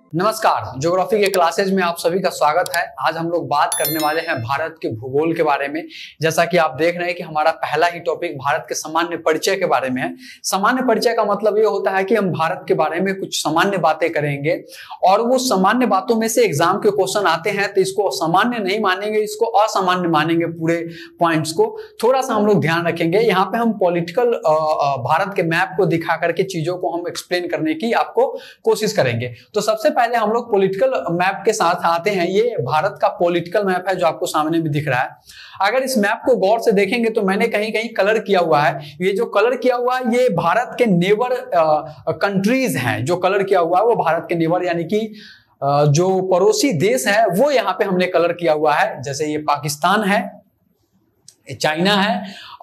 नमस्कार, ज्योग्राफी के क्लासेज में आप सभी का स्वागत है। आज हम लोग बात करने वाले हैं भारत के भूगोल के बारे में। जैसा कि आप देख रहे हैं कि हमारा पहला ही टॉपिक भारत के सामान्य परिचय के बारे में है। सामान्य परिचय का मतलब ये होता है कि हम भारत के बारे में कुछ सामान्य बातें करेंगे और वो सामान्य बातों में से एग्जाम के क्वेश्चन आते हैं तो इसको सामान्य नहीं मानेंगे, इसको असामान्य मानेंगे। पूरे पॉइंट्स को थोड़ा सा हम लोग ध्यान रखेंगे। यहाँ पे हम पॉलिटिकल भारत के मैप को दिखा करके चीजों को हम एक्सप्लेन करने की आपको कोशिश करेंगे। तो सबसे पहले हम लोग पॉलिटिकल मैप के साथ आते हैं। ये भारत का पॉलिटिकल मैप है जो आपको सामने में दिख रहा है। अगर इस मैप को गौर से देखेंगे तो मैंने कहीं कहीं कलर किया हुआ है। ये जो कलर किया हुआ है ये भारत के नेबर कंट्रीज हैं। जो कलर किया हुआ है वो भारत के नेबर यानी कि जो पड़ोसी देश है वो यहाँ पे हमने कलर किया हुआ है। जैसे ये पाकिस्तान है, चाइना है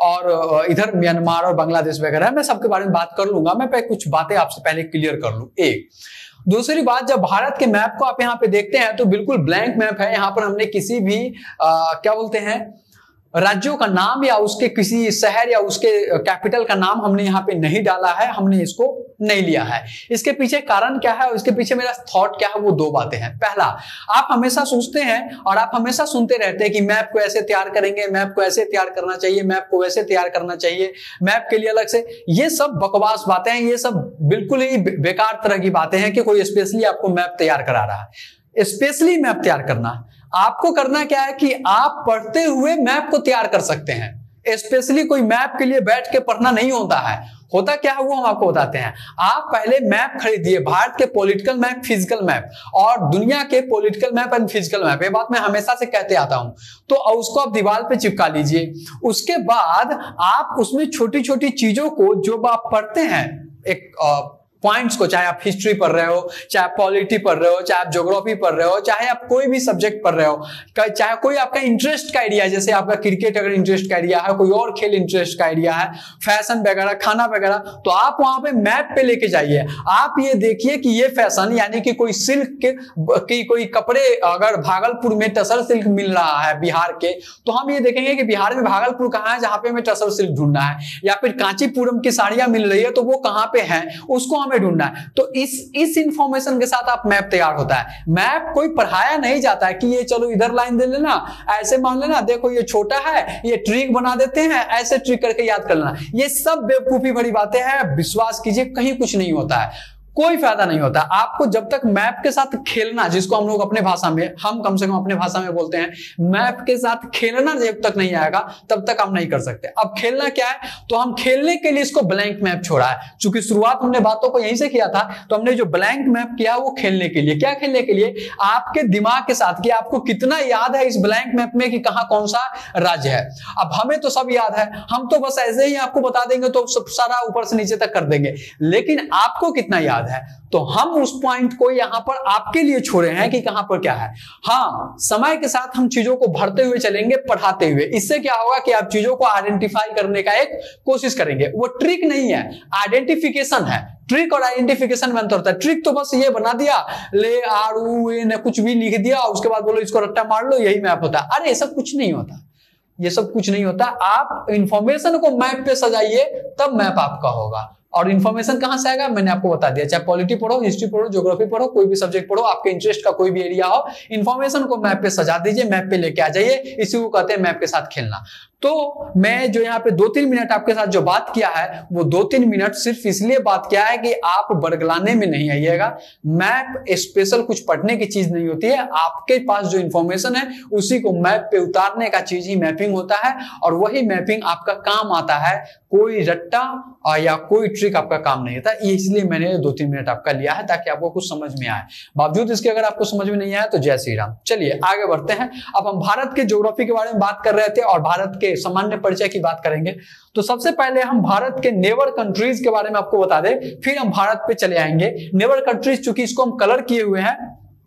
और इधर म्यांमार और बांग्लादेश वगैरह। मैं सबके बारे में बात कर लूंगा। मैं कुछ बातें आपसे पहले क्लियर कर लूं। एक दूसरी बात, जब भारत के मैप को आप यहाँ पे देखते हैं तो बिल्कुल ब्लैंक मैप है। यहाँ पर हमने किसी भी क्या बोलते हैं राज्यों का नाम या उसके किसी शहर या उसके कैपिटल का नाम हमने यहाँ पे नहीं डाला है, हमने इसको नहीं लिया है। इसके पीछे कारण क्या है और इसके पीछे मेरा थॉट क्या है, वो दो बातें हैं। पहला, आप हमेशा सोचते हैं और आप हमेशा सुनते रहते हैं कि मैप को ऐसे तैयार करेंगे, मैप को ऐसे तैयार करना चाहिए, मैप को वैसे तैयार करना चाहिए, मैप के लिए अलग से। ये सब बकवास बातें हैं, ये सब बिल्कुल ही बेकार तरह की बातें हैं कि कोई स्पेशली आपको मैप तैयार करा रहा है। स्पेशली मैप तैयार करना आपको करना क्या है कि आप पढ़ते हुए मैप को तैयार कर सकते हैं। स्पेशली कोई मैप के लिए बैठ के पढ़ना नहीं होता है। होता क्या है वो हम आपको बताते हैं। आप पहले मैप खरीदिए, भारत के पॉलिटिकल मैप, फिजिकल मैप और दुनिया के political map and physical map. ये बात मैं हमेशा से कहते आता हूं। तो उसको आप दीवार पे चिपका लीजिए। उसके बाद आप उसमें छोटी छोटी चीजों को जो आप पढ़ते हैं, एक पॉइंट्स को, चाहे आप हिस्ट्री पढ़ रहे हो, चाहे पॉलिटी पढ़ रहे हो, चाहे आप ज्योग्राफी पढ़ रहे हो, चाहे आप कोई भी सब्जेक्ट पढ़ रहे हो, चाहे कोई आपका इंटरेस्ट का एरिया है, जैसे आपका क्रिकेट अगर इंटरेस्ट का एरिया है, कोई और खेल इंटरेस्ट का एरिया है, फैशन वगैरह, खाना वगैरह, तो आप वहां पे मैप पे लेके जाइए। आप ये देखिए कि ये फैशन यानी कि कोई सिल्क की कोई कपड़े अगर भागलपुर में टसर सिल्क मिल रहा है बिहार के, तो हम ये देखेंगे कि बिहार में भागलपुर कहाँ है जहां पे हमें टसर सिल्क ढूंढना है, या फिर कांचीपुरम की साड़ियां मिल रही है तो वो कहां पे है उसको हमें ढूंढना है। तो इस इंफॉर्मेशन के साथ आप मैप तैयार होता है। मैप कोई पढ़ाया नहीं जाता है कि ये चलो इधर लाइन दे लेना, ऐसे मान लेना, देखो ये छोटा है, ये ट्रिक बना देते हैं, ऐसे ट्रिक करके याद कर लेना। ये सब बेवकूफी भरी बातें हैं। विश्वास कीजिए कहीं कुछ नहीं होता है, कोई फायदा नहीं होता। आपको जब तक मैप के साथ खेलना, जिसको हम लोग अपने भाषा में, हम कम से कम अपने भाषा में बोलते हैं, मैप के साथ खेलना जब तक नहीं आएगा तब तक आप नहीं कर सकते। अब खेलना क्या है, तो हम खेलने के लिए इसको ब्लैंक मैप छोड़ा है। चूंकि शुरुआत हमने बातों को यहीं से किया था, तो हमने जो ब्लैंक मैप किया वो खेलने के लिए। क्या खेलने के लिए? आपके दिमाग के साथ कि आपको कितना याद है इस ब्लैंक मैप में कि कहां कौन सा राज्य है। अब हमें तो सब याद है, हम तो बस ऐसे ही आपको बता देंगे तो सब सारा ऊपर से नीचे तक कर देंगे, लेकिन आपको कितना याद है, तो हम उस पॉइंट को यहां पर आपके लिए छोड़े हैं कि कहां पर क्या है। हाँ, समय के साथ हम चीजों को भरते हुए चलेंगे, पढ़ाते हुए। इससे क्या होगा कि आप चीजों को आइडेंटिफाई करने का एक कोशिश करेंगे। वो ट्रिक नहीं है, आइडेंटिफिकेशन है। ट्रिक और आइडेंटिफिकेशन में अंतर होता है। ट्रिक तो बस ये बना दिया, ले आरू ने कुछ भी लिख दिया, उसके बाद बोलो इसको रट्टा मार लो, यही मैप होता है। अरे सब कुछ नहीं होता, ये सब कुछ नहीं होता। आप इंफॉर्मेशन को मैप पे सजाइए तब मैप आपका होगा। और इन्फॉर्मेशन कहां से आएगा मैंने आपको बता दिया। चाहे पॉलिटी पढ़ो, हिस्ट्री पढ़ो, ज्योग्राफी पढ़ो, कोई भी सब्जेक्ट पढ़ो, आपके इंटरेस्ट का कोई भी एरिया हो, इन्फॉर्मेशन को मैप पे सजा दीजिए, मैप पे लेके आ जाइए। इसी को कहते हैं मैप के साथ खेलना। तो मैं जो यहाँ पे 2-3 मिनट आपके साथ जो बात किया है वो 2-3 मिनट सिर्फ इसलिए बात किया है कि आप बरगलाने में नहीं आइएगा। मैप स्पेशल कुछ पढ़ने की चीज नहीं होती है। आपके पास जो इंफॉर्मेशन है उसी को मैप पे उतारने का चीज ही मैपिंग होता है, और वही मैपिंग आपका काम आता है। कोई रट्टा या कोई ट्रिक आपका काम नहीं होता। इसलिए मैंने 2-3 मिनट आपका लिया है ताकि आपको कुछ समझ में आए। बावजूद इसके अगर आपको समझ में नहीं आया तो जय श्री राम। चलिए आगे बढ़ते हैं। अब हम भारत के ज्योग्राफी के बारे में बात कर रहे थे और भारत के सामान्य परिचय की बात करेंगे। तो सबसे पहले हम भारत के नेबर कंट्रीज के बारे में आपको बता दें, फिर हम भारत पे चले आएंगे। नेबर कंट्रीज, चूंकि इसको हम कलर किए हुए हैं,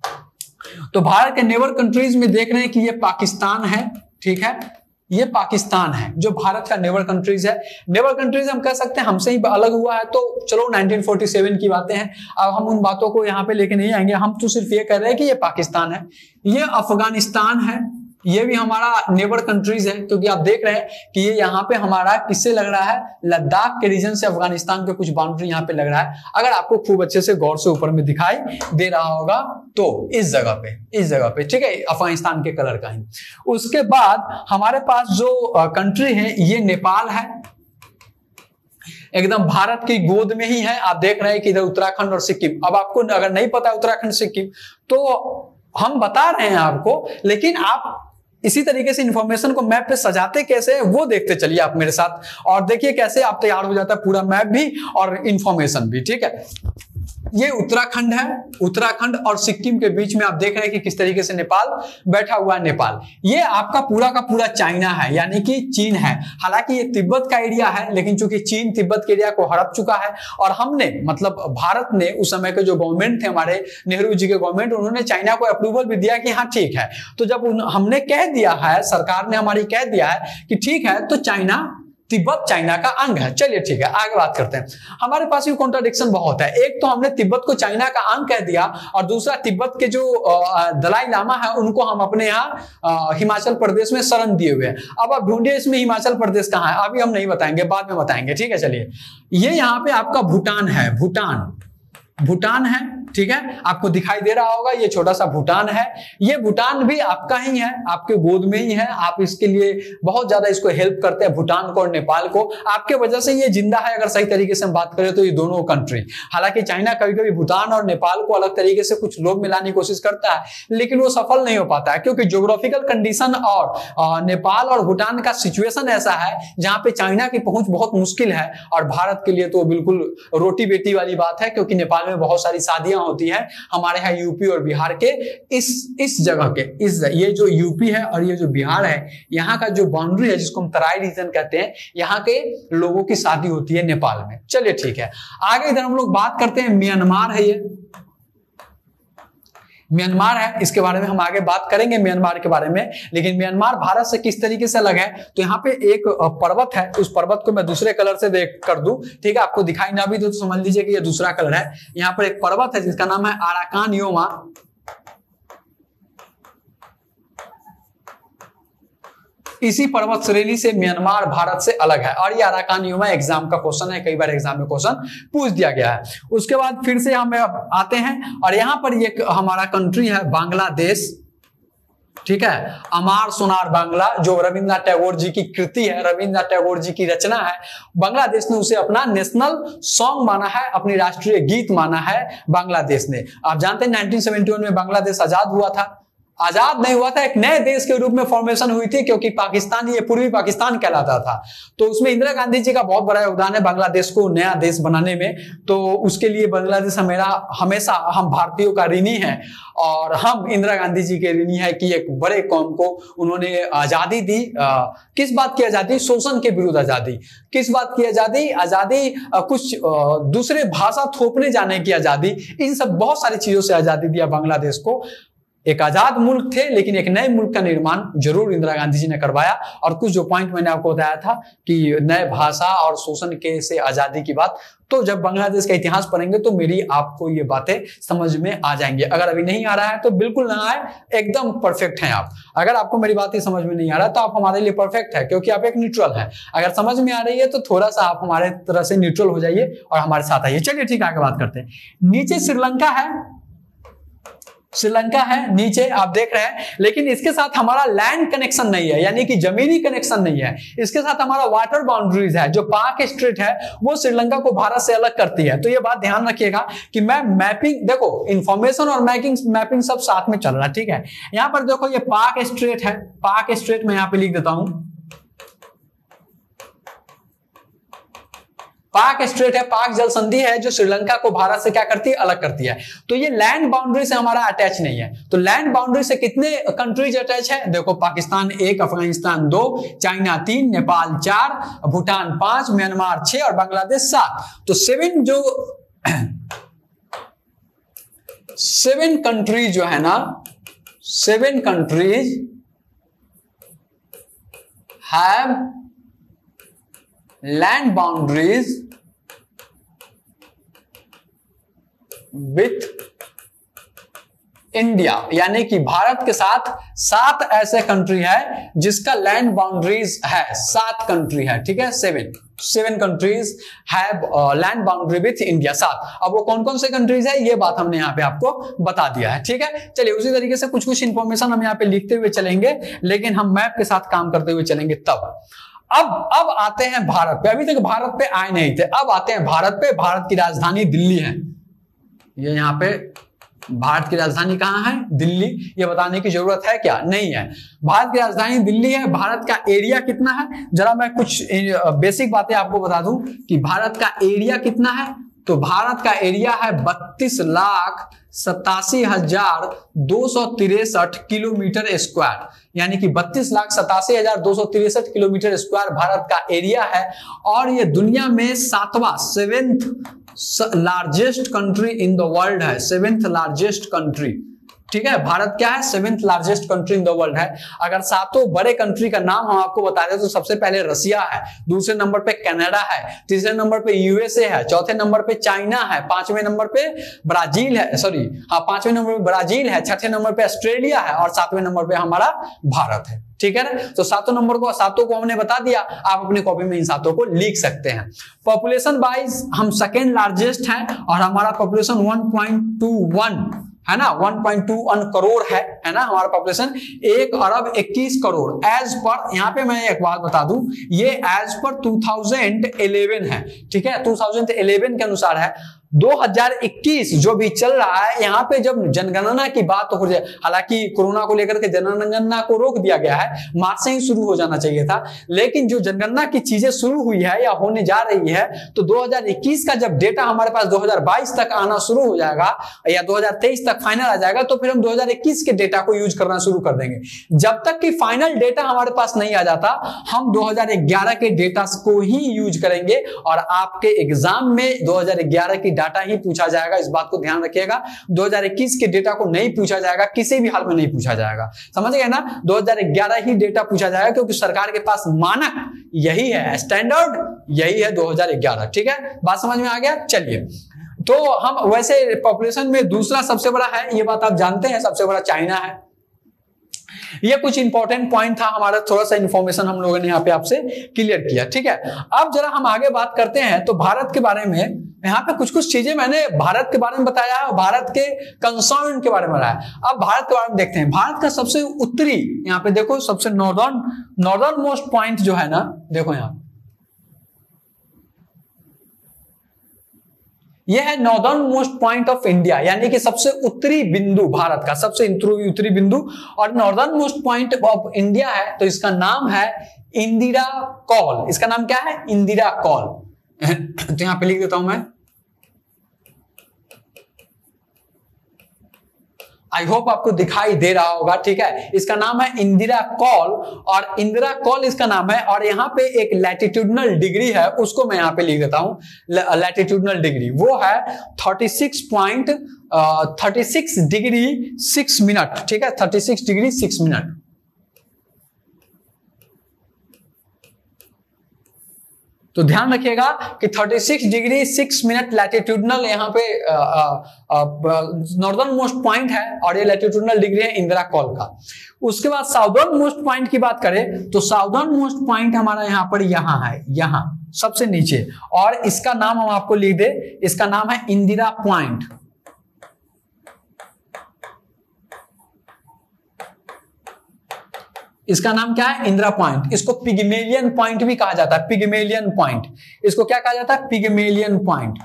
तो भारत के नेबर कंट्रीज में देख रहे हैं कि ये पाकिस्तान है, ठीक है, ये पाकिस्तान है जो भारत का नेबर कंट्रीज है। नेबर कंट्रीज हम कह सकते हैं हमसे ही अलग हुआ है, तो चलो 1947 की बातें हैं। अब हम उन बातों को यहाँ पे लेके नहीं आएंगे, हम तो सिर्फ ये कह रहे हैं कि ये पाकिस्तान है, ये अफगानिस्तान है, ये भी हमारा नेबर कंट्रीज है, क्योंकि आप देख रहे हैं कि ये यहाँ पे हमारा किससे लग रहा है, लद्दाख के रीजन से अफगानिस्तान के कुछ बाउंड्री यहाँ पे लग रहा है। अगर आपको खूब अच्छे से गौर से ऊपर में दिखाई दे रहा होगा तो इस जगह पे, ठीक है, अफगानिस्तान के कलर का ही। उसके बाद हमारे पास जो कंट्री है ये नेपाल है, एकदम भारत की गोद में ही है। आप देख रहे हैं कि इधर उत्तराखंड और सिक्किम। अब आपको अगर नहीं पता उत्तराखंड सिक्किम तो हम बता रहे हैं आपको, लेकिन आप इसी तरीके से इंफॉर्मेशन को मैप पे सजाते कैसे है वो देखते चलिए आप मेरे साथ, और देखिए कैसे आप तैयार हो जाता है पूरा मैप भी और इंफॉर्मेशन भी, ठीक है। ये उत्तराखंड है, उत्तराखंड और सिक्किम के बीच में आप देख रहे हैं कि किस तरीके से नेपाल बैठा हुआ है। नेपाल ये आपका पूरा का पूरा चाइना है, यानी कि चीन है। हालांकि ये तिब्बत का एरिया है, लेकिन चूंकि चीन तिब्बत के एरिया को हड़प चुका है और हमने मतलब भारत ने उस समय के जो गवर्नमेंट थे हमारे नेहरू जी के गवर्नमेंट, उन्होंने चाइना को अप्रूवल भी दिया कि हाँ ठीक है। तो जब हमने कह दिया है, सरकार ने हमारी कह दिया है कि ठीक है, तो चाइना तिब्बत चाइना का अंग है। चलिए ठीक है, आगे बात करते हैं। हमारे पास भी कॉन्ट्राडिक्शन बहुत है। एक तो हमने तिब्बत को चाइना का अंग कह दिया, और दूसरा तिब्बत के जो दलाई लामा है उनको हम अपने यहाँ हिमाचल प्रदेश में शरण दिए हुए हैं। अब आप ढूंढिए इसमें हिमाचल प्रदेश कहाँ है, अभी हम नहीं बताएंगे, बाद में बताएंगे, ठीक है। चलिए, ये यहाँ पे आपका भूटान है, भूटान है, ठीक है, आपको दिखाई दे रहा होगा, ये छोटा सा भूटान है। ये भूटान भी आपका ही है, आपके गोद में ही है। आप इसके लिए बहुत ज्यादा इसको हेल्प करते हैं, भूटान को और नेपाल को। आपके वजह से ये जिंदा है, अगर सही तरीके से हम बात करें तो ये दोनों कंट्री। हालांकि चाइना कभी कभी भूटान और नेपाल को अलग तरीके से कुछ लोग मिलाने की कोशिश करता है, लेकिन वो सफल नहीं हो पाता है, क्योंकि ज्योग्राफिकल कंडीशन और नेपाल और भूटान का सिचुएशन ऐसा है जहां पे चाइना की पहुंच बहुत मुश्किल है, और भारत के लिए तो बिल्कुल रोटी बेटी वाली बात है, क्योंकि नेपाल में बहुत सारी शादियां होती है हमारे यहाँ यूपी और बिहार के इस जगह के, ये जो यूपी है और ये जो बिहार है, यहाँ का जो बाउंड्री है जिसको हम तराई रीजन कहते हैं, यहाँ के लोगों की शादी होती है नेपाल में। चलिए ठीक है, आगे इधर हम लोग बात करते हैं। म्यांमार है, ये म्यांमार है, इसके बारे में हम आगे बात करेंगे म्यांमार के बारे में। लेकिन म्यांमार भारत से किस तरीके से अलग है, तो यहाँ पे एक पर्वत है, उस पर्वत को मैं दूसरे कलर से देख कर दूं, ठीक है, आपको दिखाई ना भी तो समझ लीजिए कि ये दूसरा कलर है। यहाँ पर एक पर्वत है जिसका नाम है आराकान योमा। इसी पर्वत श्रेणी से म्यांमार भारत से अलग है, और ये अराकान योमा एग्जाम का क्वेश्चन है, कई बार एग्जाम में क्वेश्चन पूछ दिया गया है। उसके बाद फिर से हम आते हैं, और यहाँ पर ये हमारा कंट्री है बांग्लादेश, ठीक है, अमार सोनार बांग्ला, जो रविंद्रनाथ टैगोर जी की कृति है, रविंद्रनाथ टैगोर जी की रचना है। बांग्लादेश ने उसे अपना नेशनल सॉन्ग माना है, अपनी राष्ट्रीय गीत माना है बांग्लादेश ने। आप जानते हैं 1971 में बांग्लादेश आजाद हुआ था। आजाद नहीं हुआ था, एक नए देश के रूप में फॉर्मेशन हुई थी, क्योंकि पाकिस्तान ये पूर्वी पाकिस्तान कहलाता था। तो उसमें इंदिरा गांधी जी का बहुत बड़ा योगदान है बांग्लादेश को नया देश बनाने में। तो उसके लिए बांग्लादेश हमेशा हम भारतीयों का ऋणी है, और हम इंदिरा गांधी जी के ऋणी है कि एक बड़े कौम को उन्होंने आजादी दी। किस बात की आजादी? शोषण के विरुद्ध आजादी। किस बात की आजादी? आजादी कुछ दूसरे भाषा थोपने जाने की आजादी, इन सब बहुत सारी चीजों से आजादी दिया बांग्लादेश को। एक आजाद मुल्क थे, लेकिन एक नए मुल्क का निर्माण जरूर इंदिरा गांधी जी ने करवाया। और कुछ जो पॉइंट मैंने आपको बताया था कि नए भाषा और शोषण के से आजादी की बात, तो जब बांग्लादेश का इतिहास पढ़ेंगे तो मेरी आपको ये बातें समझ में आ जाएंगी। अगर अभी नहीं आ रहा है तो बिल्कुल ना आए, एकदम परफेक्ट हैं आप। अगर आपको मेरी बातें समझ में नहीं आ रहा तो आप हमारे लिए परफेक्ट है, क्योंकि आप एक न्यूट्रल है। अगर समझ में आ रही है तो थोड़ा सा आप हमारे तरह से न्यूट्रल हो जाइए और हमारे साथ आइए। चलिए ठीक है, आगे बात करते हैं। नीचे श्रीलंका है, श्रीलंका है नीचे आप देख रहे हैं, लेकिन इसके साथ हमारा लैंड कनेक्शन नहीं है, यानी कि जमीनी कनेक्शन नहीं है। इसके साथ हमारा वाटर बाउंड्रीज है। जो पाक स्ट्रेट है वो श्रीलंका को भारत से अलग करती है। तो ये बात ध्यान रखिएगा कि मैं मैपिंग, देखो इंफॉर्मेशन और मैपिंग सब साथ में चल रहा है, ठीक है। यहां पर देखो ये पाक स्ट्रेट है, पाक स्ट्रेट मैं यहां पे लिख देता हूं, पाक स्ट्रेट है, पाक जल संधि है, जो श्रीलंका को भारत से क्या करती है? अलग करती है। तो ये लैंड बाउंड्री से हमारा अटैच नहीं है। तो लैंड बाउंड्री से कितने कंट्रीज अटैच है? देखो पाकिस्तान 1, अफगानिस्तान 2, चाइना 3, नेपाल 4, भूटान 5, म्यांमार 6 और बांग्लादेश 7। तो 7 कंट्रीज जो है ना, 7 countries have land boundaries with India, यानी कि भारत के साथ 7 ऐसे कंट्री है जिसका लैंड बाउंड्रीज है, 7 कंट्री है, ठीक है, 7 countries have land boundary with India, 7। अब वो कौन कौन से कंट्रीज है ये बात हमने यहाँ पे आपको बता दिया है, ठीक है। चलिए उसी तरीके से कुछ कुछ इंफॉर्मेशन हम यहाँ पे लिखते हुए चलेंगे, लेकिन हम मैप के साथ काम करते हुए चलेंगे तब। अब आते हैं भारत पे, अभी तक भारत पे आए नहीं थे, अब आते हैं भारत पे। भारत की राजधानी दिल्ली है, ये यहाँ पे भारत की राजधानी कहां है, दिल्ली। ये बताने की जरूरत है क्या, नहीं है। भारत की राजधानी दिल्ली है। भारत का एरिया कितना है, जरा मैं कुछ बेसिक बातें आपको बता दूं कि भारत का एरिया कितना है। तो भारत का एरिया है 32,87,263 किलोमीटर स्क्वायर, यानी कि 32,87,263 किलोमीटर स्क्वायर भारत का एरिया है। और ये दुनिया में 7th largest country in the world है, 7th लार्जेस्ट कंट्री, ठीक है। भारत क्या है, 7th largest country in the world है। अगर 7 बड़े कंट्री का नाम हम आपको बता दें तो सबसे पहले रसिया है, दूसरे नंबर पे कनाडा है, तीसरे नंबर पे यूएसए है, चौथे नंबर पे चाइना है, 5वें नंबर पे ब्राजील है, 5वें नंबर पे ब्राजील है, 6ठे नंबर पे ऑस्ट्रेलिया है और 7वें नंबर पे हमारा भारत है, ठीक है ना। तो 7 को हमने बता दिया, आप अपने कॉपी में इन 7 को लिख सकते हैं। पॉपुलेशन वाइज हम 2nd लार्जेस्ट हैं और हमारा पॉपुलेशन 1.21 है ना, 1.21 करोड़ है ना हमारा पॉपुलेशन, 1 अरब 21 करोड़। एज पर, यहाँ पे मैं एक बात बता दूं, ये एज पर 2011 है, ठीक है, 2011 के अनुसार है। 2021 जो भी चल रहा है, यहाँ पे जब जनगणना की बात हो जाए, हालांकि कोरोना को लेकर के जनगणना को रोक दिया गया है, मार्च से ही शुरू हो जाना चाहिए था, लेकिन जो जनगणना की चीजें शुरू हुई है या होने जा रही है, तो 2021 का जब डेटा हमारे पास 2022 तक आना शुरू हो जाएगा या 2023 तक फाइनल आ जाएगा, तो फिर हम 2021 के डेटा को यूज करना शुरू कर देंगे। जब तक कि फाइनल डेटा हमारे पास नहीं आ जाता, हम 2011 के डेटा को ही यूज करेंगे और आपके एग्जाम में 2011 की डाटा ही पूछा जाएगा, इस बात को ध्यान रखिएगा। 2021 के डेटा को नहीं पूछा जाएगा, किसी भी हाल में नहीं पूछा जाएगा, समझ गए ना। 2011 ही डेटा पूछा जाएगा, क्योंकि सरकार के पास मानक यही है, स्टैंडर्ड यही है 2011, ठीक है, बात समझ में आ गया। चलिए, तो हम वैसे पॉपुलेशन में दूसरा सबसे बड़ा है, ये बात आप जानते हैं, सबसे बड़ा चाइना है। ये कुछ इंपॉर्टेंट पॉइंट था हमारा, थोड़ा सा इंफॉर्मेशन हम लोगों ने यहाँ पे आपसे क्लियर किया, ठीक है। अब जरा हम आगे बात करते हैं, तो भारत के बारे में यहाँ पे कुछ कुछ चीजें मैंने भारत के बारे में बताया है, भारत के कंसर्न के बारे में बताया। अब भारत के बारे में देखते हैं। भारत का सबसे उत्तरी, यहाँ पे देखो, सबसे नॉर्दर्न मोस्ट पॉइंट जो है ना, देखो यहाँ यह है northern most point of India, यानी कि सबसे उत्तरी बिंदु भारत का, सबसे उत्तरी बिंदु। और northern most point of India है, तो इसका नाम है इंदिरा कॉल। इसका नाम क्या है, इंदिरा कॉल। तो यहां पे लिख देता हूं मैं, आई होप आपको दिखाई दे रहा होगा, ठीक है। इसका नाम है इंदिरा कॉल, और इंदिरा कॉल इसका नाम है। और यहाँ पे एक लैटिट्यूडनल डिग्री है, उसको मैं यहाँ पे लिख देता हूं। लैटिट्यूडनल डिग्री वो है 36 डिग्री 6 मिनट, ठीक है, 36 डिग्री 6 मिनट। तो ध्यान रखिएगा कि 36 डिग्री 6 मिनट लैटिट्यूडनल यहाँ पे नॉर्दर्न मोस्ट पॉइंट है, और ये लैटिट्यूडनल डिग्री है इंदिरा कॉल का। उसके बाद साउदर्न मोस्ट पॉइंट की बात करें, तो साउदर्न मोस्ट पॉइंट हमारा यहाँ पर यहाँ है, यहाँ सबसे नीचे, और इसका नाम हम आपको लिख दे, इसका नाम है इंदिरा पॉइंट। इसका नाम क्या है, इंदिरा पॉइंट। इसको पिग्मेलियन पॉइंट भी कहा जाता है, पिग्मेलियन पॉइंट। इसको क्या कहा जाता है, पिग्मेलियन पॉइंट।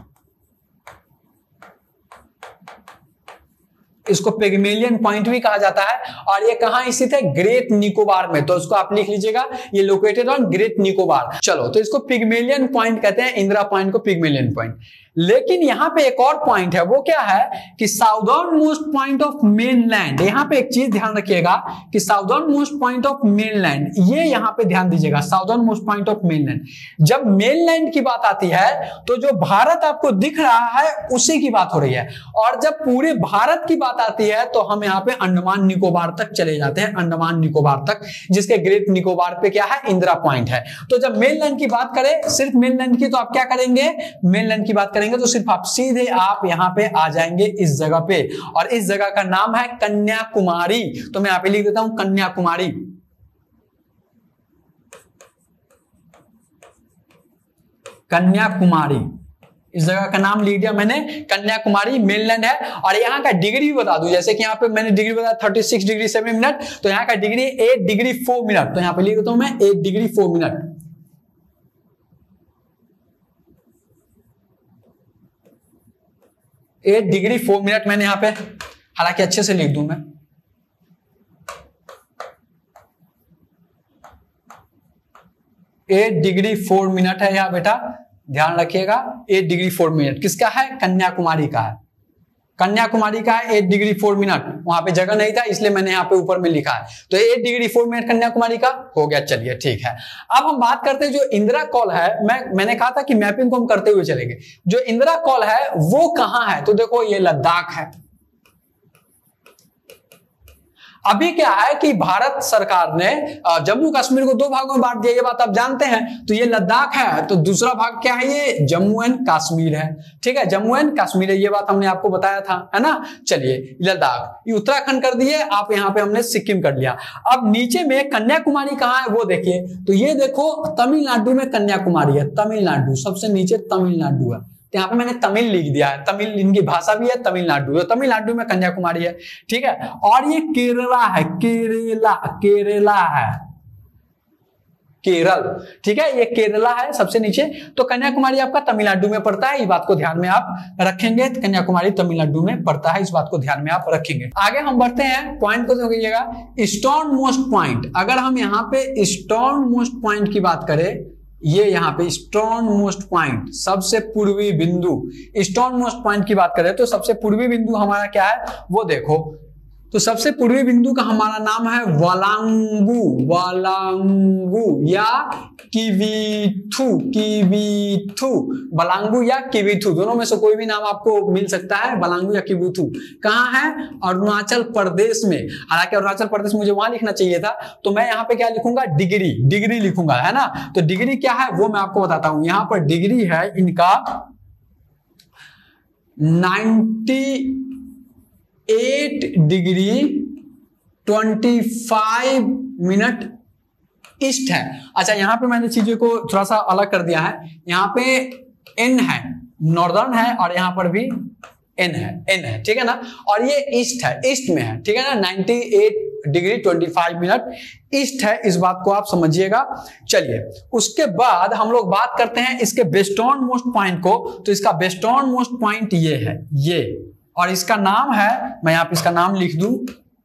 इसको पिग्मेलियन पॉइंट भी कहा जाता है। और ये कहां स्थित है, ग्रेट निकोबार में। तो इसको आप लिख लीजिएगा, ये लोकेटेड ऑन ग्रेट निकोबार। चलो, तो इसको पिग्मेलियन पॉइंट कहते हैं, इंदिरा पॉइंट को पिग्मेलियन पॉइंट। लेकिन यहां पे एक और पॉइंट है, वो क्या है कि southern most point of mainland. यहां पे एक चीज ध्यान रखिएगा कि southern most point of mainland, ये यहां पे ध्यान दीजिएगा, southern most point of mainland. जब मेनलैंड की बात आती है, तो जो भारत आपको दिख रहा है उसी की बात हो रही है। और जब पूरे भारत की बात आती है, तो हम यहाँ पे अंडमान निकोबार तक चले जाते हैं, अंडमान निकोबार तक, जिसके ग्रेट निकोबार पे क्या है, इंदिरा पॉइंट है। तो जब मेनलैंड की बात करें, सिर्फ मेनलैंड की, तो आप क्या करेंगे, मेनलैंड की बात करेंगे करेंगे तो सिर्फ आप सीधे आप यहाँ पे आ जाएंगे इस जगह पे, और इस जगह का नाम है कन्याकुमारी। तो मैं यहाँ पे लिख देता हूं कन्याकुमारी। कन्याकुमारी, इस जगह का नाम लिख दिया मैंने, कन्याकुमारी मेनलैंड है। और यहाँ का डिग्री भी बता दूं, जैसे कि यहाँ पे मैंने डिग्री बताया 36 डिग्री 7 मिनट, तो यहाँ का डिग्री 8 डिग्री 4 मिनट। तो यहाँ पे लिख देता हूं मैं 8 डिग्री 4 मिनट। 8 डिग्री 4 मिनट मैंने यहाँ पे, हालांकि अच्छे से लिख दूं मैं, एट डिग्री 4 मिनट है यहाँ बेटा, ध्यान रखिएगा। 8 डिग्री 4 मिनट किसका है? कन्याकुमारी का है। कन्याकुमारी का है 8 डिग्री 4 मिनट। वहां पे जगह नहीं था इसलिए मैंने यहाँ पे ऊपर में लिखा है। तो 8 डिग्री 4 मिनट कन्याकुमारी का हो गया। चलिए ठीक है, अब हम बात करते हैं जो इंदिरा कॉल है। मैंने कहा था कि मैपिंग को हम करते हुए चलेंगे। जो इंदिरा कॉल है वो कहां है? तो देखो ये लद्दाख है। अभी क्या है कि भारत सरकार ने जम्मू कश्मीर को 2 भागों में बांट दिया, ये बात आप जानते हैं। तो ये लद्दाख है, तो दूसरा भाग क्या है? ये जम्मू एंड कश्मीर है। ठीक है, जम्मू एंड कश्मीर है, ये बात हमने आपको बताया था, है ना। चलिए, लद्दाख ये उत्तराखंड कर दिए आप, यहाँ पे हमने सिक्किम कर लिया। अब नीचे में कन्याकुमारी कहाँ है वो देखिए। तो ये देखो तमिलनाडु में कन्याकुमारी है, तमिलनाडु सबसे नीचे तमिलनाडु है। तो यहाँ पे मैंने तमिल लिख दिया है, तमिल इनकी भाषा भी है तमिलनाडु, तो तमिलनाडु में कन्याकुमारी है। ठीक है, और ये केरला है, केरला है, केरल। ठीक है, ये केरला है सबसे नीचे। तो कन्याकुमारी आपका तमिलनाडु में पड़ता है, इस बात को ध्यान में आप रखेंगे। कन्याकुमारी तमिलनाडु में पड़ता है, इस बात को ध्यान में आप रखेंगे। आगे हम बढ़ते हैं, पॉइंट को देखिएगा, ईस्टर्न मोस्ट पॉइंट। अगर हम यहाँ पे ईस्टर्न मोस्ट पॉइंट की बात करें, ये यहाँ पे ईस्टर्न मोस्ट पॉइंट, सबसे पूर्वी बिंदु, ईस्टर्न मोस्ट पॉइंट की बात करें तो सबसे पूर्वी बिंदु हमारा क्या है वो देखो। तो सबसे पूर्वी बिंदु का हमारा नाम है वालांगू, वालांगू या किवीथू, किवीथू, वालांगू या किवीथू, दोनों में से कोई भी नाम आपको मिल सकता है, वालांगू या किवीथू। कहाँ है? अरुणाचल प्रदेश में। हालांकि अरुणाचल प्रदेश मुझे वहां लिखना चाहिए था, तो मैं यहाँ पे क्या लिखूंगा? डिग्री, डिग्री लिखूंगा, है ना। तो डिग्री क्या है वो मैं आपको बताता हूं। यहाँ पर डिग्री है इनका 98 डिग्री 25 मिनट ईस्ट है। अच्छा, यहां पे मैंने चीजों को थोड़ा सा अलग कर दिया है। यहाँ पे एन है, नॉर्दर्न है, और यहां पर भी एन है, ठीक है ना। और ये ईस्ट है, ईस्ट में है, ठीक है ना। 98 डिग्री 25 मिनट ईस्ट है, इस बात को आप समझिएगा। चलिए, उसके बाद हम लोग बात करते हैं इसके वेस्टर्न मोस्ट पॉइंट को। तो इसका वेस्टर्न मोस्ट पॉइंट ये है, ये, और इसका नाम है, मैं यहां पे इसका नाम लिख दूं,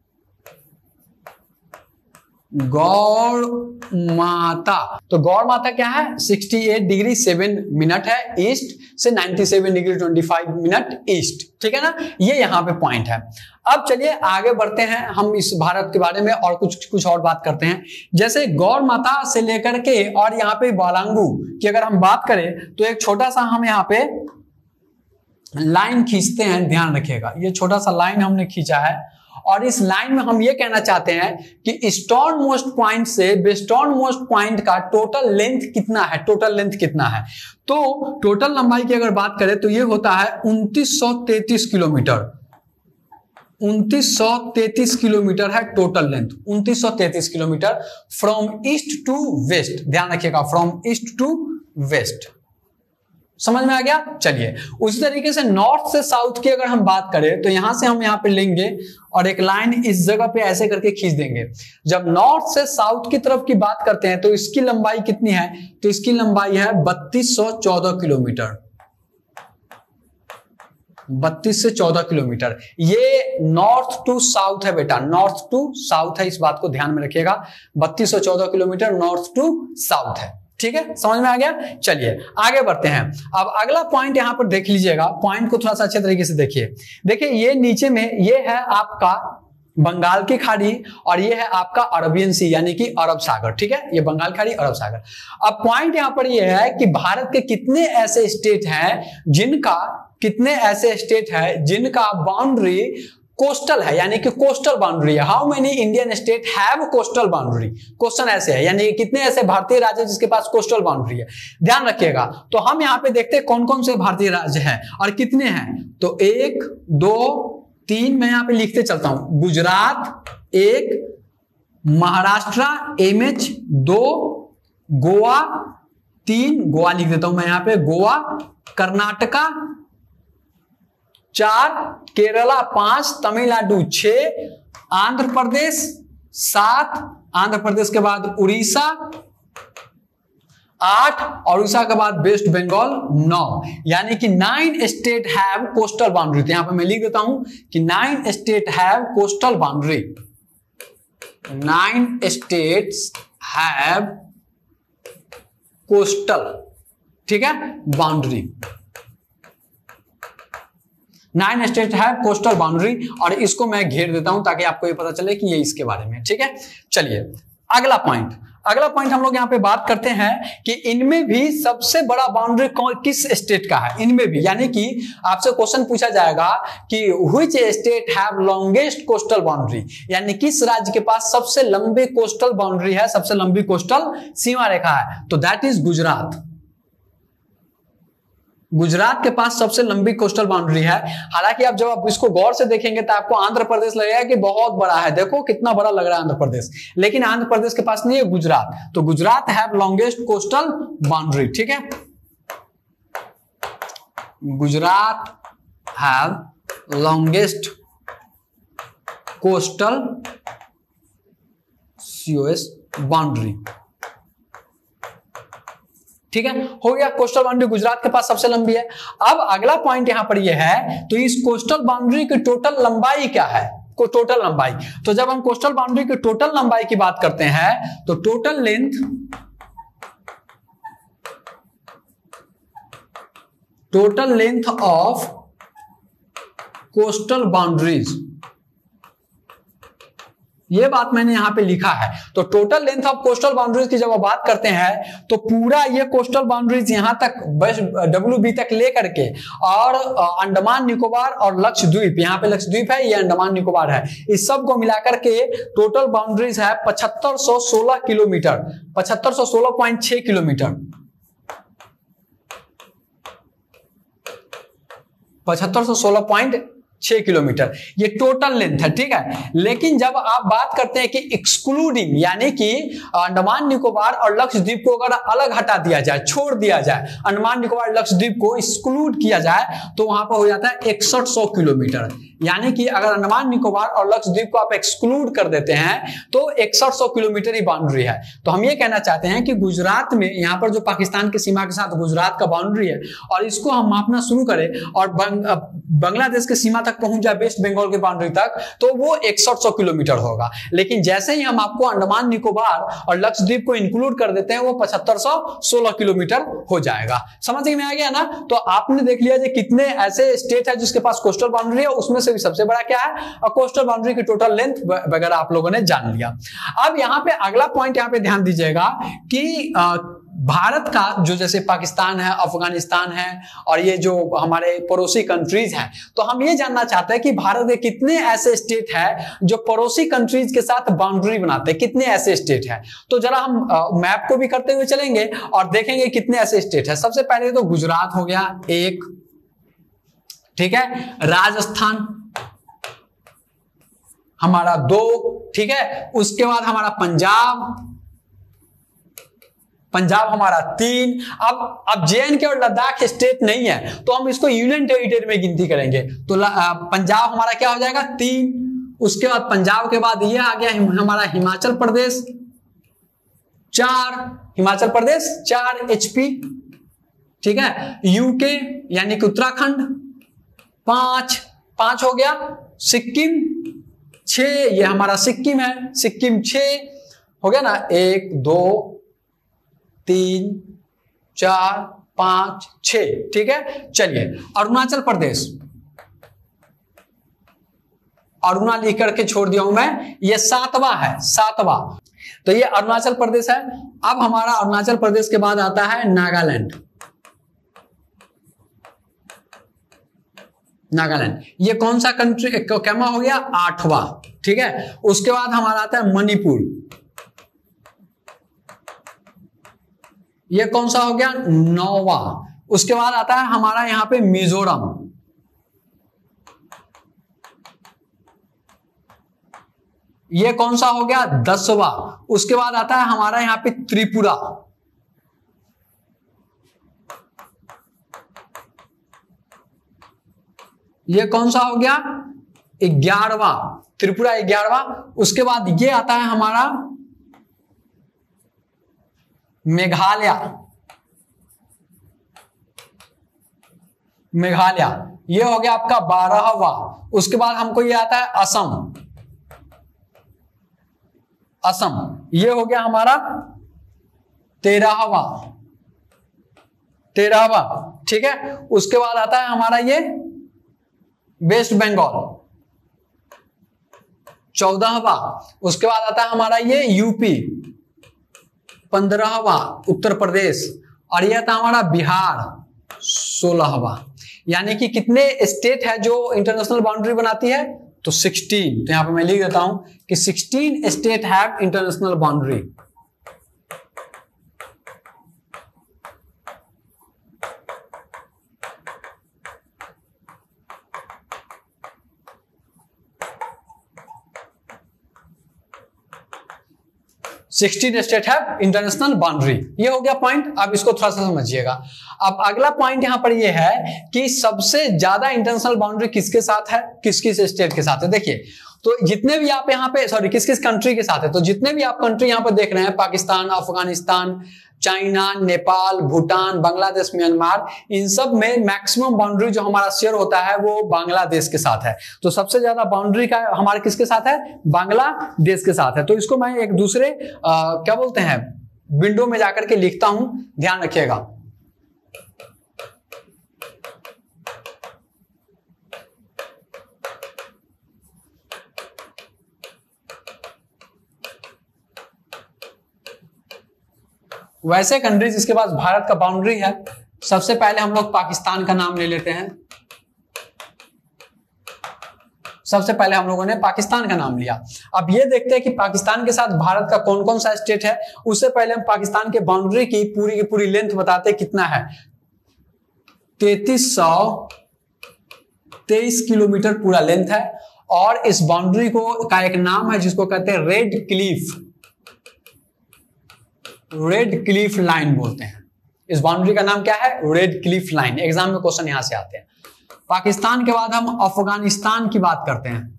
गौड़ माता। तो गौड़ माता क्या है? 68 डिग्री 7 मिनट है ईस्ट से, 97 डिग्री 25 मिनट ईस्ट, ठीक है ना। ये यहाँ पे पॉइंट है। अब चलिए आगे बढ़ते हैं, हम इस भारत के बारे में और कुछ और बात करते हैं। जैसे गौड़ माता से लेकर के और यहाँ पे वालांगू की अगर हम बात करें तो एक छोटा सा हम यहाँ पे लाइन खींचते हैं, ध्यान रखिएगा। ये छोटा सा लाइन हमने खींचा है, और इस लाइन में हम ये कहना चाहते हैं कि ईस्टर्न मोस्ट पॉइंट से वेस्टर्न मोस्ट पॉइंट का टोटल लेंथ कितना है, टोटल लेंथ कितना है। तो टोटल लंबाई की अगर बात करें तो ये होता है 2933 किलोमीटर। 2933 किलोमीटर है total length, 2933 kilometre from east to west. ध्यान रखिएगा, फ्रॉम ईस्ट टू वेस्ट, समझ में आ गया। चलिए, उसी तरीके से नॉर्थ से साउथ की अगर हम बात करें तो यहां से हम यहाँ पे लेंगे और एक लाइन इस जगह पे ऐसे करके खींच देंगे। जब नॉर्थ से साउथ की तरफ की बात करते हैं तो इसकी लंबाई कितनी है? तो इसकी लंबाई है 3214 किलोमीटर, 32 से 14 किलोमीटर। ये नॉर्थ टू साउथ है बेटा, नॉर्थ टू साउथ है, इस बात को ध्यान में रखिएगा। 3214 किलोमीटर नॉर्थ टू साउथ है, ठीक है, समझ में आ गया। चलिए आगे बढ़ते हैं। अब अगला पॉइंट यहां पर देख लीजिएगा, पॉइंट को थोड़ा सा अच्छे तरीके से देखिए। देखिए, ये नीचे में ये है आपका बंगाल की खाड़ी, और ये है आपका अरबियन सी यानी कि अरब सागर, ठीक है। ये बंगाल खाड़ी, अरब सागर। अब पॉइंट यहां पर ये है कि भारत के कितने ऐसे स्टेट हैं जिनका बाउंड्री कोस्टल है, यानी कि कोस्टल बाउंड्री है। How many Indian state have coastal boundary, question ऐसे है, यानी कितने ऐसे भारतीय राज्य जिसके पास कोस्टल बाउंड्री है। ध्यान रखिएगा। तो हम यहाँ पे देखते हैं कौन कौन से भारतीय राज्य हैं और कितने हैं। तो 1 2 3 मैं यहाँ पे लिखते चलता हूं। गुजरात 1, महाराष्ट्र MH 2, गोवा 3, गोवा लिख देता हूं मैं यहाँ पे, गोवा, कर्नाटका 4, केरला 5, तमिलनाडु 6, आंध्र प्रदेश 7, आंध्र प्रदेश के बाद उड़ीसा 8 और उड़ीसा के बाद वेस्ट बंगाल 9, यानी कि 9 स्टेट हैव कोस्टल बाउंड्री। तो यहां पर मैं लिख देता हूं कि 9 state have coastal boundary. 9 states have coastal, ठीक है, बाउंड्री। 9 स्टेट है कोस्टल बाउंड्री, और इसको मैं घेर देता हूं ताकि आपको ये पता चले कि ये इसके बारे में, ठीक है। चलिए अगला पॉइंट हम लोग यहां पे बात करते हैं कि इनमें भी सबसे बड़ा बाउंड्री किस स्टेट का है, इनमें भी, यानी कि आपसे क्वेश्चन पूछा जाएगा कि which state have longest coastal boundary, यानी किस राज्य के पास सबसे लंबे कोस्टल बाउंड्री है, सबसे लंबी कोस्टल सीमा रेखा है। तो दैट इज गुजरात। गुजरात के पास सबसे लंबी कोस्टल बाउंड्री है। हालांकि आप जब आप इसको गौर से देखेंगे तो आपको आंध्र प्रदेश लगेगा कि बहुत बड़ा है, देखो कितना बड़ा लग रहा है आंध्र प्रदेश, लेकिन आंध्र प्रदेश के पास नहीं है, गुजरात। तो Gujarat have longest coastal boundary, ठीक है। Gujarat have longest coastal boundary, ठीक है, हो गया। कोस्टल बाउंड्री गुजरात के पास सबसे लंबी है। अब अगला पॉइंट यहां पर यह है, तो इस कोस्टल बाउंड्री की टोटल लंबाई क्या है, को टोटल लंबाई। तो जब हम कोस्टल बाउंड्री की टोटल लंबाई की बात करते हैं तो total length of coastal boundaries, ये बात मैंने यहां पे लिखा है। तो total length of coastal boundaries की जब बात करते हैं तो पूरा ये कोस्टल बाउंड्रीज यहां तक WB तक लेकर के और अंडमान निकोबार और लक्षद्वीप, यहां पे लक्षद्वीप है, ये अंडमान निकोबार है, इस सब को मिलाकर के टोटल बाउंड्रीज है 7516 किलोमीटर, 7516.6 किलोमीटर, 7516.6 किलोमीटर, ये टोटल लेंथ है, ठीक है। लेकिन जब आप बात करते हैं कि एक्सक्लूडिंग, यानी कि अंडमान निकोबार और लक्षद्वीप को अगर अलग हटा दिया जाए, छोड़ दिया जाए, अंडमान निकोबार लक्षद्वीप को एक्सक्लूड किया जाए तो वहां पर हो जाता है 6100 किलोमीटर। यानी कि अगर अंडमान निकोबार और लक्षद्वीप को आप एक्सक्लूड कर देते हैं तो 6100 किलोमीटर ही बाउंड्री है। तो हम ये कहना चाहते हैं कि गुजरात में, यहाँ पर जो पाकिस्तान की सीमा के साथ गुजरात का बाउंड्री है, और इसको हम मापना शुरू करें और बांग्लादेश की सीमा तक पहुंच जाए, वेस्ट बंगाल की बाउंड्री तक, तो वो 6100 किलोमीटर होगा। लेकिन जैसे ही हम आपको अंडमान निकोबार और लक्षद्वीप को इंक्लूड कर देते हैं वो 7516 किलोमीटर हो जाएगा। समझ में आ गया ना। तो आपने देख लिया कि कितने ऐसे स्टेट है जिसके पास कोस्टल बाउंड्री है, उसमें से भी सबसे बड़ा क्या है, और कोस्टल बाउंड्री की टोटल लेंथ वगैरह आप लोगों ने जान लिया। अब यहाँ पे अगला पॉइंट यहाँ पे ध्यान दीजिएगा कि भारत का जो, जैसे पाकिस्तान है, अफगानिस्तान है और ये जो हमारे पड़ोसी कंट्रीज हैं, तो हम ये जानना चाहते हैं कि भारत में कितने ऐसे स्टेट है जो पड़ोसी कंट्रीज के साथ बाउंड्री बनाते हैं, कितने ऐसे स्टेट है। तो जरा हम मैप को भी करते हुए चलेंगे और देखेंगे कितने ऐसे स्टेट है। सबसे पहले तो गुजरात हो गया एक, ठीक है, राजस्थान हमारा 2, ठीक है, उसके बाद हमारा पंजाब हमारा 3। अब JNK और लद्दाख स्टेट नहीं है तो हम इसको यूनियन टेरिटरी में गिनती करेंगे। तो पंजाब हमारा क्या हो जाएगा 3, उसके बाद पंजाब के बाद ये आ गया हमारा हिमाचल प्रदेश 4, हिमाचल प्रदेश 4 HP, ठीक है, यूके यानी कि उत्तराखंड 5 हो गया, सिक्किम 6, ये हमारा सिक्किम है, सिक्किम 6 हो गया ना, 1 2 3 4 5 6, ठीक है। चलिए अरुणाचल प्रदेश, अरुणा लिख करके छोड़ दिया हूं मैं, ये 7वां है, 7वां, तो ये अरुणाचल प्रदेश है। अब हमारा अरुणाचल प्रदेश के बाद आता है नागालैंड, नागालैंड। ये कौन सा कंट्री कैमा हो गया? 8वां। ठीक है, उसके बाद हमारा आता है मणिपुर, ये कौन सा हो गया? 9वां। उसके बाद आता है हमारा यहाँ पे मिजोरम, ये कौन सा हो गया? 10वां। उसके बाद आता है हमारा यहाँ पे त्रिपुरा, ये कौन सा हो गया? 11वां, त्रिपुरा 11वां। उसके बाद ये आता है हमारा मेघालय, मेघालय ये हो गया आपका 12वां। उसके बाद हमको ये आता है असम, असम ये हो गया हमारा 13वां, 13वां। ठीक है, उसके बाद आता है हमारा ये वेस्ट बंगाल, 14वां। उसके बाद आता है हमारा ये यूपी, 15वां। उत्तर प्रदेश, और ये था हमारा बिहार, 16वां। यानी कि कितने स्टेट है जो इंटरनेशनल बाउंड्री बनाती है? तो 16। तो यहां पे मैं लिख देता हूं कि 16 state have international boundary. Sixteen state है इंटरनेशनल बाउंड्री। ये हो गया पॉइंट, अब इसको थोड़ा सा समझिएगा। अब अगला पॉइंट यहां पर ये है कि सबसे ज्यादा इंटरनेशनल बाउंड्री किसके साथ है, किस किस स्टेट के साथ है। देखिए, तो जितने भी आप यहाँ पे किस किस कंट्री के साथ है, तो जितने भी आप कंट्री यहाँ पर देख रहे हैं, पाकिस्तान, अफगानिस्तान, चाइना, नेपाल, भूटान, बांग्लादेश, म्यांमार, इन सब में मैक्सिमम बाउंड्री जो हमारा शेयर होता है वो बांग्लादेश के साथ है। तो सबसे ज्यादा बाउंड्री का हमारे किसके साथ है? बांग्लादेश के साथ है। तो इसको मैं एक दूसरे क्या बोलते हैं विंडो में जाकर के लिखता हूं, ध्यान रखिएगा। वैसे कंट्रीज जिसके पास भारत का बाउंड्री है, सबसे पहले हम लोग पाकिस्तान का नाम ले लेते हैं। सबसे पहले हम लोगों ने पाकिस्तान का नाम लिया। अब ये देखते हैं कि पाकिस्तान के साथ भारत का कौन कौन सा स्टेट है। उससे पहले हम पाकिस्तान के बाउंड्री की पूरी लेंथ बताते हैं कितना है। 3323 किलोमीटर पूरा लेंथ है। और इस बाउंड्री को का एक नाम है जिसको कहते हैं Radcliffe, Radcliffe line बोलते हैं। इस बाउंड्री का नाम क्या है? Radcliffe line. एग्जाम में क्वेश्चन यहां से आते हैं। पाकिस्तान के बाद हम अफगानिस्तान की बात करते हैं।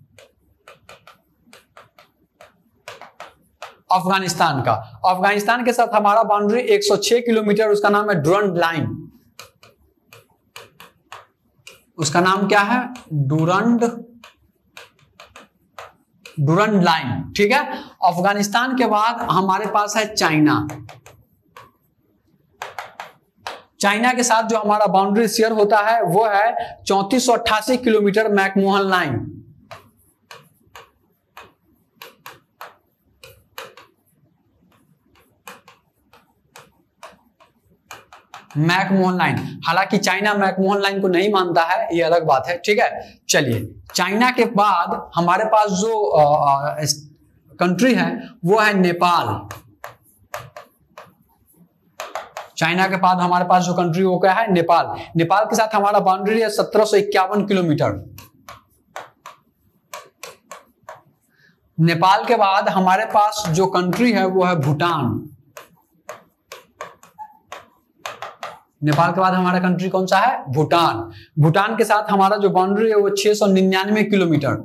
अफगानिस्तान का, अफगानिस्तान के साथ हमारा बाउंड्री 106 किलोमीटर, उसका नाम है डुरंड लाइन। उसका नाम क्या है? Durand line. ठीक है, अफगानिस्तान के बाद हमारे पास है चाइना। चाइना के साथ जो हमारा बाउंड्री शेयर होता है वो है 3488 kilometre McMahon line. McMahon line, हालांकि चाइना मैकमोहन लाइन को नहीं मानता है, ये अलग बात है। ठीक है, चलिए, चाइना के बाद हमारे पास जो कंट्री है वो है नेपाल। चाइना के बाद हमारे पास जो कंट्री वो क्या है? नेपाल। नेपाल के साथ हमारा बाउंड्री है 1751 किलोमीटर। नेपाल के बाद हमारे पास जो कंट्री है वो है भूटान। नेपाल के बाद हमारा कंट्री कौन सा है? भूटान। भूटान के साथ हमारा जो बाउंड्री है वो 699 किलोमीटर,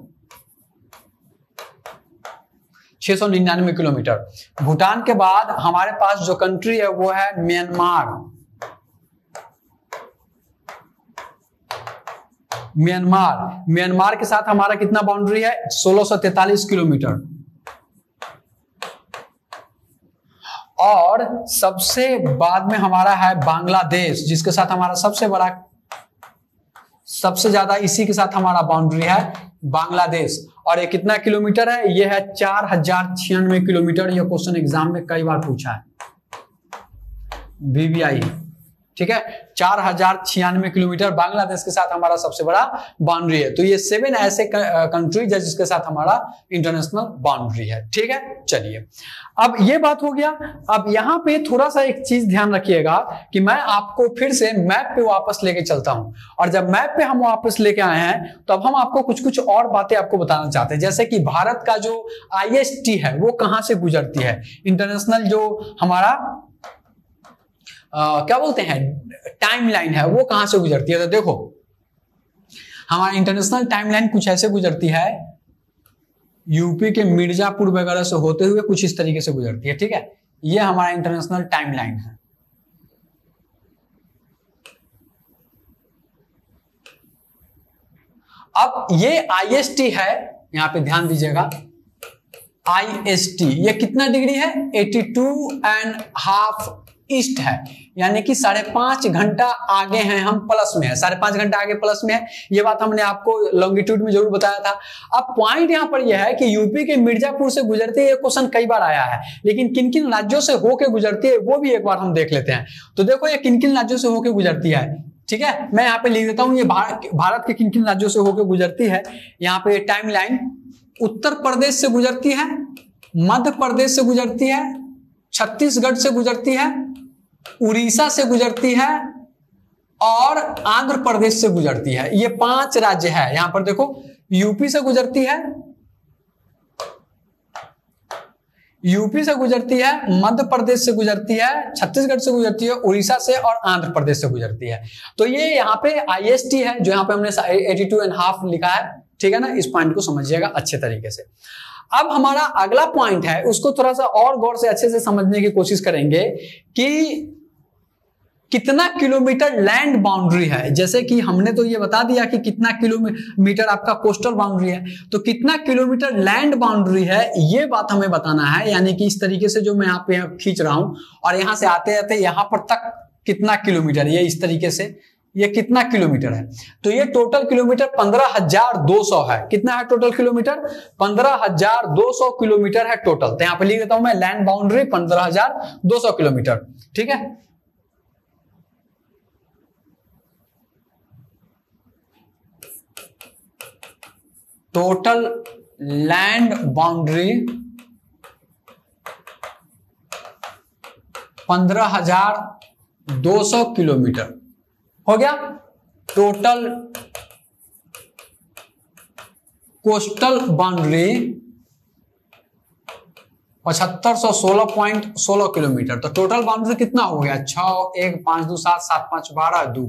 699 किलोमीटर। भूटान के बाद हमारे पास जो कंट्री है वो है म्यांमार। म्यांमार के साथ हमारा कितना बाउंड्री है? 1643 किलोमीटर। और सबसे बाद में हमारा है बांग्लादेश, जिसके साथ हमारा सबसे ज्यादा इसी के साथ हमारा बाउंड्री है बांग्लादेश। और ये कितना किलोमीटर है? ये है 4096 किलोमीटर। ये क्वेश्चन एग्जाम में कई बार पूछा है, BBI ठीक है। 4096 किलोमीटर बांग्लादेश के साथ हमारा सबसे बड़ा बाउंड्री है। तो ये 7 ऐसे कंट्रीज है जिसके साथ हमारा इंटरनेशनल बाउंड्री है, ठीक है। चलिए, अब ये बात हो गया। अब यहाँ पे थोड़ा सा एक चीज ध्यान रखिएगा कि मैं आपको फिर से मैप पे वापस लेके चलता हूं, और जब मैप पे हम वापस लेके आए हैं तो अब हम आपको कुछ कुछ और बातें आपको बताना चाहते हैं, जैसे कि भारत का जो IST है वो कहां से गुजरती है, इंटरनेशनल जो हमारा क्या बोलते हैं टाइमलाइन है वो कहां से गुजरती है। तो देखो, हमारा इंटरनेशनल टाइमलाइन कुछ ऐसे गुजरती है, यूपी के मिर्जापुर वगैरह से होते हुए कुछ इस तरीके से गुजरती है, ठीक है। ये हमारा इंटरनेशनल टाइमलाइन है। अब ये IST है, यहां पे ध्यान दीजिएगा, IST ये कितना डिग्री है, 82.5 ईस्ट है, यानी कि 5.5 घंटा आगे हैं हम, प्लस में है, 5.5 घंटा आगे प्लस में है। ये बात हमने आपको लॉन्गिट्यूड में जरूर बताया था। अब पॉइंट यहां पर यह है कि यूपी के मिर्जापुर से गुजरती है, ये क्वेश्चन कई बार आया है, लेकिन किन किन राज्यों से होके गुजरती है वो भी एक बार हम देख लेते हैं। तो देखो, ये किन किन राज्यों से होके गुजरती है, ठीक है। मैं यहाँ पे लिख देता हूं, ये भारत के किन किन राज्यों से होकर गुजरती है। यहाँ पे टाइमलाइन उत्तर प्रदेश से गुजरती है, मध्य प्रदेश से गुजरती है, छत्तीसगढ़ से गुजरती है, उड़ीसा से गुजरती है और आंध्र प्रदेश से गुजरती है। ये 5 राज्य है। यहां पर देखो, यूपी से गुजरती है, मध्य प्रदेश से गुजरती है, छत्तीसगढ़ से गुजरती है, उड़ीसा से और आंध्र प्रदेश से गुजरती है। तो ये यहाँ पे IST है जो यहाँ पे हमने 82.5 लिखा है, ठीक है ना। इस पॉइंट को समझिएगा अच्छे तरीके से। अब हमारा अगला पॉइंट है, उसको थोड़ा सा और गौर से अच्छे से समझने की कोशिश करेंगे कि कितना किलोमीटर लैंड बाउंड्री है। जैसे कि हमने तो ये बता दिया कि कितना किलोमीटर आपका कोस्टल बाउंड्री है, तो कितना किलोमीटर लैंड बाउंड्री है ये बात हमें बताना है। यानी कि इस तरीके से जो मैं यहाँ पे खींच रहा हूं और यहां से आते आते यहां पर तक कितना किलोमीटर, ये इस तरीके से ये कितना किलोमीटर है। तो ये टोटल किलोमीटर 15,200 है। कितना है टोटल किलोमीटर, 15,200 किलोमीटर है टोटल। तो यहां पे लिख देता हूं मैं लैंड बाउंड्री 15,200 किलोमीटर, ठीक है। टोटल लैंड बाउंड्री 15,200 किलोमीटर हो गया। Total coastal boundary 7516.16 kilometre. तो टोटल बाउंड्री कितना हो गया, 6 1 5 2 7 7 5 12 2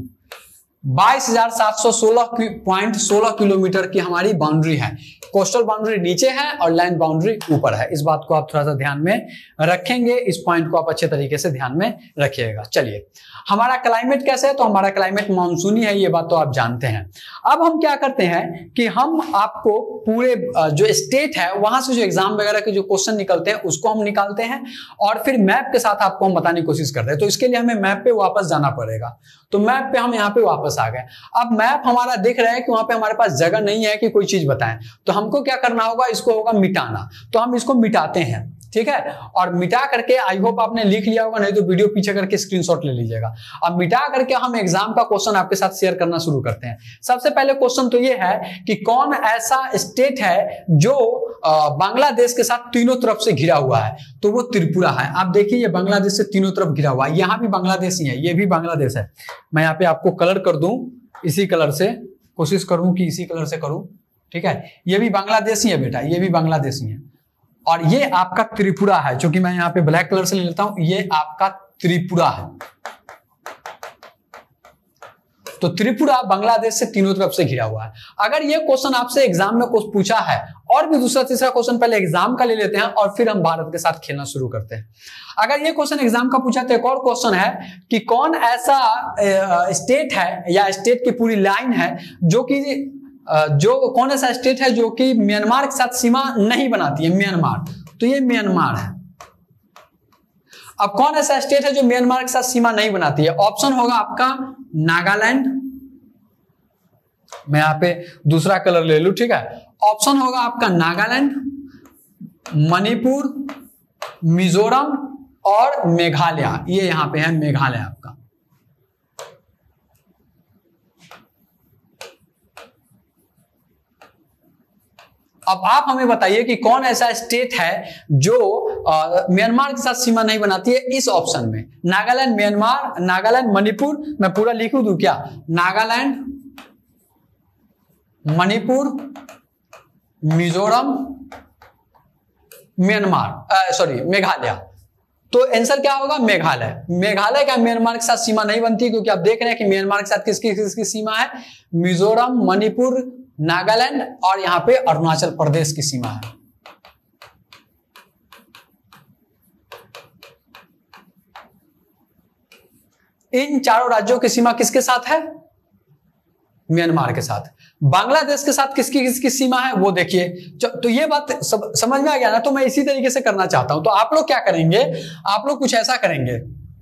22,716.16 किलोमीटर की हमारी बाउंड्री है। कोस्टल बाउंड्री नीचे है और लैंड बाउंड्री ऊपर है। इस बात को आप थोड़ा सा ध्यान में रखेंगे, इस पॉइंट को आप अच्छे तरीके से ध्यान में रखिएगा। चलिए, हमारा क्लाइमेट कैसा है, तो हमारा क्लाइमेट मानसूनी है, ये बात तो आप जानते हैं। अब हम क्या करते हैं कि हम आपको पूरे जो स्टेट है वहां से जो एग्जाम वगैरह के जो क्वेश्चन निकलते हैं उसको हम निकालते हैं और फिर मैप के साथ आपको हम बताने की कोशिश करते हैं। तो इसके लिए हमें मैप पे वापस जाना पड़ेगा। तो मैप पे हम यहाँ पे वापस आ गए। अब मैप हमारा दिख रहा है कि वहां पे हमारे पास जगह नहीं है कि कोई चीज बताएं, तो हमको क्या करना होगा, इसको होगा मिटाना। तो हम इसको मिटाते हैं, ठीक है। और मिटा करके, आई होप आपने लिख लिया होगा, नहीं तो वीडियो पीछे करके स्क्रीनशॉट ले लीजिएगा। अब मिटा करके हम एग्जाम का क्वेश्चन आपके साथ शेयर करना शुरू करते हैं। सबसे पहले क्वेश्चन तो ये है कि कौन ऐसा स्टेट है जो बांग्लादेश के साथ तीनों तरफ से घिरा हुआ है, तो वो त्रिपुरा है। आप देखिए, ये बांग्लादेश से तीनों तरफ घिरा हुआ है। यहाँ भी बांग्लादेश ही है, ये भी बांग्लादेश है। मैं यहाँ पे आपको कलर कर दूं, इसी कलर से कोशिश करूं कि इसी कलर से करूं, ठीक है। ये भी बांग्लादेश ही है बेटा, ये भी बांग्लादेश ही है। और ये आपका त्रिपुरा है, जो कि मैं यहाँ पे ब्लैक कलर से ले लेता हूं, ये आपका त्रिपुरा है। तो त्रिपुरा बांग्लादेश से तीनों तरफ से घिरा हुआ है। अगर ये क्वेश्चन आपसे एग्जाम में कुछ पूछा है, और भी दूसरा तीसरा क्वेश्चन पहले एग्जाम का ले लेते हैं और फिर हम भारत के साथ खेलना शुरू करते हैं। अगर ये क्वेश्चन एग्जाम का पूछा तो एक और क्वेश्चन है कि कौन ऐसा स्टेट है या स्टेट की पूरी लाइन है जो कौन ऐसा स्टेट है जो कि म्यांमार के साथ सीमा नहीं बनाती है, म्यांमार। तो ये म्यांमार है। अब कौन ऐसा स्टेट है जो म्यांमार के साथ सीमा नहीं बनाती है? ऑप्शन होगा आपका नागालैंड, मैं यहां पे दूसरा कलर ले लूं, ठीक है। ऑप्शन होगा आपका नागालैंड, मणिपुर, मिजोरम और मेघालय। ये यहां पे है मेघालय आपका, अब आप हमें बताइए कि कौन ऐसा स्टेट है जो म्यांमार के साथ सीमा नहीं बनाती है इस ऑप्शन में। नागालैंड, म्यांमार, नागालैंड, मणिपुर, मैं पूरा लिखूं दूं क्या? Nagaland, Manipur, Mizoram, Myanmar, sorry Meghalaya. तो आंसर क्या होगा? मेघालय। मेघालय का म्यांमार के साथ सीमा नहीं बनती, क्योंकि आप देख रहे हैं कि म्यांमार के साथ किसकी किसकी सीमा है? मिजोरम, मणिपुर, नागालैंड और यहां पे अरुणाचल प्रदेश की सीमा है। इन चारों राज्यों की सीमा किसके साथ है? म्यांमार के साथ। बांग्लादेश के साथ किसकी किसकी सीमा है वो देखिए। तो ये बात समझ में आ गया ना? तो मैं इसी तरीके से करना चाहता हूं। तो आप लोग क्या करेंगे? आप लोग कुछ ऐसा करेंगे,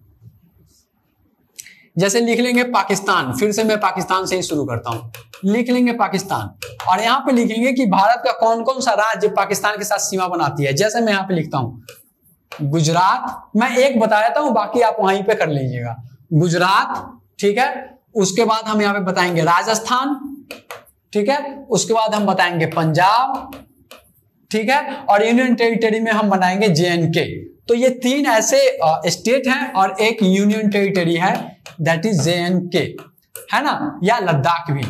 जैसे लिख लेंगे पाकिस्तान। फिर से मैं पाकिस्तान से ही शुरू करता हूं। लिख लेंगे पाकिस्तान और यहां पे लिखेंगे कि भारत का कौन कौन सा राज्य पाकिस्तान के साथ सीमा बनाती है। जैसे मैं यहां पे लिखता हूं गुजरात, मैं एक बता देता हूं, बाकी आप वहीं पे कर लीजिएगा। गुजरात, ठीक है। उसके बाद हम यहां पे बताएंगे राजस्थान, ठीक है। उसके बाद हम बताएंगे पंजाब, ठीक है। और यूनियन टेरिटरी में हम बनाएंगे JNK। तो ये तीन ऐसे स्टेट हैं और एक यूनियन टेरिटरी है, दैट इज JNK, है ना, या लद्दाख भी।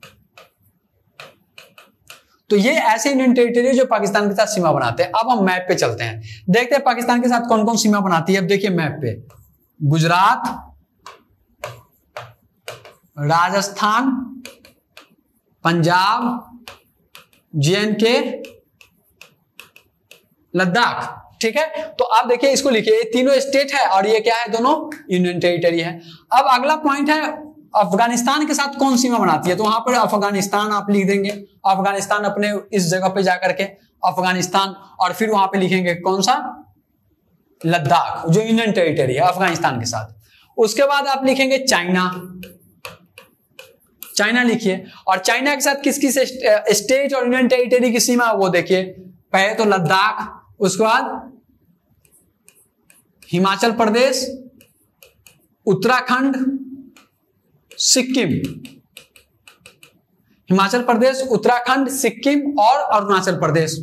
तो ये ऐसे यूनियन टेरिटरी जो पाकिस्तान के साथ सीमा बनाते हैं। अब हम मैप पे चलते हैं, देखते हैं पाकिस्तान के साथ कौन कौन सीमा बनाती है। अब देखिए मैप पे, गुजरात, राजस्थान, पंजाब, JNK, लद्दाख, ठीक है। तो आप देखिए इसको लिखिए, ये तीनों स्टेट है और ये क्या है? दोनों यूनियन टेरिटरी है। अब अगला पॉइंट है अफगानिस्तान के साथ कौन सीमा बनाती है। तो वहां पर अफगानिस्तान आप लिख देंगे। अफगानिस्तान अपने इस जगह पे जाकर के अफगानिस्तान, और फिर वहां पे लिखेंगे कौन सा? लद्दाख, जो यूनियन टेरिटरी है अफगानिस्तान के साथ। उसके बाद आप लिखेंगे चाइना। चाइना लिखिए, और चाइना के साथ किस किस स्टेट और यूनियन टेरिटरी की सीमा वो देखिए। पहले तो लद्दाख, उसके बाद हिमाचल प्रदेश, उत्तराखंड, सिक्किम। हिमाचल प्रदेश, उत्तराखंड, सिक्किम और अरुणाचल प्रदेश,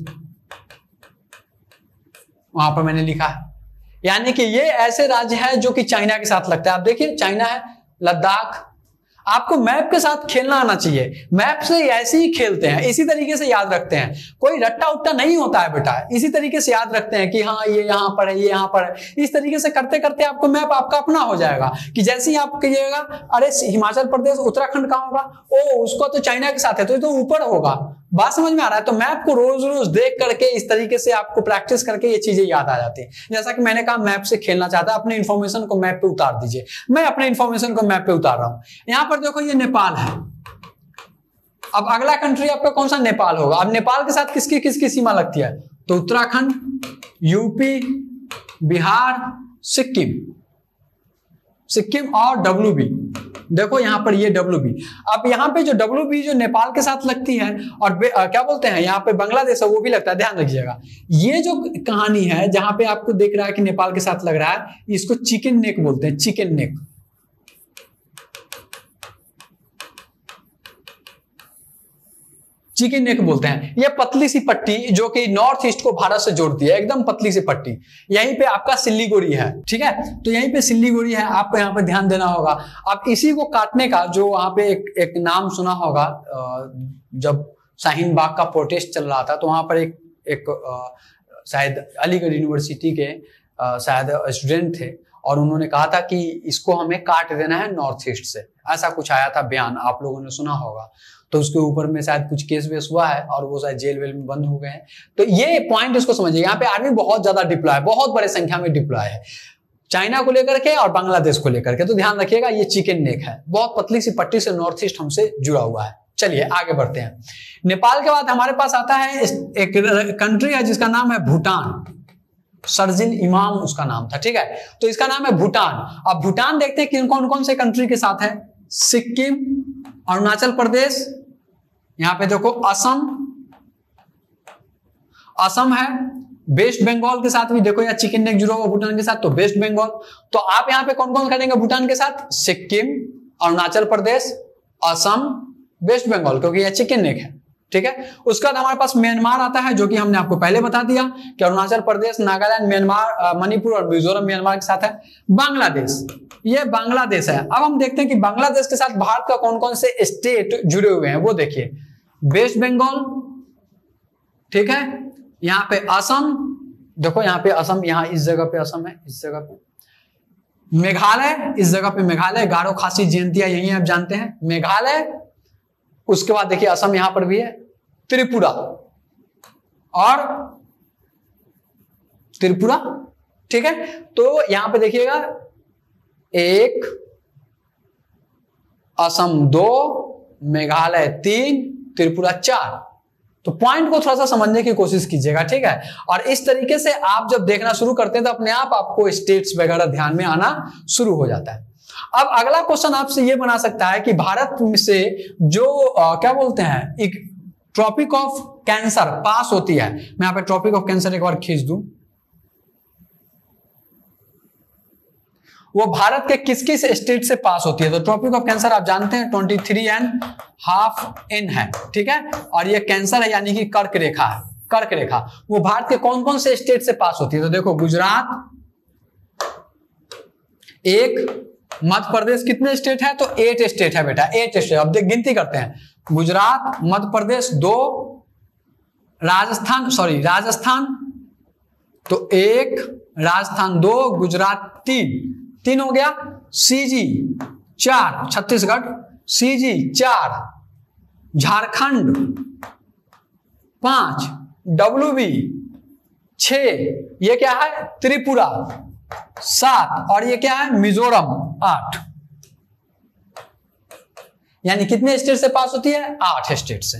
वहां पर मैंने लिखा है। यानी कि ये ऐसे राज्य है जो कि चाइना के साथ लगता है। आप देखिए चाइना है, लद्दाख। आपको मैप के साथ खेलना आना चाहिए। मैप से ऐसे ही खेलते हैं, इसी तरीके से याद रखते हैं। कोई रट्टा उट्टा नहीं होता है बेटा, इसी तरीके से याद रखते हैं कि हाँ ये यहाँ पर है, ये यहाँ पर है। इस तरीके से करते करते आपको मैप आपका अपना हो जाएगा, कि जैसे ही आप कहिएगा अरे हिमाचल प्रदेश, उत्तराखंड कहाँ होगा? ओ उसका तो चाइना के साथ है, तो ये तो ऊपर होगा। बात समझ में आ रहा है? तो मैप को रोज रोज देख करके इस तरीके से आपको प्रैक्टिस करके ये चीजें याद आ जाती है। जैसा कि मैंने कहा मैप से खेलना चाहता है, अपने इन्फॉर्मेशन को मैप पे उतार दीजिए। मैं अपने इन्फॉर्मेशन को मैप पे उतार रहा हूं। यहां पर देखो ये नेपाल है। अब अगला कंट्री आपका कौन सा? नेपाल होगा। अब नेपाल के साथ किसकी किसकी सीमा लगती है? तो उत्तराखंड, यूपी, बिहार, सिक्किम, सिक्किम और WB। देखो यहां पर ये WB। अब यहां पे जो WB जो नेपाल के साथ लगती है, और क्या बोलते हैं यहां पे बांग्लादेश है वो भी लगता है, ध्यान रखिएगा। ये जो कहानी है जहां पे आपको दिख रहा है कि नेपाल के साथ लग रहा है, इसको चिकन नेक बोलते हैं, चिकन नेक। चिकन नेक बोलते हैं। ये पतली सी पट्टी जो कि नॉर्थ ईस्ट को भारत से जोड़ती है, एकदम पतली सी पट्टी। यहीं पे आपका सिल्लीगुड़ी है, ठीक है। तो यहीं पे सिल्लीगुड़ी है, आपको यहाँ पे ध्यान देना होगा। अब इसी को काटने का जो वहां पे एक नाम सुना होगा, जब शाहीन बाग का प्रोटेस्ट चल रहा था, तो वहां पर एक शायद अलीगढ़ यूनिवर्सिटी के शायद स्टूडेंट थे, और उन्होंने कहा था कि इसको हमें काट देना है नॉर्थ ईस्ट से। ऐसा कुछ आया था बयान, आप लोगों ने सुना होगा। तो उसके ऊपर में शायद कुछ केस वेस हुआ है और वो शायद जेल वेल में बंद हो गए हैं। तो ये पॉइंट इसको समझिए, यहाँ पे आर्मी बहुत ज्यादा डिप्लॉय है, बहुत बड़े संख्या में डिप्लॉय है, चाइना को लेकर के और बांग्लादेश को लेकर के। तो ध्यान रखिएगा, ये चिकन नेक है, बहुत पतली सी पट्टी से नॉर्थ ईस्ट हमसे जुड़ा हुआ है। चलिए आगे बढ़ते हैं। नेपाल के बाद हमारे पास आता है एक कंट्री है जिसका नाम है भूटान। सरजिन इमाम उसका नाम था, ठीक है। तो इसका नाम है भूटान। अब भूटान देखते हैं कि कौन कौन से कंट्री के साथ है। सिक्किम, अरुणाचल प्रदेश, यहां पे देखो असम, असम है। वेस्ट बंगाल के साथ भी देखो यहाँ चिकन नेक जुड़ा हुआ भूटान के साथ, तो वेस्ट बंगाल। तो आप यहाँ पे कौन कौन करेंगे भूटान के साथ? सिक्किम, अरुणाचल प्रदेश, असम, वेस्ट बंगाल, क्योंकि यह चिकन नेक है, ठीक है। उसके बाद हमारे पास म्यांमार आता है, जो कि हमने आपको पहले बता दिया कि अरुणाचल प्रदेश, नागालैंड, म्यांमार, मणिपुर और मिजोरम म्यांमार के साथ है। बांग्लादेश, ये बांग्लादेश है। अब हम देखते हैं कि बांग्लादेश के साथ भारत का कौन कौन से स्टेट जुड़े हुए हैं, वो देखिए। वेस्ट बंगाल, ठीक है, यहाँ पे असम, देखो यहाँ पे असम, यहाँ इस जगह पे असम है, इस जगह पे मेघालय, इस जगह पे मेघालय, गारो खासी जयंतिया यही आप जानते हैं, मेघालय। उसके बाद देखिए असम यहां पर भी है, त्रिपुरा और त्रिपुरा, ठीक है। तो यहां पे देखिएगा 1, असम 2, मेघालय 3, त्रिपुरा 4। तो पॉइंट को थोड़ा सा समझने की कोशिश कीजिएगा, ठीक है। और इस तरीके से आप जब देखना शुरू करते हैं तो अपने आप आपको स्टेट्स वगैरह ध्यान में आना शुरू हो जाता है। अब अगला क्वेश्चन आपसे ये बना सकता है कि भारत से जो क्या बोलते हैं, एक ट्रॉपिक ऑफ कैंसर पास होती है। मैं यहां पे ट्रॉपिक ऑफ कैंसर एक बार खींच दूं, वो भारत के किस किस स्टेट से पास होती है। तो ट्रॉपिक ऑफ कैंसर आप जानते हैं 23.5 in है, ठीक है। और ये कैंसर है यानी कि कर्क रेखा है, कर्क रेखा। वो भारत के कौन कौन से स्टेट से पास होती है, तो देखो गुजरात 1, मध्य प्रदेश कितने स्टेट है, तो 8 स्टेट है बेटा, 8 स्टेट। अब देख गिनती करते हैं, गुजरात, मध्य प्रदेश 2, राजस्थान तो 1, राजस्थान 2, गुजरात 3 हो गया। CG 4, Chhattisgarh, CG 4, Jharkhand 5, WB 6, ये क्या है त्रिपुरा 7, और ये क्या है मिजोरम 8। यानी कितने स्टेट से पास होती है, 8 स्टेट से।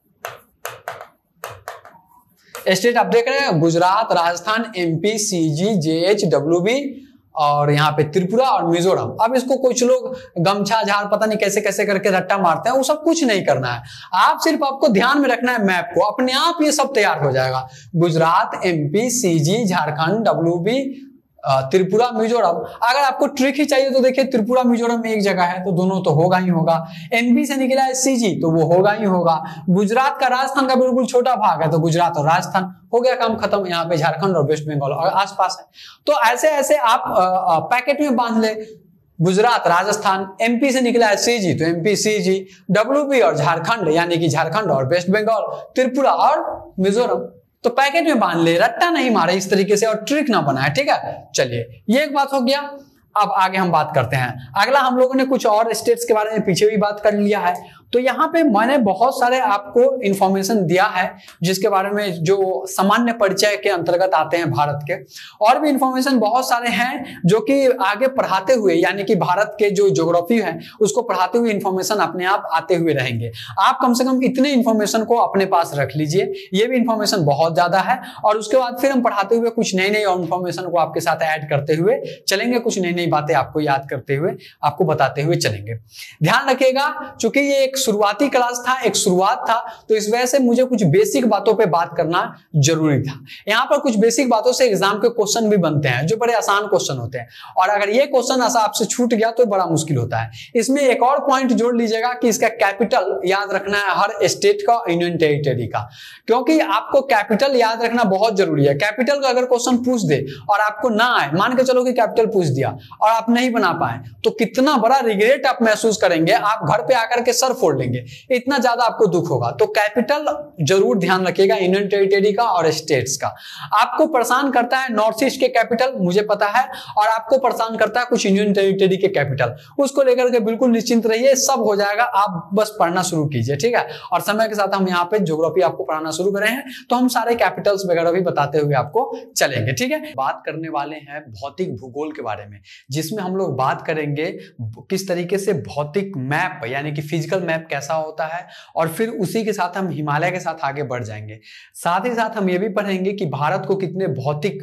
स्टेट आप देख रहे हैं, Gujarat, Rajasthan, MP, CG, JH, WB और यहाँ पे त्रिपुरा और मिजोरम। अब इसको कुछ लोग गमछा झाड़ पता नहीं कैसे कैसे करके रट्टा मारते हैं, वो सब कुछ नहीं करना है। आप सिर्फ आपको ध्यान में रखना है मैप को, अपने आप ये सब तैयार हो जाएगा। Gujarat, MP, CG, Jharkhand, WB, Tripura, Mizoram. अगर आपको ट्रिक ही चाहिए तो देखिए त्रिपुरा मिजोरम में एक जगह है, तो दोनों तो होगा ही होगा। MP से निकला है CG, तो वो होगा ही होगा। गुजरात का राजस्थान का बिल्कुल छोटा भाग है, तो गुजरात और राजस्थान हो गया, काम खत्म। यहाँ पे झारखंड और वेस्ट बंगाल और आसपास है। तो ऐसे ऐसे आप पैकेट में बांध ले, गुजरात, राजस्थान, MP से निकला है CG, तो MP, CG, WB और झारखंड यानी कि झारखंड और वेस्ट बंगाल, त्रिपुरा और मिजोरम। तो पैकेट में बांध ले, रट्टा नहीं मारे इस तरीके से, और ट्रिक ना बनाए, ठीक है। चलिए ये एक बात हो गया। अब आगे हम बात करते हैं। अगला हम लोगों ने कुछ और स्टेट्स के बारे में पीछे भी बात कर लिया है। तो यहाँ पे मैंने बहुत सारे आपको इंफॉर्मेशन दिया है जिसके बारे में जो सामान्य परिचय के अंतर्गत आते हैं भारत के। और भी इंफॉर्मेशन बहुत सारे हैं जो कि आगे पढ़ाते हुए, यानी कि भारत के जो ज्योग्राफी है उसको पढ़ाते हुए इंफॉर्मेशन अपने आप आते हुए रहेंगे। आप कम से कम इतने इंफॉर्मेशन को अपने पास रख लीजिए, ये भी इंफॉर्मेशन बहुत ज्यादा है। और उसके बाद फिर हम पढ़ाते हुए कुछ नई नई इंफॉर्मेशन को आपके साथ ऐड करते हुए चलेंगे, कुछ नई नई बातें आपको याद करते हुए आपको बताते हुए चलेंगे। ध्यान रखिएगा, चूंकि ये एक शुरुआती क्लास था, एक शुरुआत था, तो इस वजह से मुझे कुछ बेसिक बातों पे बात करना जरूरी था। यहाँ पर कुछ बेसिक बातों से एग्जाम के क्वेश्चन भी बनते हैं जो बड़े आसान क्वेश्चन होते हैं, और अगर ये क्वेश्चन आपसे छूट गया तो बड़ा मुश्किल होता है। इसमें एक और पॉइंट जोड़ लीजिएगा कि इसका कैपिटल याद रखना है हर स्टेट का, यूनियन टेरिटरी का, क्योंकि आपको कैपिटल याद रखना बहुत जरूरी है। कैपिटल का अगर क्वेश्चन पूछ दे और आपको ना आए, मान के चलो कि कैपिटल पूछ दिया और आप नहीं बना पाए, तो कितना बड़ा रिग्रेट आप महसूस करेंगे, आप घर पे आकर के सर फोड़ लेंगे, इतना ज्यादा आपको दुख होगा। तो कैपिटल जरूर ध्यान रखिएगा, यूनियन टेरिटरी का और स्टेट्स का। आपको परेशान करता है नॉर्थ ईस्ट के कैपिटल, मुझे पता है, और आपको परेशान करता है कुछ यूनियन टेरिटरी के कैपिटल, उसको लेकर के बिल्कुल निश्चिंत रहिए, सब हो जाएगा। आप बस पढ़ना शुरू कीजिए, ठीक है। और समय के साथ हम यहाँ पे ज्योग्राफी आपको पढ़ाना शुरू करे हैं, तो हम सारे कैपिटल्स वगैरह भी बताते हुए आपको चलेंगे, ठीक है। बात करने वाले हैं भौतिक भूगोल के बारे में, जिसमें हम लोग बात करेंगे किस तरीके से भौतिक मैप यानी कि फिजिकल मैप कैसा होता है, और फिर उसी के साथ हम हिमालय के साथ आगे बढ़ जाएंगे। साथ ही साथ हम ये भी पढ़ेंगे कि भारत को कितने भौतिक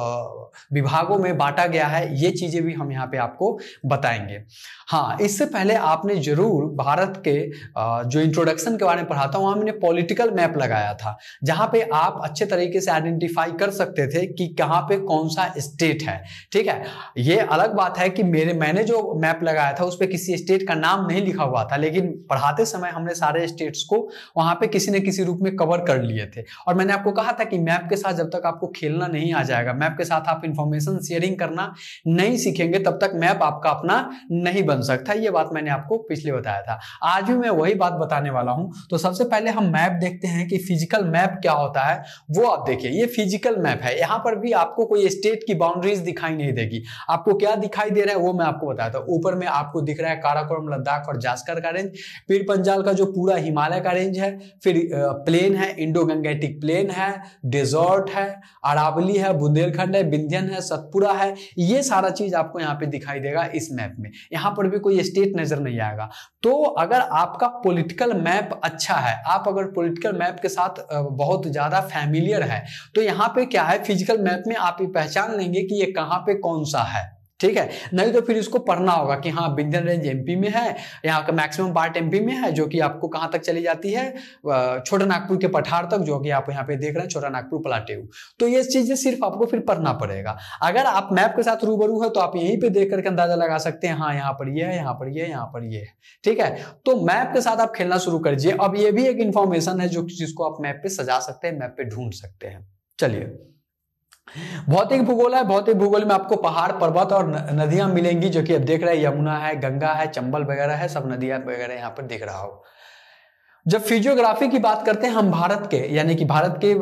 विभागों में बांटा गया है, ये चीजें भी हम यहाँ पे आपको बताएंगे। हाँ, इससे पहले आपने जरूर भारत के जो इंट्रोडक्शन के बारे में पढ़ा था, वहां मैंने पॉलिटिकल मैप लगाया था, जहां पे आप अच्छे तरीके से आइडेंटिफाई कर सकते थे कि कहाँ पे कौन सा स्टेट है, ठीक है। ये अलग बात है कि मैंने जो मैप लगाया था उस पर किसी स्टेट का नाम नहीं लिखा हुआ था, लेकिन पढ़ाते समय हमने सारे स्टेट्स को वहां पे किसी न किसी रूप में कवर कर लिए थे। और मैंने आपको कहा था कि मैप के साथ जब तक आपको खेलना नहीं आ जाएगा, मैप के साथ आप इंफॉर्मेशन शेयरिंग करना नहीं सीखेंगे, तब तक मैप आपका अपना नहीं बन सकता। ये बात मैंने आपको पिछले बताया था, आज भी मैं वही बात बताने वाला हूं। तो सबसे पहले हम मैप देखते हैं कि फिजिकल मैप क्या होता है। वो आप देखिए, ये फिजिकल मैप है। यहां पर भी आपको कोई स्टेट की बाउंड्रीज दिखाई नहीं देगी। आपको क्या दिखाई दे रहा है वो मैं आपको बताया था। ऊपर में आपको दिख रहा है काराकोरम, लद्दाख और जास्कर का रेंज, पीर पंजाल का जो पूरा हिमालय का रेंज है, फिर प्लेन है, इंडो गंगेटिक प्लेन है, डेजर्ट है, अरावली है, बुंदेलखंड है, विंध्यन है, सतपुरा है। ये सारा चीज आपको यहाँ पे दिखाई देगा इस मैप में। यहाँ पर भी कोई स्टेट नजर नहीं आएगा। तो अगर आपका पॉलिटिकल मैप अच्छा है, आप अगर पॉलिटिकल मैप के साथ बहुत ज्यादा फैमिलियर है, तो यहाँ पे क्या है, फिजिकल मैप में आप ये पहचान लेंगे कि ये कहाँ पे कौन सा है। ठीक है, नहीं तो फिर इसको पढ़ना होगा कि हाँ विंध्यन रेंज एमपी में है, यहाँ का मैक्सिमम पार्ट एमपी में है, जो कि आपको कहाँ तक चली जाती है, छोटा नागपुर के पठार तक, जो कि आप यहाँ पे देख रहे हैं छोटा नागपुर प्लाटेऊ। तो ये चीजें सिर्फ आपको फिर पढ़ना पड़ेगा। अगर आप मैप के साथ रूबरू है तो आप यहीं पे देख करके अंदाजा लगा सकते हैं, हाँ यहाँ पर ये है, यहाँ पर ये है, यहाँ पर ये है। ठीक है, तो मैप के साथ आप खेलना शुरू करिए। अब ये भी एक इंफॉर्मेशन है जो जिसको आप मैप पे सजा सकते हैं, मैप पे ढूंढ सकते हैं। चलिए, भौतिक भूगोल है। भौतिक भूगोल में आपको पहाड़, पर्वत और नदियां मिलेंगी, जो कि अब देख रहे हैं, यमुना है, गंगा है, चंबल वगैरह है, सब नदियां वगैरह यहाँ पर दिख रहा हो। जब फिजियोग्राफी की बात करते हैं हम भारत के, यानी कि भारत के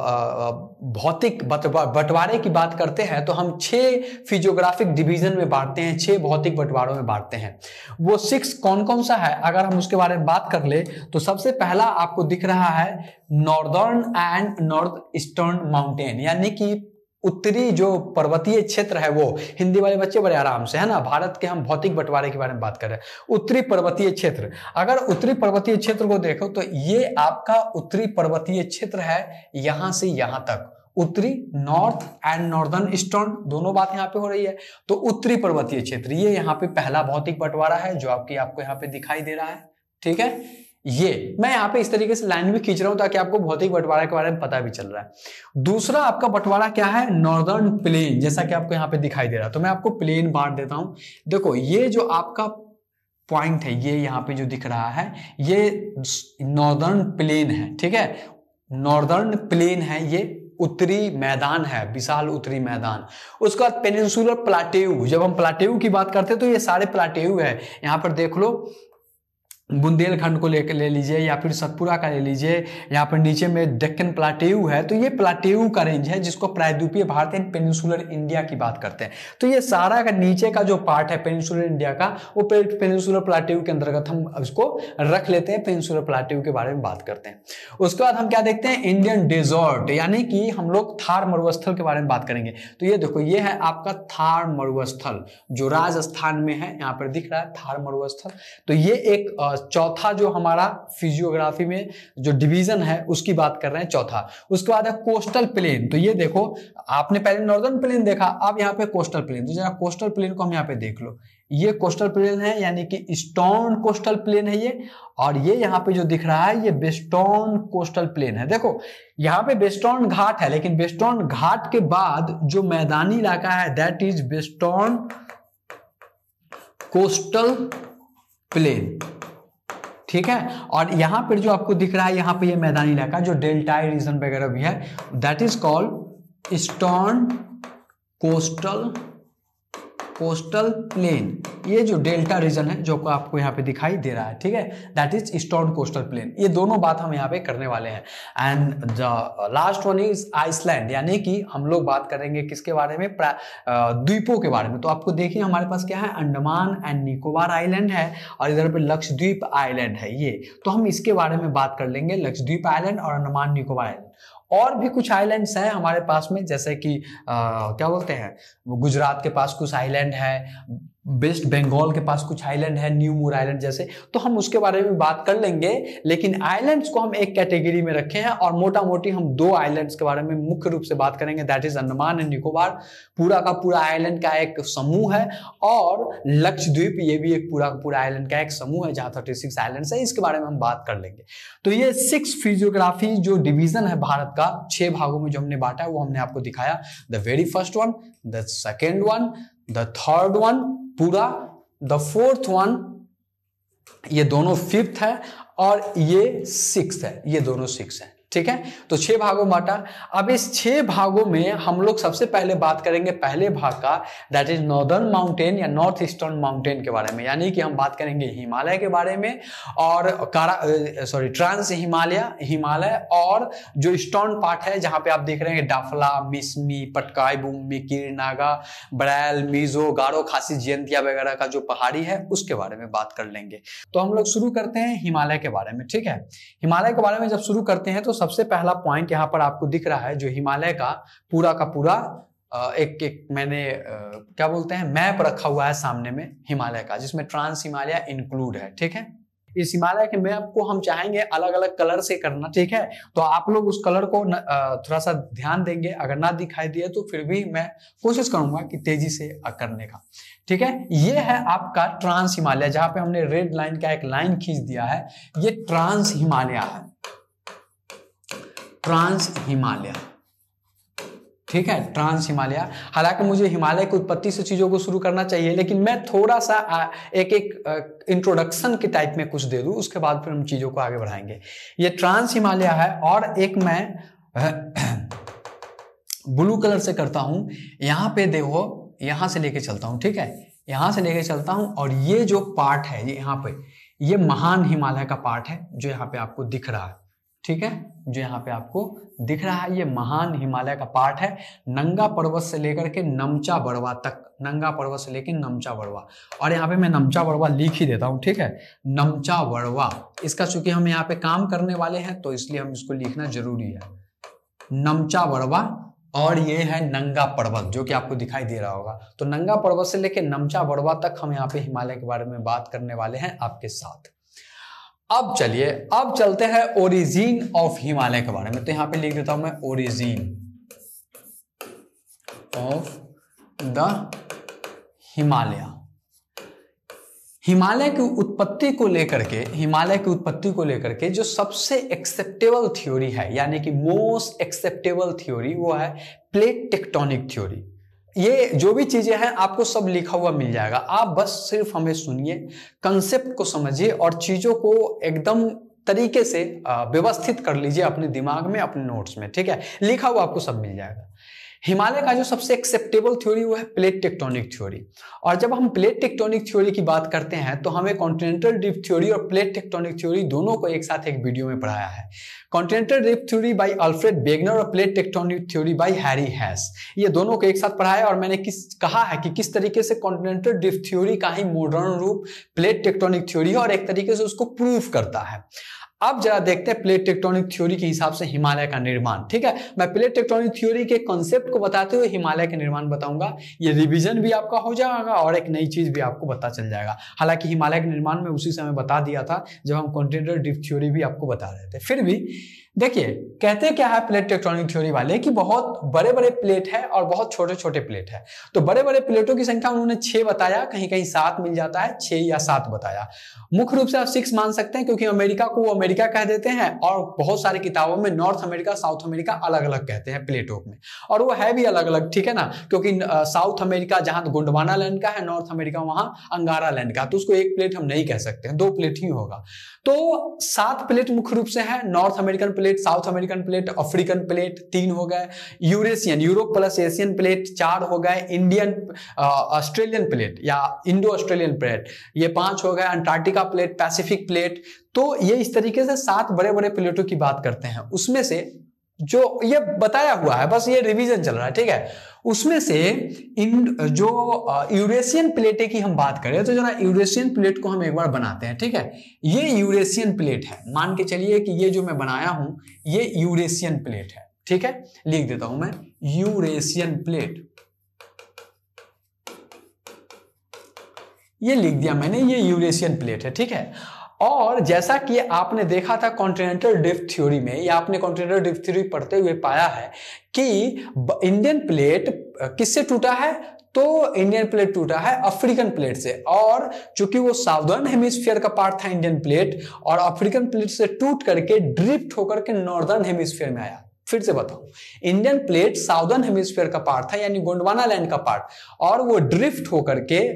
भौतिक बंटवारे की बात करते हैं, तो हम 6 फिजियोग्राफिक डिवीजन में बांटते हैं, 6 भौतिक बंटवारों में बांटते हैं। वो 6 कौन कौन सा है, अगर हम उसके बारे में बात कर ले तो सबसे पहला आपको दिख रहा है northern and north eastern mountain, यानी कि उत्तरी जो पर्वतीय क्षेत्र है वो, हिंदी वाले बच्चे बड़े आराम से, है ना, भारत के हम भौतिक बंटवारे के बारे में बात कर रहे हैं। उत्तरी पर्वतीय क्षेत्र, अगर उत्तरी पर्वतीय क्षेत्र को देखो तो ये आपका उत्तरी पर्वतीय क्षेत्र है, यहां से यहां तक उत्तरी, नॉर्थ एंड नॉर्दर्न ईस्टर्न, दोनों बात यहाँ पे हो रही है। तो उत्तरी पर्वतीय क्षेत्र ये यहाँ पे पहला भौतिक बंटवारा है जो आपको यहाँ पे दिखाई दे रहा है। ठीक है, ये मैं यहाँ पे इस तरीके से लाइन भी खींच रहा हूं ताकि आपको भौतिक बंटवारा के बारे में पता भी चल रहा है। दूसरा आपका बंटवारा क्या है, नॉर्दर्न प्लेन, जैसा कि आपको यहाँ पे दिखाई दे रहा है। तो मैं आपको प्लेन बांट देता हूं। देखो, ये जो आपका पॉइंट है, ये यहाँ पे जो दिख रहा है, ये नॉर्दर्न प्लेन है। ठीक है, नॉर्दर्न प्लेन है, ये उत्तरी मैदान है, विशाल उत्तरी मैदान। उसके बाद पेनिनसुलर प्लाटेऊ, जब हम प्लाटेऊ की बात करते हैं तो ये सारे प्लाटेऊ है। यहाँ पर देख लो, बुंदेलखंड को ले लीजिए, या फिर सतपुरा का ले लीजिए, यहाँ पर नीचे में डेक्कन प्लाटेऊ है, तो ये प्लाटेऊ का रेंज है जिसको प्रायद्वीपीय भारत एंड पेनिनसुलर इंडिया की बात करते हैं। तो ये सारा का नीचे का जो पार्ट है पेनिनसुलर इंडिया का, वो पेनिनसुलर प्लाटेऊ के अंतर्गत हम इसको रख लेते हैं, पेनिनसुलर प्लाटेऊ के बारे में बात करते हैं। उसके बाद हम क्या देखते हैं, इंडियन डेजर्ट, यानी कि हम लोग थार मरुस्थल के बारे में बात करेंगे। तो ये देखो, ये है आपका थार मरुस्थल जो राजस्थान में है, यहाँ पर दिख रहा है थार मरुस्थल। तो ये एक चौथा जो हमारा फिजियोग्राफी में जो डिवीजन है उसकी बात कर रहे हैं, चौथा। उसके बाद है कोस्टल प्लेन। तो ये देखो, आपने पहले नॉर्दर्न प्लेन देखा, अब यहाँ पे कोस्टल प्लेन। तो जरा कोस्टल प्लेन को हम यहाँ पे देख लो, ये कोस्टल प्लेन है, यानी कि ईस्टर्न कोस्टल प्लेन है ये। और ये यहाँ पे जो दिख रहा है, ये वेस्टर्न कोस्टल प्लेन है। देखो, यहाँ पे वेस्टर्न घाट है, लेकिन वेस्टर्न घाट के बाद जो मैदानी इलाका है, that is western coastal plain. ठीक है, और यहां पर जो आपको दिख रहा है, यहाँ पे ये मैदानी इलाका जो डेल्टाई रीजन वगैरह भी है, that is called eastern coastal plain. ये जो डेल्टा रीजन है जो आपको यहाँ पे दिखाई दे रहा है, ठीक है, that is eastern coastal plain. ये दोनों बात हम यहाँ पे करने वाले हैं। And the last one is island, यानी कि हम लोग बात करेंगे किसके बारे में, द्वीपों के बारे में। तो आपको देखिए, हमारे पास क्या है, अंडमान एंड निकोबार आइलैंड है, और इधर पे लक्षद्वीप आइलैंड है ये। तो हम इसके बारे में बात कर लेंगे, लक्षद्वीप आइलैंड और अंडमान निकोबार आइलैंड। और भी कुछ आइलैंड्स हैं हमारे पास में, जैसे कि क्या बोलते हैं, गुजरात के पास कुछ आइलैंड है, वेस्ट बंगाल के पास कुछ आइलैंड है, न्यू मूर आइलैंड जैसे। तो हम उसके बारे में बात कर लेंगे, लेकिन आइलैंड्स को हम एक कैटेगरी में रखे हैं, और मोटा मोटी हम 2 आइलैंड्स के बारे में मुख्य रूप से बात करेंगे, that is Andaman and Nicobar, पूरा का पूरा आइलैंड का एक समूह है, और लक्षद्वीप, ये भी एक पूरा का पूरा आइलैंड का एक समूह है, जहां 36 आइलैंड्स है। इसके बारे में हम बात कर लेंगे। तो ये 6 फिजियोग्राफी जो डिवीजन है भारत का, 6 भागों में जो हमने बांटा है, वो हमने आपको दिखाया। The very first one, the second one, the third one पूरा, द फोर्थ वन ये दोनों 5th है और ये 6th है, ये दोनों 6 है। ठीक है, तो 6 भागों में बांटा। अब इस 6 भागों में हम लोग सबसे पहले बात करेंगे पहले भाग का, दैट इज नॉर्दर्न माउंटेन या नॉर्थ ईस्टर्न माउंटेन के बारे में, यानी कि हम बात करेंगे हिमालय के बारे में और ट्रांस हिमालय और जो ईस्टर्न पार्ट है जहां पे आप देख रहे हैं डाफला, मिसमी, पटकाई, बुम्मी, कीर नागा, ब्रैल, मिजो, गारो, खासी, जयंतिया वगैरह का जो पहाड़ी है उसके बारे में बात कर लेंगे। तो हम लोग शुरू करते हैं हिमालय के बारे में। ठीक है, हिमालय के बारे में जब शुरू करते हैं तो सबसे पहला पॉइंट यहाँ पर आपको दिख रहा है, जो हिमालय का पूरा एक मैंने क्या बोलते हैं मैप रखा हुआ है सामने में हिमालय का, जिसमें ट्रांस हिमालय इंक्लूड है। ठीक है, इस हिमालय के मैप को हम चाहेंगे अलग अलग कलर से करना। ठीक है, तो आप लोग उस कलर को थोड़ा सा ध्यान देंगे, अगर ना दिखाई दिए तो फिर भी मैं कोशिश करूंगा कि तेजी से करने का। ठीक है, ये है आपका ट्रांस हिमालय, जहां पे हमने रेड लाइन का एक लाइन खींच दिया है, ये ट्रांस हिमालय है, ट्रांस हिमालय। ठीक है, ट्रांस हिमालय। हालांकि मुझे हिमालय की उत्पत्ति से चीजों को शुरू करना चाहिए, लेकिन मैं थोड़ा सा एक इंट्रोडक्शन के टाइप में कुछ दे दूं, उसके बाद फिर हम चीजों को आगे बढ़ाएंगे। ये ट्रांस हिमालय है और एक मैं ब्लू कलर से करता हूं, यहां पे देखो, यहां से लेके चलता हूं। ठीक है, यहां से लेके चलता हूं और ये जो पार्ट है ये यहाँ पे, ये महान हिमालय का पार्ट है जो यहाँ पे आपको दिख रहा है। ठीक है, जो यहाँ पे आपको दिख रहा है ये महान हिमालय का पार्ट है, नंगा पर्वत से लेकर के नमचा बड़वा तक, नंगा पर्वत से लेकर नमचा बड़वा। और यहाँ पे मैं नमचा बड़वा लिख ही देता हूँ। ठीक है, नमचा बड़वा, इसका चूंकि हम यहाँ पे काम करने वाले हैं तो इसलिए हम इसको लिखना जरूरी है, नमचा बड़वा। और ये है नंगा पर्वत जो कि आपको दिखाई दे रहा होगा। तो नंगा पर्वत से लेकर नमचा बड़वा तक हम यहाँ पे हिमालय के बारे में बात करने वाले हैं आपके साथ। अब चलिए, अब चलते हैं ओरिजिन ऑफ हिमालय के बारे में। तो यहां पे लिख देता हूं मैं origin of the Himalaya. Himalaya की उत्पत्ति को लेकर के जो सबसे एक्सेप्टेबल थ्योरी है, यानी कि मोस्ट एक्सेप्टेबल थ्योरी, वो है प्लेट टेक्टोनिक थ्योरी। ये जो भी चीजें हैं आपको सब लिखा हुआ मिल जाएगा, आप बस सिर्फ हमें सुनिए, कंसेप्ट को समझिए और चीजों को एकदम तरीके से व्यवस्थित कर लीजिए अपने दिमाग में, अपने नोट्स में। ठीक है, लिखा हुआ आपको सब मिल जाएगा। हिमालय का जो सबसे एक्सेप्टेबल थ्योरी वो है प्लेट टेक्टोनिक थ्योरी। और जब हम प्लेट टेक्टोनिक थ्योरी की बात करते हैं तो हमें कॉन्टिनेंटल ड्रिफ्ट थ्योरी और प्लेट टेक्टोनिक थ्योरी दोनों को एक साथ एक वीडियो में पढ़ाया है। Continental drift theory by Alfred Wegener और plate tectonic theory by Harry Hess, ये दोनों को एक साथ पढ़ाया। और मैंने कहा है कि किस तरीके से कॉन्टिनेंटल ड्रिफ्ट थ्योरी का ही मॉडर्न रूप प्लेट टेक्टोनिक थ्योरी है और एक तरीके से उसको प्रूफ करता है। अब जरा देखते हैं प्लेट टेक्टोनिक थ्योरी के हिसाब से हिमालय का निर्माण। ठीक है, मैं प्लेट टेक्टोनिक थ्योरी के कॉन्सेप्ट को बताते हुए हिमालय के निर्माण बताऊंगा। ये रिवीजन भी आपका हो जाएगा और एक नई चीज भी आपको पता चल जाएगा। हालांकि हिमालय के निर्माण में उसी समय बता दिया था जब हम कॉन्टिनेंटल ड्रिफ्ट थ्योरी भी आपको बता रहे थे। फिर भी देखिए, कहते क्या है प्लेट टेक्टोनिक थ्योरी वाले कि बहुत बड़े बड़े प्लेट है और बहुत छोटे छोटे प्लेट है। तो बड़े बड़े प्लेटों की संख्या उन्होंने 6 बताया, कहीं कहीं 7 मिल जाता है, 6 या 7 बताया। मुख्य रूप से आप 6 मान सकते हैं क्योंकि अमेरिका को वो अमेरिका कह देते हैं और बहुत सारी किताबों में नॉर्थ अमेरिका, साउथ अमेरिका अलग अलग कहते हैं प्लेटों में, और वो है भी अलग अलग। ठीक है ना, क्योंकि साउथ अमेरिका जहां गोंडवाना लैंड का है, नॉर्थ अमेरिका वहां अंगारा लैंड का, तो उसको एक प्लेट हम नहीं कह सकते हैं, 2 प्लेट ही होगा। तो 7 प्लेट मुख्य रूप से है, North American plate, South American plate, African plate 3 हो गए, Eurasian Europe plus Asian plate 4 हो गए, इंडियन ऑस्ट्रेलियन प्लेट या इंडो ऑस्ट्रेलियन प्लेट ये 5 हो गए, अंटार्कटिका प्लेट, पैसिफिक प्लेट। तो ये इस तरीके से 7 बड़े बड़े प्लेटों की बात करते हैं। उसमें से जो ये बताया हुआ है, बस ये रिवीजन चल रहा है। ठीक है, उसमें से जो यूरेशियन प्लेट की हम बात करें तो जरा यूरेशियन प्लेट को हम एक बार बनाते हैं। ठीक है, ये यूरेशियन प्लेट है, मान के चलिए कि ये जो मैं बनाया हूं ये यूरेशियन प्लेट है। ठीक है, लिख देता हूं मैं यूरेशियन प्लेट, ये लिख दिया मैंने, ये यूरेशियन प्लेट है। ठीक है, और जैसा कि आपने देखा था कॉन्टिनेंटल ड्रिफ्ट थ्योरी में, या आपने कॉन्टिनेंटल ड्रिफ्ट थ्योरी पढ़ते हुए पाया है कि इंडियन प्लेट किससे टूटा है, तो इंडियन प्लेट टूटा है अफ्रीकन प्लेट से। और चूंकि वो साउदर्न हेमिस्फीयर का पार्ट था इंडियन प्लेट, और अफ्रीकन प्लेट से टूट करके ड्रिफ्ट होकर के नॉर्दर्न हेमिस्फीयर में आया। फिर से बताऊं, इंडियन प्लेट साउदर्न हेमिस्फीयर का पार्ट था, यानी गोंडवाना लैंड का पार्ट, और वो ड्रिफ्ट होकर के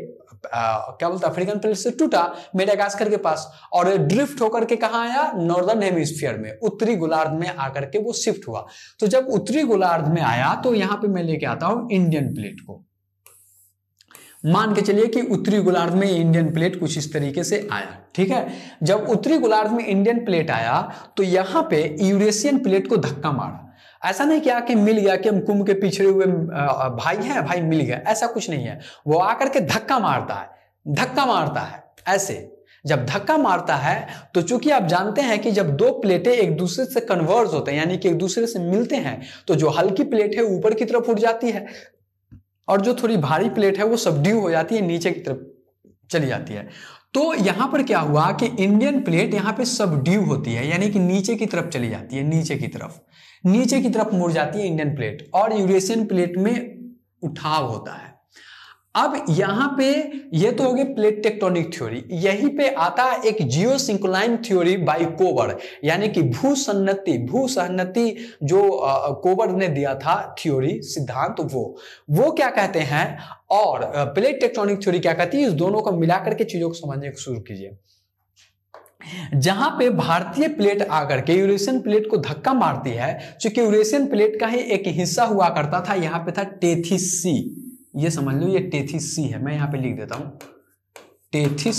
क्या बोलते हैं, अफ्रीकन प्लेट से टूटा मेडागास्कर के पास, और ड्रिफ्ट होकर के कहाँ आया, नॉर्दर्न हेमिस्फीयर में, उत्तरी गोलार्ध में आकर के वो शिफ्ट हुआ। तो जब उत्तरी गोलार्ध में आया तो यहां पे मैं लेके आता हूं इंडियन प्लेट को। मान के चलिए कि उत्तरी गोलार्ध में इंडियन प्लेट कुछ इस तरीके से आया, ठीक है। जब उत्तरी गोलार्ध में इंडियन प्लेट आया तो यहां पे यूरेशियन प्लेट को धक्का मारा। ऐसा नहीं किया कि मिल गया कि हम कुंभ के पिछड़े हुए भाई हैं, भाई मिल गया, ऐसा कुछ नहीं है। वो आकर के धक्का मारता है ऐसे। जब धक्का मारता है तो चूंकि आप जानते हैं कि जब दो प्लेटें एक दूसरे से कन्वर्ज होते हैं, यानी कि एक दूसरे से मिलते हैं, तो जो हल्की प्लेट है ऊपर की तरफ उठ जाती है और जो थोड़ी भारी प्लेट है वो सबड्यू हो जाती है, नीचे की तरफ चली जाती है। तो यहां पर क्या हुआ कि इंडियन प्लेट यहां पे सबड्यू होती है, यानी कि नीचे की तरफ चली जाती है, नीचे की तरफ मुड़ जाती है इंडियन प्लेट, और यूरेशियन प्लेट में उठाव होता है। अब यहां पे ये तो हो गई प्लेट टेक्टोनिक थ्योरी। यहीं पे आता है एक जियोसिंक्लाइन थ्योरी बाय कोबर, यानी कि भूसहनति जो कोबर ने दिया था थ्योरी, सिद्धांत, वो क्या कहते हैं, और प्लेट टेक्टोनिक थ्योरी क्या कहती है, इस दोनों को मिलाकर के चीजों को समझने को शुरू कीजिए। जहां पे भारतीय प्लेट आकर के यूरेशियन प्लेट को धक्का मारती है, क्योंकि यूरेशियन प्लेट का ही एक हिस्सा हुआ करता था, यहां पे था टेथिस सी, ये समझ लो ये टेथिस सी है, मैं यहां पे लिख देता हूं टेथिस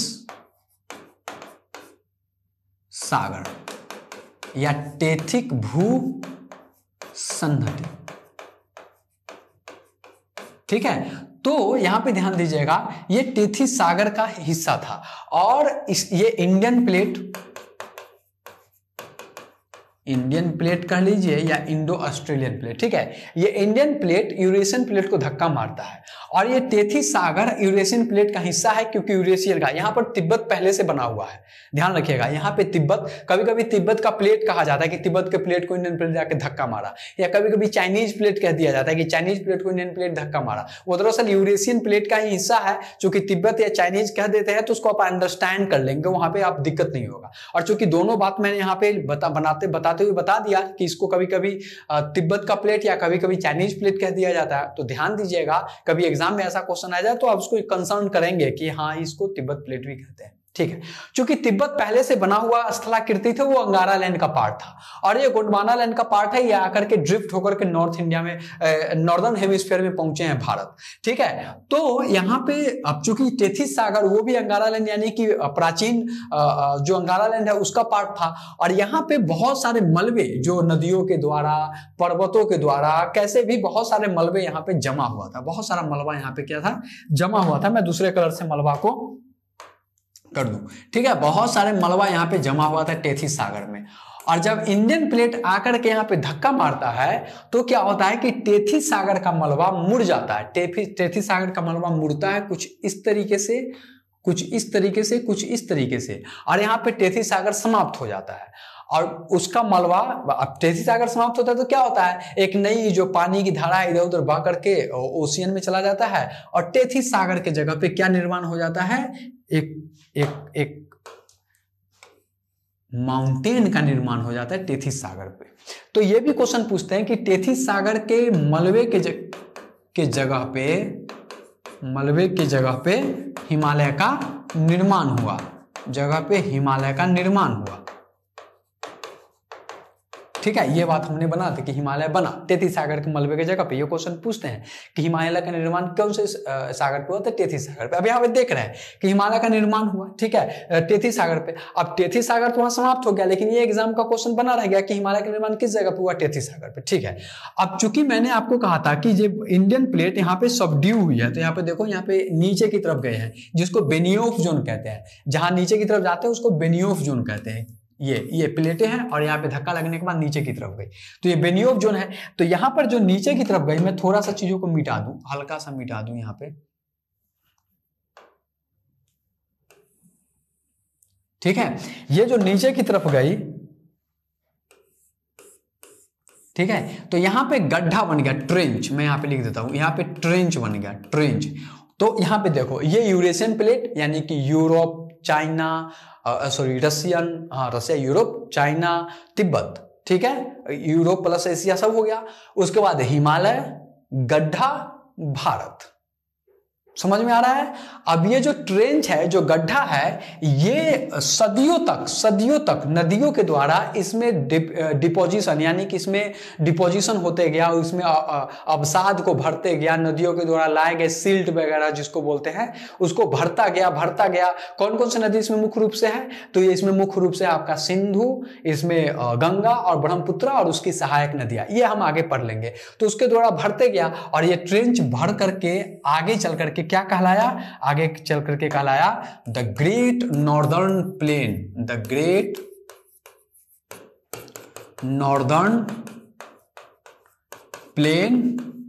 सागर या टेथिक भू सन्नति, ठीक है। तो यहां पे ध्यान दीजिएगा, ये टेथिस सागर का हिस्सा था, और ये इंडियन प्लेट कह लीजिए या इंडो ऑस्ट्रेलियन प्लेट, ठीक है। ये इंडियन प्लेट यूरेशियन प्लेट को धक्का मारता है, और ये टेथिस सागर यूरेशियन प्लेट का हिस्सा है, क्योंकि यूरेशियन का यहां पर तिब्बत पहले से बना हुआ है, ध्यान रखिएगा। यहां पे तिब्बत, कभी कभी तिब्बत का प्लेट कहा जाता है कि तिब्बत के प्लेट को इंडियन प्लेट जाके धक्का मारा, या कभी कभी चाइनीज प्लेट कह दिया जाता है कि चाइनीज प्लेट को इंडियन प्लेट धक्का मारा। वो दरअसल यूरेशियन प्लेट का ही हिस्सा है, चूंकि तिब्बत या चाइनीज कह देते हैं तो उसको आप अंडरस्टैंड कर लेंगे, वहां पे आप दिक्कत नहीं होगा। और चूंकि दोनों बात मैंने यहाँ पे बताते हुए बता दिया कि इसको कभी कभी तिब्बत का प्लेट या कभी कभी चाइनीज प्लेट कह दिया जाता है, तो ध्यान दीजिएगा, कभी एग्जाम में ऐसा क्वेश्चन आ जाए तो आप उसको कंसर्न करेंगे कि हाँ इसको तिब्बत प्लेट भी कहते हैं, ठीक है। क्योंकि तिब्बत पहले से बना हुआ स्थलाकृति थे, वो अंगारा लैंड का पार्ट था, और ये गोंडवाना लैंड का पार्ट है। ये आकर के ड्रिफ्ट होकर के नॉर्थ इंडिया में, नॉर्दर्न हेमिस्फीयर में पहुंचे हैं भारत, ठीक है। तो यहाँ पे अब चूंकि टेथिस सागर वो भी अंगारा लैंड, यानी कि प्राचीन जो अंगारा लैंड है उसका पार्ट था, और यहाँ पे बहुत सारे मलबे जो नदियों के द्वारा, पर्वतों के द्वारा, कैसे भी बहुत सारे मलबे यहाँ पे जमा हुआ था, बहुत सारा मलबा यहाँ पे क्या था, जमा हुआ था। मैं दूसरे कलर से मलबा को कर दूं, ठीक है। बहुत सारे मलबा यहाँ पे जमा हुआ था टेथिस सागर में, और जब इंडियन प्लेट आकर के यहाँ पे धक्का मारता है तो क्या होता है कि टेथिस सागर का मलबा मुड़ जाता है। टेथिस सागर का मलबा मुड़ता है कुछ इस तरीके से, कुछ इस तरीके से, कुछ इस तरीके से, और यहाँ पे टेथिस सागर समाप्त हो जाता है। और उसका मलबा, अब टेथिस सागर समाप्त होता है तो क्या होता है, एक नई जो पानी की धारा इधर उधर बह करके ओशियन में चला जाता है, और टेथिस सागर के जगह पे क्या निर्माण हो जाता है, एक माउंटेन का निर्माण हो जाता है टेथिस सागर पे। तो ये भी क्वेश्चन पूछते हैं कि टेथिस सागर के मलबे के जगह पे हिमालय का निर्माण हुआ, ठीक है। ये बात हमने बना थी कि हिमालय बना टेथिस सागर के मलबे के जगह पे। ये क्वेश्चन पूछते हैं कि हिमालय का निर्माण कौन से सागर पे हुआ था, टेथिस सागर पे। अब यहाँ पे देख रहे हैं कि हिमालय का निर्माण हुआ, ठीक है, टेथिस सागर पे। अब टेथिस सागर तो वहां समाप्त हो गया, लेकिन ये एग्जाम का क्वेश्चन बना रह गया कि हिमालय का निर्माण किस जगह पे हुआ, टेथिस सागर पे, ठीक है। अब चूंकि मैंने आपको कहा था कि जब इंडियन प्लेट यहाँ पे सबड्यू हुई है, तो यहाँ पे देखो, यहाँ पे नीचे की तरफ गए हैं, जिसको बेनियोफ जोन कहते हैं। जहां नीचे की तरफ जाते हैं उसको बेनियोफ जोन कहते हैं। ये प्लेटें हैं और यहाँ पे धक्का लगने के बाद नीचे की तरफ गई, तो ये बेनियोफ जोन है। तो यहाँ पर जो नीचे की तरफ गई, मैं थोड़ा सा चीजों को मिटा दूं, हल्का सा मिटा दूं यहाँ पे, ठीक है। ये जो नीचे की तरफ गई, ठीक है, तो यहाँ पे गड्ढा बन गया, ट्रेंच, मैं यहाँ पे लिख देता हूं, यहाँ पे ट्रेंच बन गया, ट्रेंच। तो यहाँ पे देखो, ये यूरेशियन प्लेट, यानी कि Europe, China, Russia, Europe, China, Tibet, ठीक है, यूरोप प्लस एशिया सब हो गया। उसके बाद हिमालय, गड्ढा, भारत, समझ में आ रहा है। अब ये जो ट्रेंच है, जो गड्ढा है, ये सदियों तक नदियों के द्वारा इसमें डिपोजिशन यानी कि इसमें डिपोजिशन होते गया, इसमें अवसाद को भरते गया, नदियों के द्वारा लाए गए सिल्ट वगैरह जिसको बोलते हैं, उसको भरता गया। कौन कौन सी नदी इसमें मुख्य रूप से है? तो ये इसमें मुख्य रूप से आपका सिंधु, इसमें गंगा और ब्रह्मपुत्र और उसकी सहायक नदियां, ये हम आगे पढ़ लेंगे। तो उसके द्वारा भरते गया और ये ट्रेंच भर करके आगे चल करके क्या कहलाया? आगे चल करके कहलाया the great northern plain, the great northern plain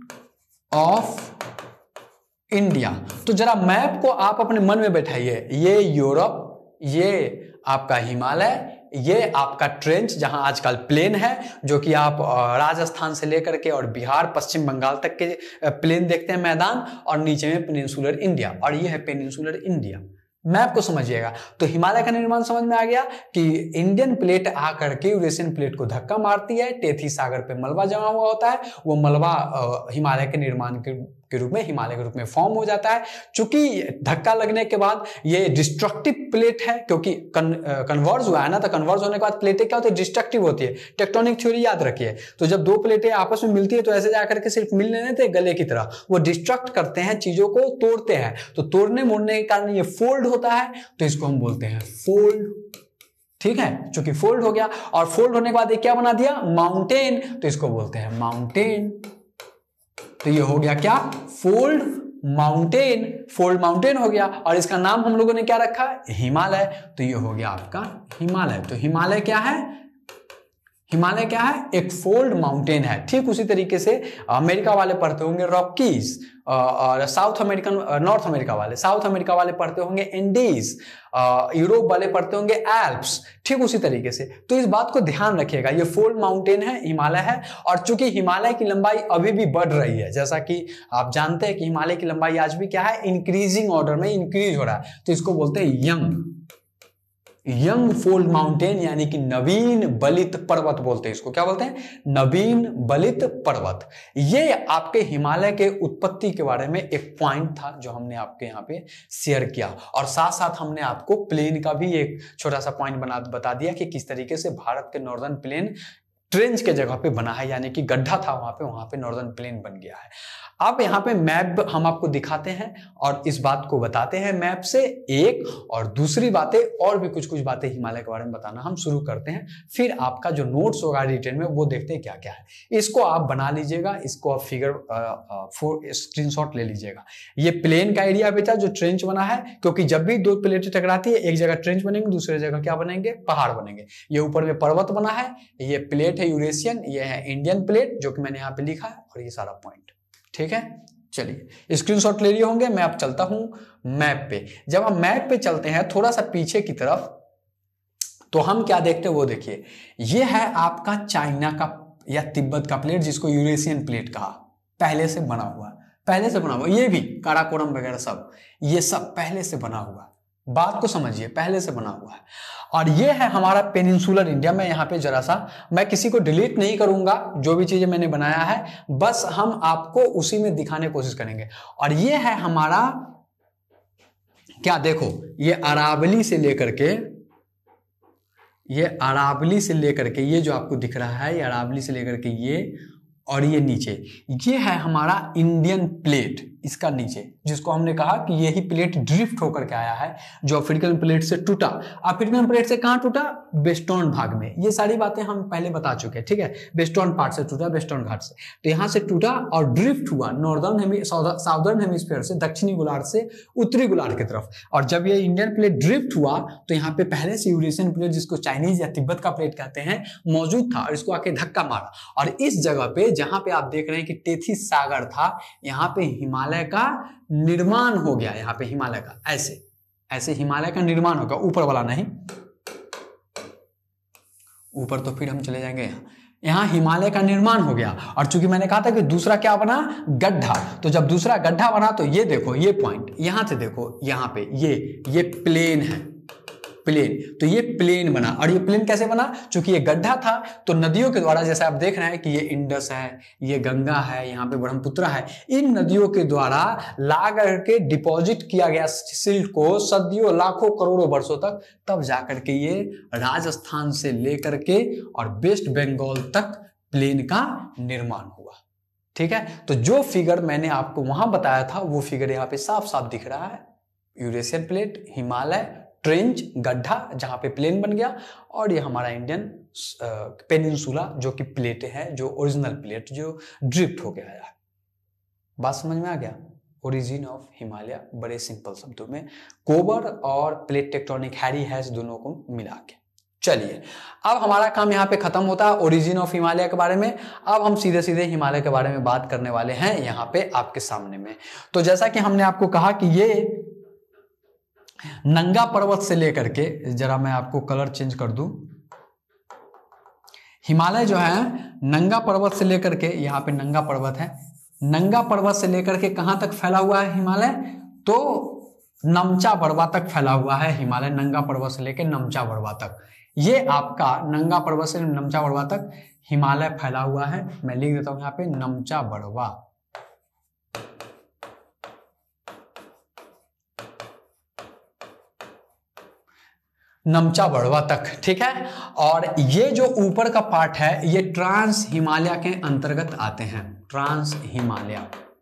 of India. तो जरा मैप को आप अपने मन में बैठाइए, ये यूरोप, ये आपका हिमालय, ये आपका ट्रेंच जहां आजकल प्लेन है, जो कि आप राजस्थान से लेकर के और बिहार पश्चिम बंगाल तक के प्लेन देखते हैं मैदान, और नीचे में पेनिनसुलर इंडिया, और ये है पेनिनसुलर इंडिया। मैप को समझिएगा। तो हिमालय का निर्माण समझ में आ गया कि इंडियन प्लेट आकर के यूरेशियन प्लेट को धक्का मारती है, टेथी सागर पे मलबा जमा हुआ होता है, वो मलबा हिमालय के निर्माण के रूप में, हिमालय के रूप में फॉर्म हो जाता है। चूंकि धक्का लगने के बाद ये डिस्ट्रक्टिव प्लेट है, क्योंकि कन्वर्ज हुआ है ना, तो कन्वर्ज होने के बाद प्लेटें क्या होती है? डिस्ट्रक्टिव होती है। टेक्टोनिक थ्योरी याद रखिए। तो जब दो प्लेटें आपस में मिलती है तो ऐसे जाकर के सिर्फ मिल नहीं थे गले की तरह, वो डिस्ट्रक्ट करते हैं, चीजों को तोड़ते हैं। तो तोड़ने मोड़ने के कारण ये फोल्ड होता है, तो इसको हम बोलते हैं फोल्ड। ठीक है, चूंकि फोल्ड हो गया, और फोल्ड होने के बाद ये क्या बना दिया? माउंटेन, तो इसको बोलते हैं माउंटेन। तो ये हो गया क्या? Fold mountain. फोल्ड माउंटेन हो गया, और इसका नाम हम लोगों ने क्या रखा? हिमालय। तो ये हो गया आपका हिमालय। तो हिमालय क्या है? हिमालय क्या है? एक फोल्ड माउंटेन है। ठीक उसी तरीके से अमेरिका वाले पढ़ते होंगे रॉकीज, और साउथ अमेरिका वाले पढ़ते होंगे एंडीज, यूरोप वाले पढ़ते होंगे एल्प्स। ठीक उसी तरीके से। तो इस बात को ध्यान रखिएगा, ये फोल्ड माउंटेन है, हिमालय है। और चूंकि हिमालय की लंबाई अभी भी बढ़ रही है, जैसा कि आप जानते हैं कि हिमालय की लंबाई आज भी क्या है? इंक्रीजिंग ऑर्डर में इंक्रीज हो रहा है। तो इसको बोलते हैं यंग फोल्ड माउंटेन, यानी कि नवीन बलित पर्वत बोलते हैं इसको। क्या बोलते हैं? नवीन बलित पर्वत। ये आपके हिमालय के उत्पत्ति के बारे में एक पॉइंट था जो हमने आपके यहाँ पे शेयर किया, और साथ साथ हमने आपको प्लेन का भी एक छोटा सा पॉइंट बता दिया कि किस तरीके से भारत के नॉर्दर्न प्लेन ट्रेंच के जगह पे बना है, यानी कि गड्ढा था वहां पे नॉर्दर्न प्लेन बन गया है। अब यहाँ पे मैप हम आपको दिखाते हैं और इस बात को बताते हैं मैप से एक, और दूसरी बातें और भी कुछ बातें हिमालय के बारे में बताना हम शुरू करते हैं। फिर आपका जो नोट्स होगा रिटर्न में वो देखते हैं क्या क्या है। इसको आप बना लीजिएगा, इसको आप फिगर स्क्रीनशॉट ले लीजिएगा। ये प्लेन का एरिया बेटा जो ट्रेंच बना है, क्योंकि जब भी दो प्लेटें टकराती है एक जगह ट्रेंच बनेंगे, दूसरी जगह क्या बनेंगे? पहाड़ बनेंगे। ये ऊपर में पर्वत बना है, ये प्लेट है यूरेशियन, ये है इंडियन प्लेट जो कि मैंने यहाँ पे लिखा है, और ये सारा पॉइंट। ठीक है, चलिए स्क्रीनशॉट ले लिए होंगे। मैं अब चलता हूं मैप पे। जब हम मैप पे चलते हैं थोड़ा सा पीछे की तरफ, तो हम क्या देखते हैं वो देखिए। ये है आपका चाइना का या तिब्बत का प्लेट, जिसको यूरेशियन प्लेट कहा, पहले से बना हुआ। ये भी काराकोरम वगैरह सब, ये सब पहले से बना हुआ। बात को समझिए, पहले से बना हुआ है। और ये है हमारा पेनिनसुलर इंडिया। मैं यहाँ पे जरा सा, मैं किसी को डिलीट नहीं करूंगा, जो भी चीजें मैंने बनाया है बस हम आपको उसी में दिखाने की कोशिश करेंगे। और ये है हमारा क्या, देखो ये अरावली से लेकर के ये जो आपको दिख रहा है, ये अरावली से लेकर के ये, और ये नीचे ये है हमारा इंडियन प्लेट, इसका नीचे, जिसको हमने कहा कि यही प्लेट ड्रिफ्ट होकर के आया है, जो अफ्रीकन प्लेट से टूटा। अफ्रीकन प्लेट से कहां टूटा? वेस्टर्न भाग में। ये सारी बातें हम पहले बता चुके हैं, ठीक है। वेस्टर्न पार्ट से टूटा, वेस्टर्न घाट से, तो यहां से टूटा और ड्रिफ्ट हुआ साउदर्न हेमिस्फीयर से, दक्षिणी गोलार्ध से उत्तरी गोलार्ध की तरफ। और जब ये इंडियन प्लेट ड्रिफ्ट हुआ तो यहाँ पे पहले से यूरेशियन प्लेट, जिसको चाइनीज या तिब्बत का प्लेट कहते हैं, मौजूद था, और इसको आके धक्का मारा। और इस जगह पे जहां पे आप देख रहे हैं कि टेथिस सागर था, यहाँ पे हिमालय का निर्माण हो गया। यहाँ पे हिमालय का ऐसे हिमालय का निर्माण होगा, ऊपर वाला नहीं, ऊपर तो फिर हम चले जाएंगे। यहाँ हिमालय का निर्माण हो गया। और चूंकि मैंने कहा था कि दूसरा क्या बना? गड्ढा। तो जब दूसरा गड्ढा बना तो ये देखो, ये पॉइंट यहां से देखो, यहाँ पे ये प्लेन है, प्लेन। तो ये प्लेन बना, और ये प्लेन कैसे बना? क्योंकि ये गड्ढा था, तो नदियों के द्वारा, जैसे आप देख रहे हैं कि ये इंडस है, ये गंगा है, यहाँ पे ब्रह्मपुत्र है, इन नदियों के द्वारा ला करके डिपॉजिट किया गया सिल्ट को सदियों, लाखों, करोड़ों वर्षों तक, तब जाकर के ये राजस्थान से लेकर के और वेस्ट बंगाल तक प्लेन का निर्माण हुआ। ठीक है, तो जो फिगर मैंने आपको वहां बताया था वो फिगर यहाँ पे साफ साफ दिख रहा है। यूरेशियन प्लेट, हिमालय, ट्रेंच, गड्ढा जहां पे प्लेन बन गया, और ये हमारा इंडियन पेनिनसुला जो कि प्लेट है, जो ओरिजिनल प्लेट जो ड्रिफ्ट हो गया है। बात समझ में आ गया? ओरिजिन ऑफ हिमालय, बड़े सिंपल शब्दों में, कोबर और प्लेट टेक्टोनिक हैरी हैश दोनों को मिला के। चलिए, अब हमारा काम यहाँ पे खत्म होता है ओरिजिन ऑफ हिमालय के बारे में। अब हम सीधे सीधे हिमालय के बारे में बात करने वाले हैं यहाँ पे आपके सामने में। तो जैसा कि हमने आपको कहा कि ये नंगा पर्वत से लेकर के, जरा मैं आपको कलर चेंज कर दूं, हिमालय जो है नंगा पर्वत से लेकर के, यहाँ पे नंगा पर्वत है, नंगा पर्वत से लेकर के कहां तक फैला हुआ है हिमालय? तो नमचा बड़वा तक फैला हुआ है हिमालय, नंगा पर्वत से लेकर नमचा बड़वा तक। ये आपका नंगा पर्वत से नमचा बड़वा तक हिमालय फैला हुआ है। मैं लिख देता हूं यहाँ पे नमचा बड़वा। नमचा बड़वा तक, ठीक है। और ये जो ऊपर का पार्ट है ये ट्रांस हिमालय के अंतर्गत आते हैं, ट्रांस हिमालय,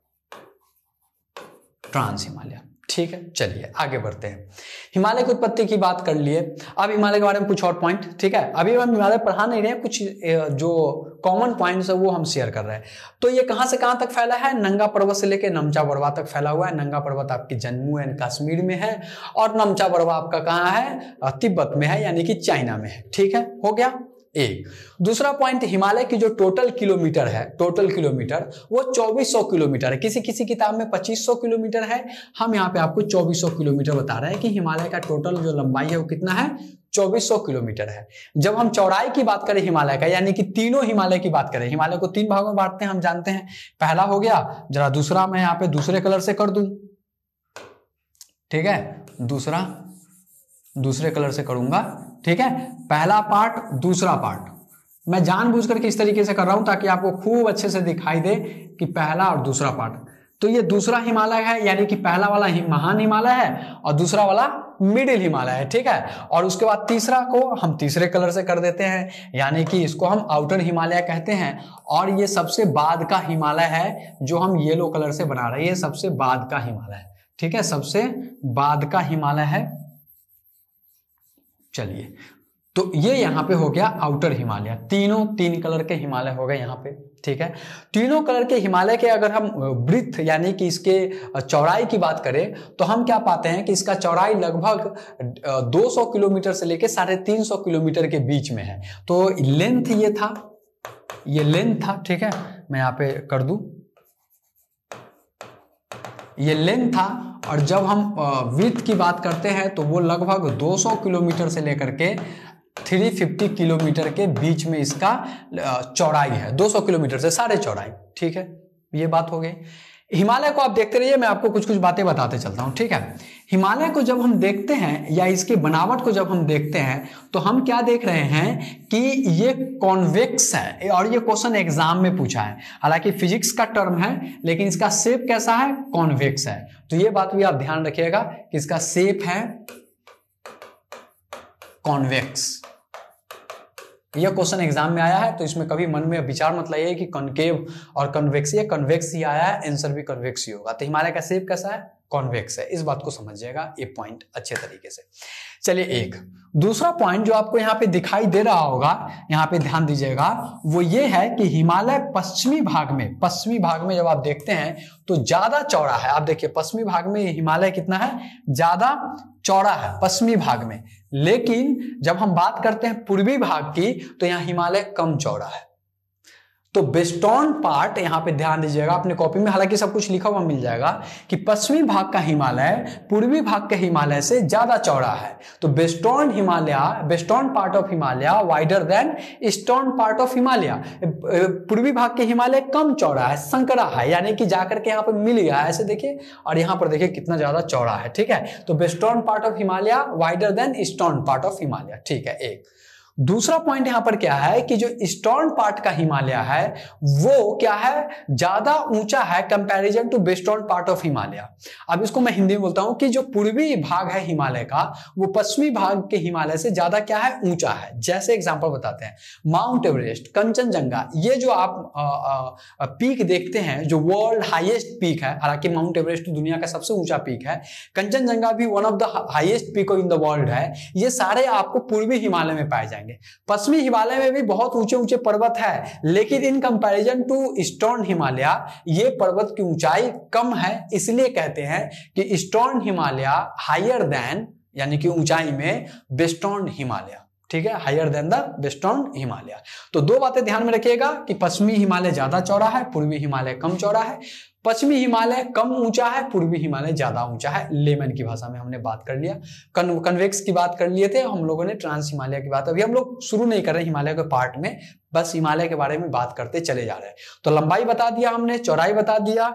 ट्रांस हिमालय, ठीक है। चलिए आगे बढ़ते हैं। हिमालय की उत्पत्ति की बात कर लिए, अब हिमालय के बारे में कुछ और पॉइंट, ठीक है। अभी हम हिमालय पढ़ा नहीं रहे हैं, कुछ जो कॉमन पॉइंट्स है वो हम शेयर कर रहे हैं। तो ये कहां से कहां तक फैला है? नंगा पर्वत से लेकर नमचा बड़वा तक फैला हुआ है। नंगा पर्वत आपकी जम्मू एंड कश्मीर में है, और नमचा बड़वा आपका कहां है? तिब्बत में है, यानी कि चाइना में है, ठीक है। हो गया एक। दूसरा पॉइंट, हिमालय की जो टोटल किलोमीटर है, टोटल किलोमीटर वो 2400 किलोमीटर है। किसी किसी किताब में 2500 किलोमीटर है, हम यहाँ पे आपको 2400 किलोमीटर बता रहे हैं कि हिमालय का टोटल जो लंबाई है वो कितना है? 2400 किलोमीटर है। जब हम चौड़ाई की बात करें हिमालय का, यानी कि तीनों हिमालय की बात करें, हिमालय को 3 भागों में बांटते हैं, हम जानते हैं। पहला हो गया, जरा दूसरा मैं यहाँ पे दूसरे कलर से कर दूं, ठीक है, दूसरा दूसरे कलर से करूंगा, ठीक है। पहला पार्ट, दूसरा पार्ट, मैं जानबूझ करके इस तरीके से कर रहा हूं ताकि आपको खूब अच्छे से दिखाई दे कि पहला और दूसरा पार्ट। तो ये दूसरा हिमालय है, यानी कि पहला वाला महान हिमालय है और दूसरा वाला मिडिल हिमालय है, ठीक है। और उसके बाद तीसरा को हम तीसरे कलर से कर देते हैं, यानी कि इसको हम आउटर हिमालय कहते हैं। और ये सबसे बाद का हिमालय है जो हम येलो कलर से बना रहे हैं, ये सबसे बाद का हिमालय है, ठीक है, सबसे बाद का हिमालय है। चलिए, तो ये यहां पे हो गया आउटर हिमालय, तीनों 3 कलर के हिमालय हो गए यहाँ पे, ठीक है। तीनों कलर के हिमालय के अगर हम ब्रीथ यानी कि इसके चौड़ाई की बात करें तो हम क्या पाते हैं कि इसका चौड़ाई लगभग 200 किलोमीटर से लेके 350 किलोमीटर के बीच में है। तो लेंथ ये था, ये लेंथ था, ठीक है, मैं यहाँ पे कर दूं, ये लेंथ था। और जब हम विड्थ की बात करते हैं तो वो लगभग 200 किलोमीटर से लेकर के 350 किलोमीटर के बीच में इसका चौड़ाई है, 200 किलोमीटर से साढ़े चौड़ाई, ठीक है। ये बात हो गई। हिमालय को आप देखते रहिए, मैं आपको कुछ कुछ बातें बताते चलता हूं, ठीक है। हिमालय को जब हम देखते हैं या इसके बनावट को जब हम देखते हैं तो हम क्या देख रहे हैं कि ये कॉन्वेक्स है, और ये क्वेश्चन एग्जाम में पूछा है। हालांकि फिजिक्स का टर्म है लेकिन इसका शेप कैसा है? कॉन्वेक्स है। तो ये बात भी आप ध्यान रखिएगा कि इसका शेप है कॉन्वेक्स। यह क्वेश्चन एग्जाम में आया है, तो इसमें कभी मन में विचार मत लाइए कि कॉन्केव और कन्वेक्स, ये कन्वेक्स ही आया है, आंसर भी कन्वेक्स ही होगा। तो हिमालय का शेप कैसा है? कॉन्वेक्स है। इस बात को समझिएगा, ये पॉइंट अच्छे तरीके से। चलिए, एक दूसरा पॉइंट जो आपको यहाँ पे दिखाई दे रहा होगा, यहाँ पे ध्यान दीजिएगा, वो ये है कि हिमालय पश्चिमी भाग में जब आप देखते हैं तो ज्यादा चौड़ा है। आप देखिए पश्चिमी भाग में हिमालय कितना है? ज्यादा चौड़ा है पश्चिमी भाग में। लेकिन जब हम बात करते हैं पूर्वी भाग की तो यहाँ हिमालय कम चौड़ा है। तो वेस्टर्न पार्ट यहाँ पे ध्यान दीजिएगा अपने कॉपी में, हालांकि सब कुछ लिखा हुआ मिल जाएगा कि पश्चिमी भाग का हिमालय पूर्वी भाग के हिमालय से ज्यादा चौड़ा है। तो western Himalaya, western part of Himalaya wider than eastern part of Himalaya, पूर्वी भाग के हिमालय कम चौड़ा है, संकरा है, यानी कि जाकर के यहाँ पे मिल गया है, ऐसे देखिए, और यहाँ पर देखिए कितना ज्यादा चौड़ा है। ठीक है, तो western part of Himalaya wider than eastern part of Himalaya. ठीक है, एक दूसरा पॉइंट यहां पर क्या है कि जो ईस्टर्न पार्ट का हिमालय है वो क्या है, ज्यादा ऊंचा है comparison to western part of Himalaya. अब इसको मैं हिंदी में बोलता हूं कि जो पूर्वी भाग है हिमालय का वो पश्चिमी भाग के हिमालय से ज्यादा क्या है, ऊंचा है। जैसे एग्जांपल बताते हैं, माउंट एवरेस्ट, कंचनजंगा, ये जो आप पीक देखते हैं जो वर्ल्ड हाईएस्ट पीक है, हालांकि माउंट एवरेस्ट दुनिया का सबसे ऊंचा पीक है, कंचनजंगा भी one of the highest peak in the world है, ये सारे आपको पूर्वी हिमालय में पाए जाएंगे। पश्चिमी हिमालय में भी बहुत ऊंचे ऊंचे पर्वत है, लेकिन in comparison to eastern Himalaya ये पर्वत की ऊंचाई कम है, इसलिए कहते हैं कि ईस्टर्न हिमालय हायर देन, यानी कि ऊंचाई में वेस्टर्न हिमालय। ठीक है, higher than the western Himalaya. तो दो बातें ध्यान में रखिएगा कि पश्चिमी हिमालय ज्यादा चौड़ा है, पूर्वी हिमालय कम चौड़ा है। पश्चिमी हिमालय कम ऊंचा है, पूर्वी हिमालय ज्यादा ऊंचा है। लेमन की भाषा में हमने बात कर लिया, कन्वेक्स की बात कर लिए थे हम लोगों ने, ट्रांस हिमालय की बात अभी हम लोग शुरू नहीं कर रहे हिमालय के पार्ट में, बस हिमालय के बारे में बात करते चले जा रहे हैं। तो लंबाई बता दिया हमने, चौड़ाई बता दिया,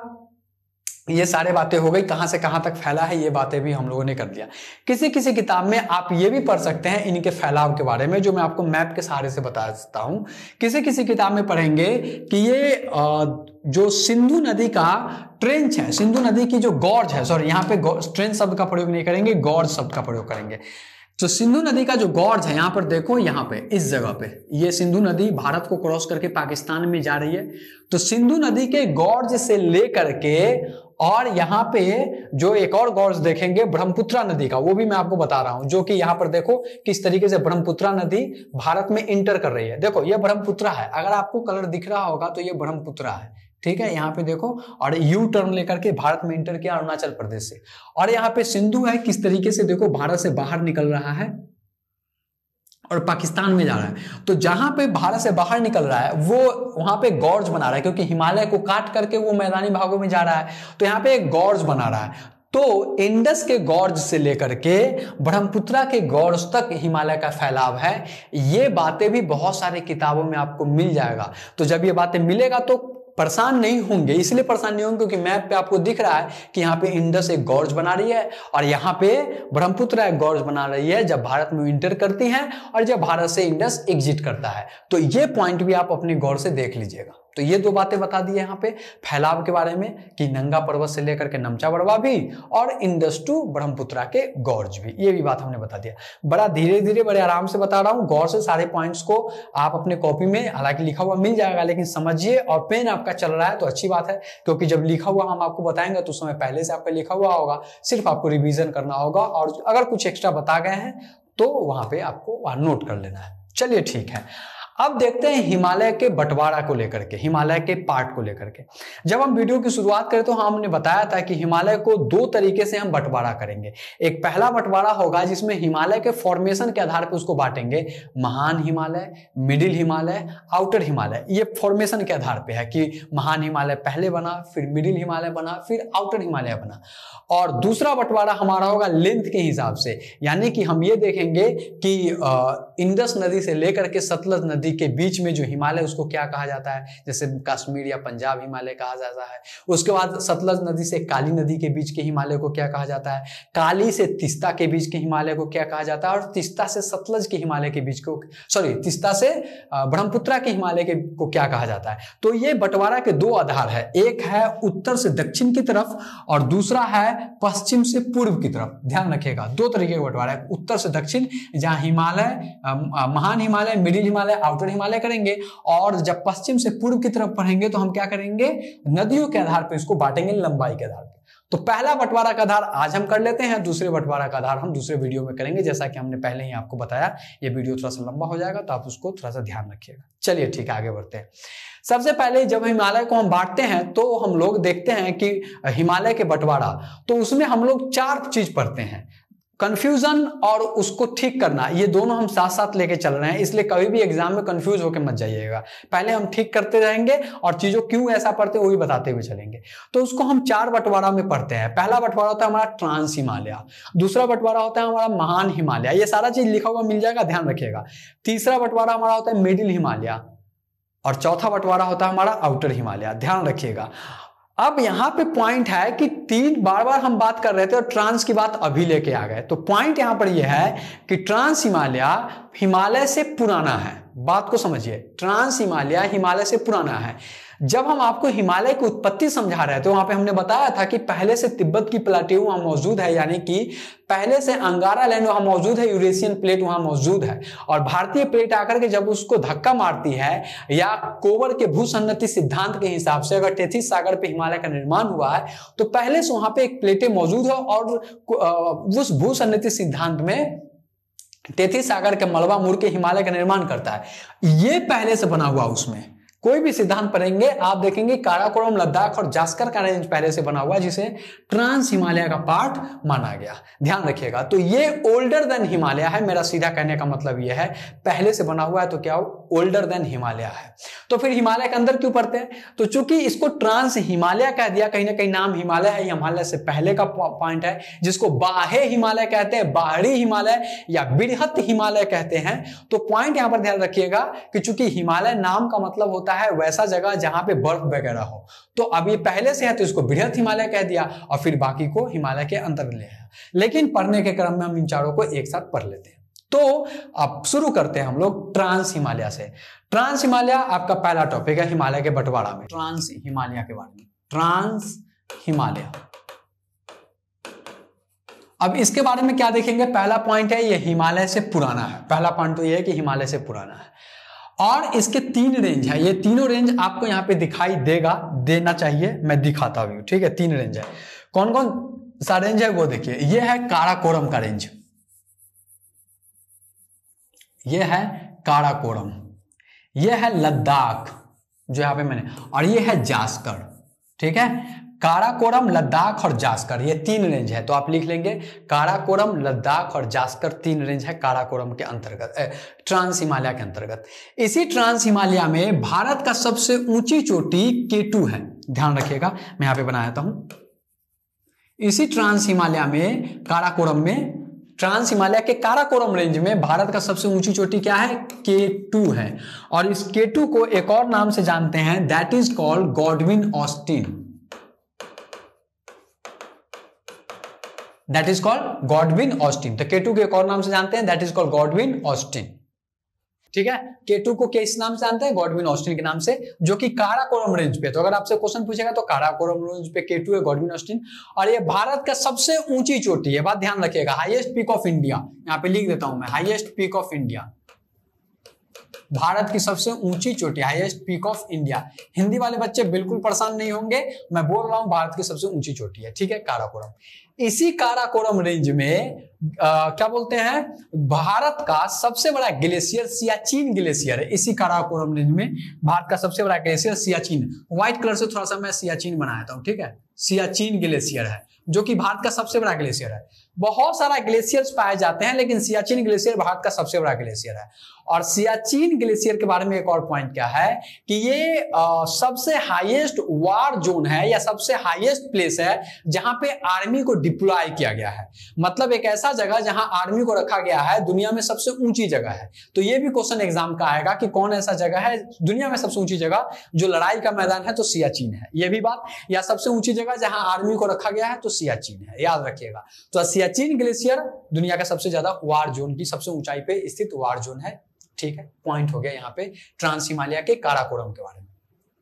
ये सारे बातें हो गई, कहां से कहां तक फैला है ये बातें भी हम लोगों ने कर दिया। किसी किसी किताब में आप ये भी पढ़ सकते हैं इनके फैलाव के बारे में, जो मैं आपको मैप के सहारे से बता सकता हूं। किसी किसी किताब में पढ़ेंगे कि ये जो सिंधु नदी का ट्रेंच है, सिंधु नदी की जो गॉर्ज है, सॉरी यहाँ पे ट्रेंच शब्द का प्रयोग नहीं करेंगे, गॉर्ज शब्द का प्रयोग करेंगे। तो सिंधु नदी का जो गॉर्ज है, यहां पर देखो, यहाँ पे इस जगह पे ये सिंधु नदी भारत को क्रॉस करके पाकिस्तान में जा रही है। तो सिंधु नदी के गॉर्ज से लेकर के, और यहाँ पे जो एक और गॉर्ज देखेंगे ब्रह्मपुत्रा नदी का, वो भी मैं आपको बता रहा हूं, जो कि यहाँ पर देखो किस तरीके से ब्रह्मपुत्रा नदी भारत में इंटर कर रही है। देखो ये ब्रह्मपुत्रा है, अगर आपको कलर दिख रहा होगा तो ये ब्रह्मपुत्रा है। ठीक है, यहाँ पे देखो, और यू टर्न लेकर के भारत में इंटर किया अरुणाचल प्रदेश से। और यहाँ पे सिंधु है, किस तरीके से देखो भारत से बाहर निकल रहा है और पाकिस्तान में जा रहा है। तो जहां पे भारत से बाहर निकल रहा है वो वहां पे गॉर्ज बना रहा है, क्योंकि हिमालय को काट करके वो मैदानी भागों में जा रहा है, तो यहाँ पे एक गॉर्ज बना रहा है। तो इंडस के गॉर्ज से लेकर के ब्रह्मपुत्रा के गॉर्ज तक हिमालय का फैलाव है। ये बातें भी बहुत सारी किताबों में आपको मिल जाएगा। तो जब ये बातें मिलेगा तो परेशान नहीं होंगे, इसलिए परेशान नहीं होंगे क्योंकि मैप पे आपको दिख रहा है कि यहाँ पे इंडस एक गॉर्ज बना रही है और यहाँ पे ब्रह्मपुत्रा एक गॉर्ज बना रही है जब भारत में इंटर करती है और जब भारत से इंडस एग्जिट करता है। तो ये पॉइंट भी आप अपने गौर से देख लीजिएगा। तो ये दो बातें बता दी यहाँ पे फैलाव के बारे में कि नंगा पर्वत से लेकर के नमचा बड़वा भी, और इंडस टू ब्रह्मपुत्रा के गॉर्ज भी, ये भी बात हमने बता दिया। बड़ा धीरे धीरे बड़े आराम से बता रहा हूँ, गौर से सारे पॉइंट्स को आप अपने कॉपी में, हालांकि लिखा हुआ मिल जाएगा लेकिन समझिए, और पेन आपका चल रहा है तो अच्छी बात है, क्योंकि जब लिखा हुआ हम आपको बताएंगे तो उस समय पहले से आपका लिखा हुआ होगा, सिर्फ आपको रिविजन करना होगा, और अगर कुछ एक्स्ट्रा बता गए हैं तो वहां पे आपको वहां नोट कर लेना है। चलिए ठीक है, अब देखते हैं हिमालय के बंटवारा को लेकर के, हिमालय के पार्ट को लेकर के। जब हम वीडियो की शुरुआत करें तो हमने बताया था कि हिमालय को दो तरीके से हम बंटवारा करेंगे। एक पहला बंटवारा होगा जिसमें हिमालय के फॉर्मेशन के आधार पर उसको बांटेंगे, महान हिमालय, मिडिल हिमालय, आउटर हिमालय। ये फॉर्मेशन के आधार पर है कि महान हिमालय पहले बना, फिर मिडिल हिमालय बना, फिर आउटर हिमालय बना। और दूसरा बंटवारा हमारा होगा लेंथ के हिसाब से, यानी कि हम ये देखेंगे कि इंडस नदी से लेकर के सतलज नदी के बीच में जो हिमालय उसको क्या कहा जाता है, जैसे कश्मीर या पंजाब हिमालय कहा जाता है। उसके बाद सतलज नदी से काली नदी के बीच के हिमालय को क्या कहा जाता है, काली से तिस्ता के बीच के हिमालय को क्या कहा जाता है, और तिस्ता से सतलज के हिमालय के बीच को, सॉरी तिस्ता से ब्रह्मपुत्रा के हिमालय के को क्या कहा जाता है। तो ये बंटवारा के दो आधार है, एक है उत्तर से दक्षिण की तरफ और दूसरा है पश्चिम से पूर्व की तरफ। ध्यान रखिएगा, दो तरीके का बंटवारा है, उत्तर से दक्षिण, जहां हिमालय महान हिमालय, मिडिल हिमालय, आउटर हिमालय करेंगे, और जब पश्चिम से पूर्व की तरफ पढ़ेंगे तो हम क्या करेंगे, नदियों के आधार पर इसको बांटेंगे, लंबाई के आधार पर। तो पहला बंटवारा का आधार आज हम कर लेते हैं, दूसरे बंटवारा का आधार हम दूसरे वीडियो में करेंगे, जैसा कि हमने पहले ही आपको बताया। ये वीडियो थोड़ा सा लंबा हो जाएगा तो आप उसको थोड़ा सा ध्यान रखिएगा। चलिए ठीक है, आगे बढ़ते हैं। सबसे पहले जब हिमालय को हम बांटते हैं तो हम लोग देखते हैं कि हिमालय के बंटवारा, तो उसमें हम लोग चार चीज पढ़ते हैं। कंफ्यूजन और उसको ठीक करना, ये दोनों हम साथ साथ लेके चल रहे हैं, इसलिए कभी भी एग्जाम में कंफ्यूज होकर मत जाइएगा। पहले हम ठीक करते रहेंगे और चीजों क्यों ऐसा पढ़ते हैं वो भी बताते हुए चलेंगे। तो उसको हम 4 बंटवारा में पढ़ते हैं। पहला बंटवारा होता है हमारा ट्रांस हिमालय, दूसरा बंटवारा होता है हमारा महान हिमालय, ये सारा चीज लिखा हुआ मिल जाएगा, ध्यान रखिएगा। तीसरा बंटवारा हमारा होता है मिडिल हिमालय और चौथा बंटवारा होता है हमारा आउटर हिमालय, ध्यान रखिएगा। अब यहां पे पॉइंट है कि 3 बार बार हम बात कर रहे थे और ट्रांस की बात अभी लेके आ गए, तो पॉइंट यहां पर यह है कि ट्रांस हिमालय हिमालय से पुराना है। बात को समझिए, ट्रांस हिमालय हिमालय से पुराना है। जब हम आपको हिमालय की उत्पत्ति समझा रहे थे वहां पे हमने बताया था कि पहले से तिब्बत की प्लेटें वहां मौजूद है, यानी कि पहले से अंगारा लैंड वहां मौजूद है, यूरेशियन प्लेट वहां मौजूद है, और भारतीय प्लेट आकर के जब उसको धक्का मारती है या कोवर के भूसन्नति सिद्धांत के हिसाब से अगर तेथिस सागर पे हिमालय का निर्माण हुआ है तो पहले से वहां पे एक प्लेटें मौजूद है और उस भूसन्नति सिद्धांत में तेथिस सागर के मलबा मुड़ के हिमालय का निर्माण करता है। ये पहले से बना हुआ, उसमें कोई भी सिद्धांत पढ़ेंगे आप देखेंगे काराकोरम, लद्दाख और जास्कर का रेंज पहले से बना हुआ है, जिसे ट्रांस हिमालय का पार्ट माना गया, ध्यान रखिएगा। तो ये ओल्डर देन हिमालय है, मेरा सीधा कहने का मतलब ये है, पहले से बना हुआ है तो क्या ओल्डर देन हिमालय है। तो फिर हिमालय के अंदर क्यों पड़ते हैं? तो चूंकि इसको ट्रांस हिमालय कह दिया, कहीं ना कहीं नाम हिमालय है, हिमालय से पहले का पॉइंट है, जिसको बाह्य हिमालय कहते हैं, बाहरी हिमालय या बृहत हिमालय कहते हैं। तो पॉइंट यहां पर ध्यान रखिएगा कि चूंकि हिमालय नाम का मतलब होता है वैसा जगह जहां पे बर्फ वगैरह हो, तो अब ये पहले से है तो इसको बृहत हिमालय कह दिया और फिर बाकी को हिमालय के अंतर्गत ले आया। लेकिन पढ़ने के क्रम में हम इन चारों को एक साथ पढ़ लेते हैं। तो अब शुरू करते हैं हम लोग ट्रांस हिमालय से। ट्रांस हिमालय आपका पहला टॉपिक है हिमालय के बंटवारा में, ट्रांस हिमालय के बारे में। ट्रांस हिमालय, अब इसके बारे में क्या देखेंगे? पहला पॉइंट है ये हिमालय से पुराना है। पहला पॉइंट तो ये है कि हिमालय से पुराना है और इसके 3 रेंज है। ये तीनों रेंज आपको यहां पे दिखाई देना चाहिए, मैं दिखाता हूं, ठीक है। 3 रेंज है, कौन कौन सा रेंज है वो देखिए। ये है काराकोरम का रेंज, ये है काराकोरम, ये है लद्दाख जो यहां पे मैंने, और ये है जास्कर, ठीक है। काराकोरम, लद्दाख और जास्कर, ये 3 रेंज है, तो आप लिख लेंगे काराकोरम, लद्दाख और जास्कर 3 रेंज है काराकोरम के अंतर्गत, ट्रांस हिमालय के अंतर्गत। इसी ट्रांस हिमालय में भारत का सबसे ऊंची चोटी K2 है, ध्यान रखिएगा, मैं यहां पे बना देता हूं। इसी ट्रांस हिमालय में, काराकोरम में, ट्रांस हिमालय के काराकोरम रेंज में भारत का सबसे ऊंची चोटी क्या है? K2 है। और इस K2 को एक और नाम से जानते हैं, that is called Godwin Austen. That is called Godwin Austen. तो K2 के एक और नाम से जानते हैं, that is called Godwin Austen, ठीक है। K2 को किस नाम से जानते हैं? गॉडविन ऑस्टिन के नाम से, जो कि काराकोरम रेंज पे। तो अगर आपसे क्वेश्चन पूछेगा तो काराकोरम रेंज पे K2 है, गॉडविन ऑस्टिन, और ये भारत का सबसे ऊंची चोटी है। बात ध्यान रखिएगा, हाईएस्ट पीक ऑफ इंडिया, यहां पे लिख देता हूं मैं, highest peak of India, Bharat की सबसे ऊंची चोटी, highest peak of India. Hindi वाले बच्चे बिल्कुल परेशान नहीं होंगे, मैं बोल रहा हूं भारत की सबसे ऊंची चोटी है, ठीक है, काराकोरम। इसी काराकोरम रेंज में क्या बोलते हैं, भारत का सबसे बड़ा ग्लेशियर सियाचिन ग्लेशियर है। इसी काराकोरम रेंज में भारत का सबसे बड़ा ग्लेशियर सियाचिन, व्हाइट कलर से थोड़ा सा मैं सियाचिन बनाया था, ठीक है, सियाचिन ग्लेशियर है, जो कि भारत का सबसे बड़ा ग्लेशियर है। बहुत सारा ग्लेशियर्स पाए जाते हैं लेकिन सियाचिन ग्लेशियर भारत का सबसे बड़ा ग्लेशियर है। और सियाचिन ग्लेशियर के बारे में एक और पॉइंट क्या है कि ये सबसे हाईएस्ट वार जोन है या सबसे हाईएस्ट प्लेस है जहां पे आर्मी को डिप्लॉय किया गया है। मतलब एक ऐसा जगह जहां आर्मी को रखा गया है, दुनिया में सबसे ऊंची जगह है। तो ये भी क्वेश्चन एग्जाम का आएगा कि कौन ऐसा जगह है दुनिया में सबसे ऊंची जगह जो लड़ाई का मैदान है, तो सियाचिन है, ये भी बात। या सबसे ऊंची जगह जहां आर्मी को रखा गया है तो सियाचिन है, याद रखिएगा। तो सियाचिन ग्लेशियर दुनिया का सबसे ज्यादा वार जोन की सबसे ऊंचाई पे स्थित वार जोन है, ठीक है। पॉइंट हो गया यहाँ पे ट्रांस हिमालय के काराकोरम के बारे में।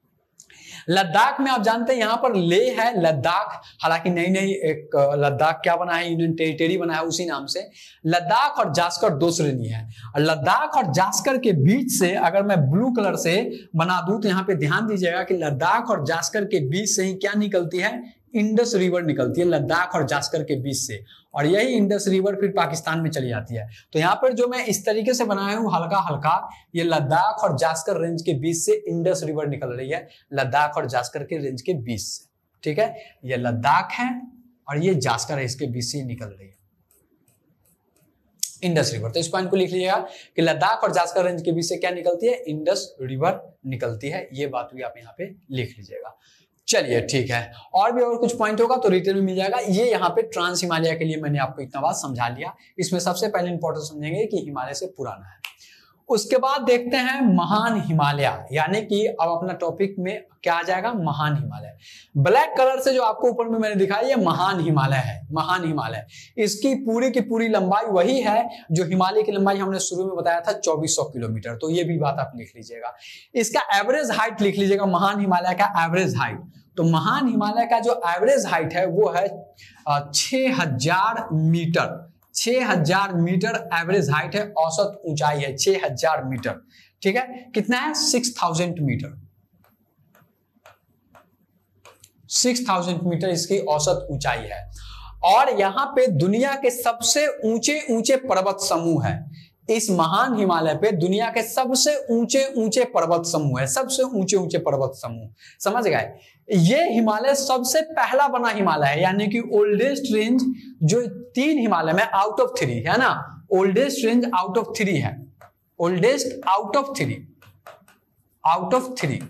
लद्दाख में आप जानते हैं यहां पर ले है, लद्दाख, हालांकि नई नई एक लद्दाख क्या बना है, यूनियन टेरिटरी बना है उसी नाम से। लद्दाख और जास्कर 2 श्रेणी है, और लद्दाख और जास्कर के बीच से अगर मैं ब्लू कलर से बना दूं तो यहाँ पे ध्यान दीजिएगा कि लद्दाख और जास्कर के बीच से ही क्या निकलती है, इंडस रिवर निकलती है, लद्दाख और जास्कर के बीच से, और यही इंडस रिवर फिर पाकिस्तान में चली जाती है। तो यहाँ पर जो मैं इस तरीके से बनाया हूं हल्का हल्का, ये लद्दाख और जास्कर रेंज के बीच से इंडस रिवर निकल रही है, लद्दाख और जास्कर के रेंज के बीच से, ठीक है। ये लद्दाख है और ये जास्कर है, इसके बीच से निकल रही है। Indus river. तो इस पॉइंट को लिख लीजिएगा कि लद्दाख और जास्कर रेंज के बीच से क्या निकलती है, इंडस रिवर निकलती है। ये बात भी आप यहाँ पे लिख लीजिएगा। चलिए ठीक है, और भी और कुछ पॉइंट होगा तो डिटेल में मिल जाएगा। ये यहाँ पे ट्रांस हिमालय के लिए मैंने आपको इतना बात समझा लिया। इसमें सबसे पहले इंपॉर्टेंट समझेंगे कि हिमालय से पुराना है। उसके बाद देखते हैं महान हिमालय, यानी कि अब अपना टॉपिक में क्या आ जाएगा, महान हिमालय। ब्लैक कलर से जो आपको ऊपर में मैंने दिखाई है महान हिमालय है। महान हिमालय इसकी पूरी की पूरी लंबाई वही है जो हिमालय की लंबाई हमने शुरू में बताया था 2400 किलोमीटर। तो ये भी बात आप लिख लीजिएगा। इसका एवरेज हाइट लिख लीजिएगा, महान हिमालय का एवरेज हाइट। तो महान हिमालय का जो एवरेज हाइट है वो है 6000 मीटर। 6000 मीटर एवरेज हाइट है, औसत ऊंचाई है 6000 मीटर। ठीक है, कितना है, 6000 मीटर। 6000 मीटर इसकी औसत ऊंचाई है। और यहां पे दुनिया के सबसे ऊंचे ऊंचे पर्वत समूह है। इस महान हिमालय पे दुनिया के सबसे ऊंचे ऊंचे पर्वत समूह है, सबसे ऊंचे ऊंचे पर्वत समूह, समझ गए। ये हिमालय सबसे पहला बना हिमालय है, यानी कि ओल्डेस्ट रेंज जो 3 हिमालय में आउट ऑफ 3 है ना, ओल्डेस्ट रेंज आउट ऑफ 3 है, oldest out of 3, out of 3,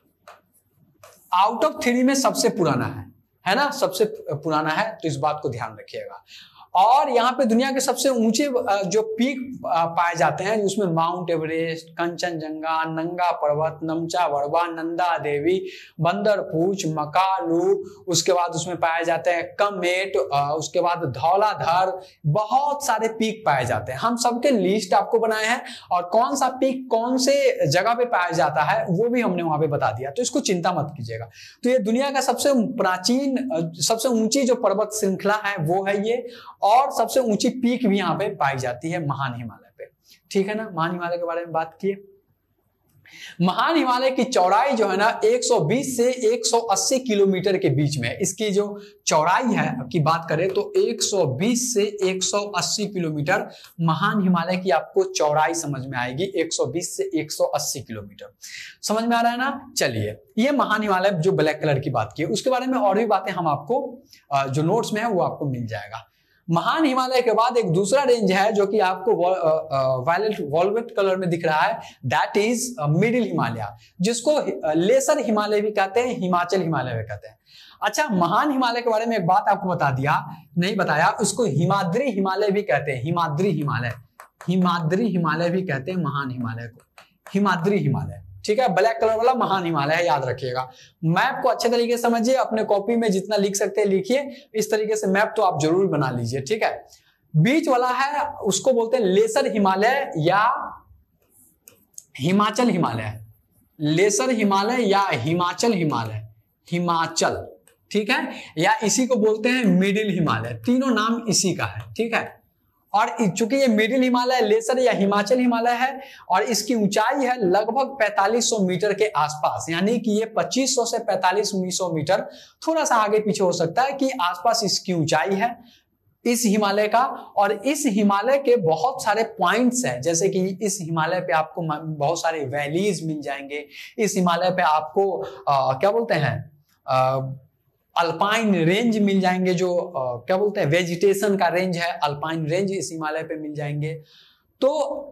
out of 3 में सबसे पुराना है ना, सबसे पुराना है। तो इस बात को ध्यान रखिएगा। और यहाँ पे दुनिया के सबसे ऊंचे जो पीक पाए जाते हैं उसमें माउंट एवरेस्ट, कंचनजंगा, नंगा पर्वत, नमचा बड़वा, नंदा देवी, बंदरपूछ, मकालू, उसके बाद उसमें पाए जाते हैं कमेट, उसके बाद धौलाधर, बहुत सारे पीक पाए जाते हैं। हम सबके लिस्ट आपको बनाए हैं और कौन सा पीक कौन से जगह पे पाया जाता है वो भी हमने वहां पे बता दिया। तो इसको चिंता मत कीजिएगा। तो ये दुनिया का सबसे प्राचीन, सबसे ऊंची जो पर्वत श्रृंखला है वो है ये, और सबसे ऊंची पीक भी यहाँ पे पाई जाती है महान हिमालय पे। ठीक है ना, महान हिमालय के बारे में बात किए। महान हिमालय की चौड़ाई जो है ना 120 से 180 किलोमीटर के बीच में। इसकी जो चौड़ाई है की बात करें तो 120 से 180 किलोमीटर महान हिमालय की आपको चौड़ाई समझ में आएगी। 120 से 180 किलोमीटर समझ में आ रहा है ना। चलिए, ये महान हिमालय जो ब्लैक कलर की बात की, उसके बारे में और भी बातें हम आपको जो नोट्स में है वो आपको मिल जाएगा। महान हिमालय के बाद एक दूसरा रेंज है जो कि आपको वॉल्वेट कलर में दिख रहा है, दैट इज मिडिल हिमालय, जिसको लेसर हिमालय भी कहते हैं, हिमाचल हिमालय भी कहते हैं। अच्छा, महान हिमालय के बारे में एक बात आपको बता दिया, नहीं बताया, उसको हिमाद्री हिमालय भी कहते हैं। हिमाद्री हिमालय, हिमाद्री हिमालय भी कहते हैं महान हिमालय को, हिमाद्री हिमालय। ठीक है, ब्लैक कलर वाला महान हिमालय है, याद रखिएगा। मैप को अच्छे तरीके से समझिए, अपने कॉपी में जितना लिख सकते हैं लिखिए। इस तरीके से मैप तो आप जरूर बना लीजिए। ठीक है, बीच वाला है उसको बोलते हैं लेसर हिमालय या हिमाचल हिमालय, लेसर हिमालय या हिमाचल हिमालय, हिमाचल। ठीक है, या इसी को बोलते हैं मिडिल हिमालय। तीनों नाम इसी का है। ठीक है, और चूंकि ये मिडिल हिमालय, लेसर या हिमाचल हिमालय है और इसकी ऊंचाई है लगभग 4500 मीटर के आसपास, यानी कि ये 2500 से 4500 मीटर, थोड़ा सा आगे पीछे हो सकता है कि आसपास इसकी ऊंचाई है इस हिमालय का। और इस हिमालय के बहुत सारे पॉइंट्स हैं, जैसे कि इस हिमालय पे आपको बहुत सारे वैलीज मिल जाएंगे। इस हिमालय पे आपको क्या बोलते हैं, अल्पाइन रेंज मिल जाएंगे, जो क्या बोलते हैं वेजिटेशन का रेंज है, अल्पाइन रेंज इस हिमालय पे मिल जाएंगे। तो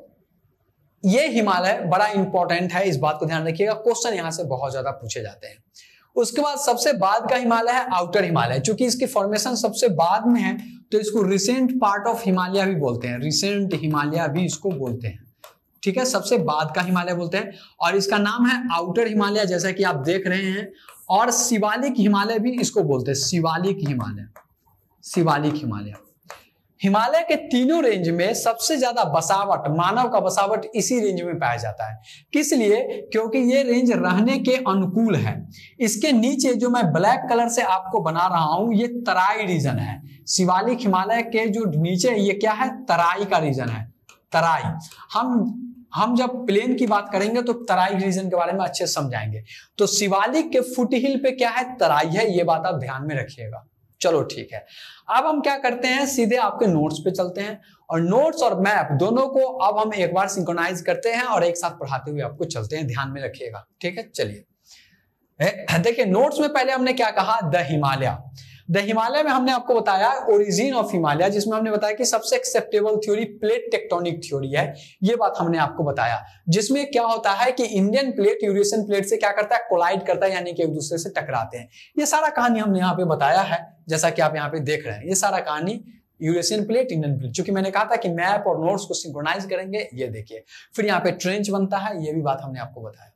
ये हिमालय बड़ा इंपॉर्टेंट है, इस बात को ध्यान रखिएगा, क्वेश्चन यहां से बहुत ज्यादा पूछे जाते हैं। उसके बाद सबसे बाद का हिमालय है आउटर हिमालय। चूंकि इसकी फॉर्मेशन सबसे बाद में है तो इसको रिसेंट पार्ट ऑफ हिमालय भी बोलते हैं, रिसेंट हिमालय भी इसको बोलते हैं। ठीक है, सबसे बाद का हिमालय बोलते हैं और इसका नाम है आउटर हिमालय, जैसा कि आप देख रहे हैं। और शिवालिक हिमालय भी इसको बोलते हैं, शिवालिक हिमालय, शिवालिक हिमालय। हिमालय के तीनों रेंज में सबसे ज्यादा बसावट, मानव का बसावट इसी रेंज में पाया जाता है। किस लिए? क्योंकि ये रेंज रहने के अनुकूल है। इसके नीचे जो मैं ब्लैक कलर से आपको बना रहा हूं ये तराई रीजन है। शिवालिक हिमालय के जो नीचे ये क्या है, तराई का रीजन है, तराई। हम जब प्लेन की बात करेंगे तो तराई रीजन के बारे में अच्छे से समझाएंगे। तो शिवालिक के फुट हिल पे क्या है, तराई है, ये बात आप ध्यान में रखिएगा। चलो ठीक है, अब हम क्या करते हैं, सीधे आपके नोट्स पे चलते हैं और नोट्स और मैप दोनों को अब हम एक बार सिंक्रोनाइज करते हैं और एक साथ पढ़ाते हुए आपको चलते हैं, ध्यान में रखिएगा। ठीक है, चलिए देखिए नोट्स में पहले हमने क्या कहा, द हिमालय। द हिमालय में हमने आपको बताया ओरिजिन ऑफ हिमालय, जिसमें हमने बताया कि सबसे acceptable theory plate tectonic theory है। ये बात हमने आपको बताया, जिसमें क्या होता है कि इंडियन प्लेट यूरेशियन प्लेट से क्या करता है, कोलाइड करता है, यानी कि एक दूसरे से टकराते हैं। ये सारा कहानी हमने यहाँ पे बताया है, जैसा कि आप यहाँ पे देख रहे हैं। ये सारा कहानी यूरेशियन प्लेट इंडियन प्लेट, चूंकि मैंने कहा था कि मैप और नोट्स को सिंक्रोनाइज करेंगे, ये देखिए। फिर यहाँ पे ट्रेंच बनता है, ये भी बात हमने आपको बताया।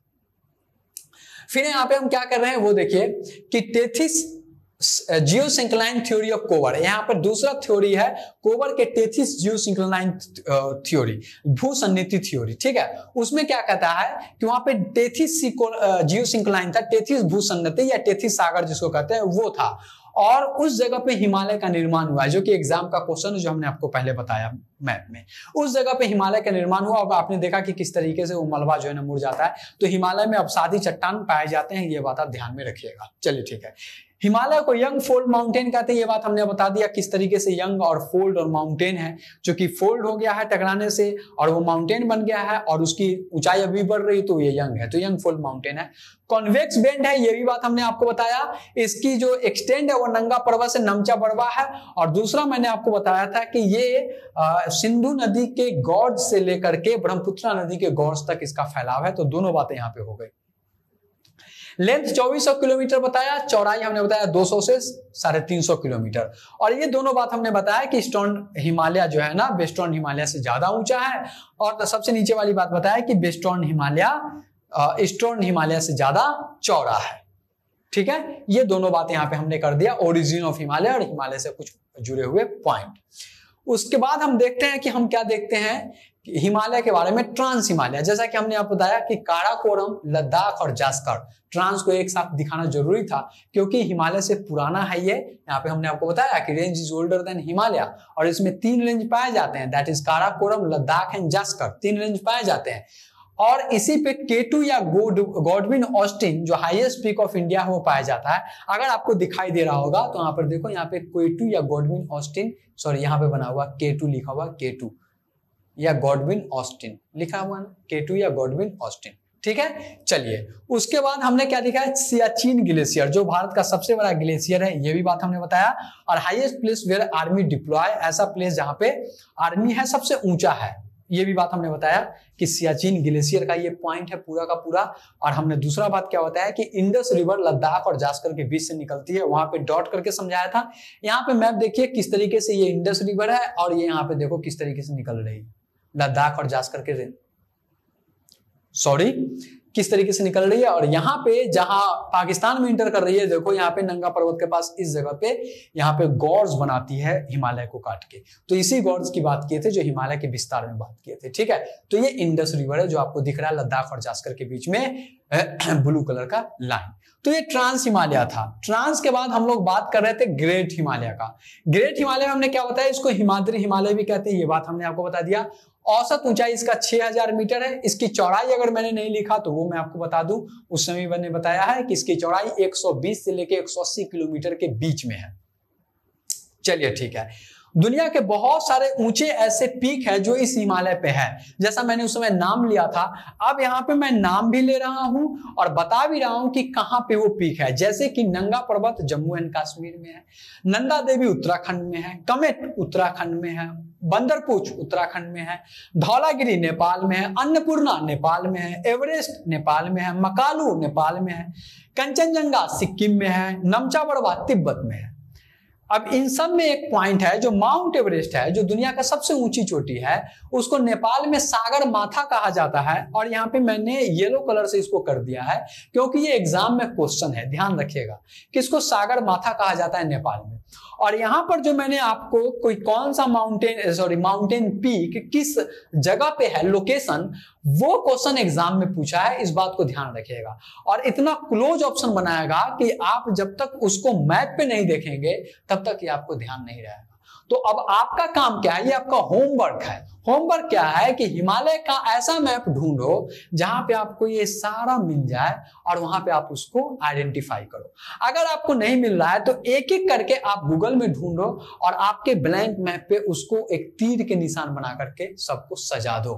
फिर यहाँ पे हम क्या कर रहे हैं वो देखिए कि Tethys geosyncline theory of Kober, यहाँ पर दूसरा थ्योरी है कोवर के टेथिस जियोसिंक्लाइन थ्योरी, भूसन्निधि थ्योरी, ठीक है। उसमें क्या कहता है कि वहां पे टेथिस जियोसिंक्लाइन था, टेथिस भूसन्निधि या टेथिस सागर जिसको कहते हैं वो था, और उस जगह पे हिमालय का निर्माण हुआ है, जो कि एग्जाम का क्वेश्चन है जो हमने आपको पहले बताया मैप में। उस जगह पे हिमालय का निर्माण हुआ, और आपने देखा कि किस तरीके से वो मलबा जो है ना मुड़ जाता है। तो हिमालय में अवसादी चट्टान पाए जाते हैं, ये बात आप ध्यान में रखिएगा। चलिए ठीक है। हिमालय को यंग फोल्ड माउंटेन कहते हैं, ये बात हमने बता दिया किस तरीके से यंग और फोल्ड और माउंटेन है, जो कि फोल्ड हो गया है टकराने से और वो माउंटेन बन गया है, और उसकी ऊंचाई अभी बढ़ रही तो ये यंग है, तो यंग फोल्ड माउंटेन है। कॉन्वेक्स बेंड है, ये भी बात हमने आपको बताया, इसकी जो एक्सटेंड है वो नंगा पर्वत से नमचा बड़वा है। और दूसरा मैंने आपको बताया था कि ये सिंधु नदी के गॉर्ज से लेकर के ब्रह्मपुत्र नदी के गॉर्ज तक इसका फैलाव है। तो दोनों बातें यहाँ पे हो गई। लेंथ 2400 किलोमीटर बताया, चौड़ाई हमने बताया 200 से 350 किलोमीटर। और ये दोनों बात हमने बताया कि ईस्टर्न हिमालय जो है ना वेस्टर्न हिमालय से ज्यादा ऊंचा है, और सबसे नीचे वाली बात बताया कि वेस्टर्न हिमालय ईस्टर्न हिमालय से ज्यादा चौड़ा है, ठीक है। ये दोनों बात यहाँ पे हमने कर दिया, ओरिजिन ऑफ हिमालय और हिमालय से कुछ जुड़े हुए पॉइंट। उसके बाद हम देखते हैं कि हम क्या देखते हैं हिमालय के बारे में, ट्रांस हिमालय। जैसा कि हमने आपको बताया कि काराकोरम, लद्दाख और जास्कर, ट्रांस को एक साथ दिखाना जरूरी था क्योंकि हिमालय से पुराना है ये। यहाँ पे हमने आपको बताया कि range is older than Himalaya, और इसमें 3 रेंज पाए जाते हैं, that is Karakoram, Ladakh and Zaskar, 3 range पाए जाते हैं। और इसी पे K2 या गॉडविन ऑस्टिन जो हाईएस्ट पीक ऑफ इंडिया है वो पाया जाता है। अगर आपको दिखाई दे रहा होगा तो यहाँ पर देखो, यहाँ पे K2 या गॉडविन ऑस्टिन, सॉरी यहाँ पे बना हुआ K2 लिखा हुआ, K2 या गॉडविन ऑस्टिन लिखा हुआ ना, K2 या गॉडविन ऑस्टिन, ठीक है। चलिए उसके बाद हमने क्या देखा है, सियाचिन ग्लेशियर जो भारत का सबसे बड़ा ग्लेशियर है, ये भी बात हमने बताया। और highest place where army deploy, ऐसा प्लेस जहां पे आर्मी है सबसे ऊंचा है, ये भी बात हमने बताया कि सियाचिन ग्लेशियर का ये पॉइंट है पूरा का पूरा। और हमने दूसरा बात क्या बताया कि इंडस रिवर लद्दाख और जास्कर के बीच से निकलती है, वहां पे डॉट करके समझाया था। यहाँ पे मैप देखिए किस तरीके से ये इंडस रिवर है, और ये यहाँ पे देखो किस तरीके से निकल रही है लद्दाख और जास्कर के किस तरीके से निकल रही है। और यहाँ पे जहां पाकिस्तान में इंटर कर रही है, देखो यहाँ पे नंगा पर्वत के पास इस जगह पे यहाँ पे गॉर्ज बनाती है हिमालय को काट के। तो इसी गॉर्ज की बात किए थे जो हिमालय के विस्तार में बात किए थे, ठीक है। तो ये इंडस रिवर है जो आपको दिख रहा है लद्दाख और जास्कर के बीच में ब्लू कलर का लाइन। तो ये ट्रांस हिमालय था। ट्रांस के बाद हम लोग बात कर रहे थे ग्रेट हिमालय का। ग्रेट हिमालय में हमने क्या बताया, इसको हिमाद्री हिमालय भी कहते हैं, ये बात हमने आपको बता दिया। औसत ऊंचाई इसका 6000 मीटर है। इसकी चौड़ाई अगर मैंने नहीं लिखा तो वो मैं आपको बता दूं, उस समय मैंने बताया है कि इसकी चौड़ाई 120 से लेकर 180 किलोमीटर के बीच में है। चलिए ठीक है। दुनिया के बहुत सारे ऊंचे ऐसे पीक है जो इस हिमालय पे है, जैसा मैंने उस समय नाम लिया था, अब यहाँ पे मैं नाम भी ले रहा हूं और बता भी रहा हूं कि कहां पे वो पीक है। जैसे कि नंगा पर्वत जम्मू एंड कश्मीर में है, नंदा देवी उत्तराखंड में है, कमेट उत्तराखंड में है, बंदरपूछ उत्तराखंड में है, धौलागिरी नेपाल में है, अन्नपूर्णा नेपाल में है, एवरेस्ट नेपाल में है, मकालू नेपाल में है, कंचनजंगा सिक्किम में है, नमचा बड़वा तिब्बत में है। अब इन सब में एक पॉइंट है जो माउंट एवरेस्ट है, जो दुनिया का सबसे ऊंची चोटी है, उसको नेपाल में सागर माथा कहा जाता है। और यहाँ पे मैंने येलो कलर से इसको कर दिया है क्योंकि ये एग्जाम में क्वेश्चन है, ध्यान रखिएगा कि इसको सागर माथा कहा जाता है नेपाल में। और यहाँ पर जो मैंने आपको कोई कौन सा माउंटेन पीक किस जगह पे है, लोकेशन, वो क्वेश्चन एग्जाम में पूछा है, इस बात को ध्यान रखिएगा। और इतना क्लोज ऑप्शन बनाएगा कि आप जब तक उसको मैप पे नहीं देखेंगे तब तक ये आपको ध्यान नहीं रहेगा। तो अब आपका काम क्या है, ये आपका होमवर्क है। होमवर्क क्या है कि हिमालय का ऐसा मैप ढूंढो जहां पे आपको ये सारा मिल जाए और वहां पे आप उसको आइडेंटिफाई करो। अगर आपको नहीं मिल रहा है तो एक एक करके आप गूगल में ढूंढो और आपके ब्लैंक मैप पे उसको एक तीर के निशान बना करके सबको सजा दो।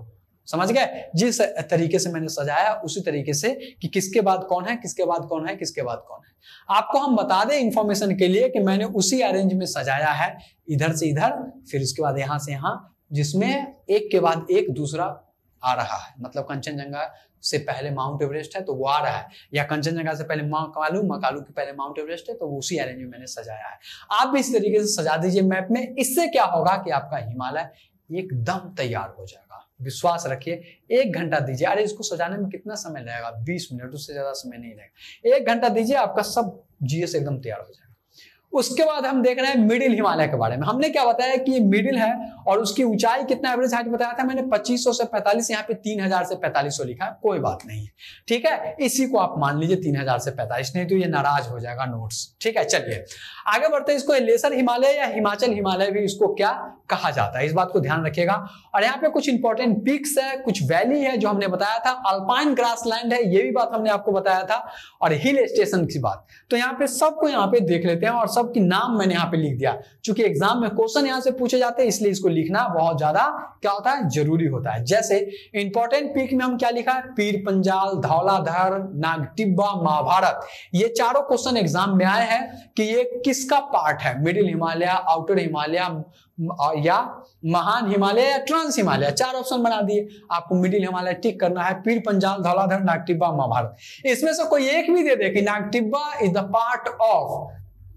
समझ गए? जिस तरीके से मैंने सजाया उसी तरीके से कि किसके बाद कौन है, किसके बाद कौन है, किसके बाद कौन है। आपको हम बता दें इंफॉर्मेशन के लिए कि मैंने उसी अरेंज में सजाया है, इधर से इधर, फिर उसके बाद यहां से यहां, जिसमें एक के बाद एक दूसरा आ रहा है। मतलब कंचनजंगा से पहले माउंट एवरेस्ट है तो वो आ रहा है, या कंचनजंगा से पहले मकालू, मकालू के पहले माउंट एवरेस्ट है तो वो उसी अरेंज में मैंने सजाया है। आप भी इस तरीके से सजा दीजिए मैप में। इससे क्या होगा कि आपका हिमालय एकदम तैयार हो जाएगा। विश्वास रखिए, 1 घंटा दीजिए। अरे इसको सजाने में कितना समय लगेगा? 20 मिनट, उससे ज्यादा समय नहीं लगेगा। 1 घंटा दीजिए, आपका सब जीएस एकदम तैयार हो जाएगा। उसके बाद हम देख रहे हैं मिडिल हिमालय के बारे में। हमने क्या बताया कि ये मिडिल है और उसकी ऊंचाई कितना, एवरेज हाइट बताया था मैंने 2500 से 45, यहाँ पे 3000 से 4500 लिखा है, कोई बात नहीं है, ठीक है। इसी को आप मान लीजिए 3000 से 45, नहीं तो ये नाराज हो जाएगा नोट्स, ठीक है। चलिए आगे बढ़ते हैं। इसको लेसर हिमालय या हिमाचल हिमालय भी इसको क्या कहा जाता है, इस बात को ध्यान रखिएगा। और यहाँ पे कुछ इंपॉर्टेंट पिक्स है, कुछ वैली है जो हमने बताया था, अल्पाइन ग्रासलैंड है, ये भी बात हमने आपको बताया था, और हिल स्टेशन की बात। तो यहाँ पे सबको यहाँ पे देख लेते हैं और सबकी नाम मैंने यहाँ पे लिख दिया, क्योंकि एग्जाम में क्वेश्चन यहाँ से पूछे जाते हैं, इसलिए इसको लिखना बहुत ज्यादा क्या होता है, जरूरी होता है। जैसे इंपॉर्टेंट पिक में हम क्या लिखा है, पीर पंजाल, धौलाधर, नागटिब्बा, महाभारत, ये चारों क्वेश्चन एग्जाम में आए हैं कि ये किसका पार्ट है, मिडिल हिमालय, आउटर हिमालय या महान हिमालय या ट्रांस हिमालय। 4 ऑप्शन बना दिए, आपको मिडिल हिमालय टिक करना है, पीर पंजाल, धौलाधर, नागटिब्बा, महाभारत। इसमें से कोई एक भी दे दे कि Nagtibba is the part of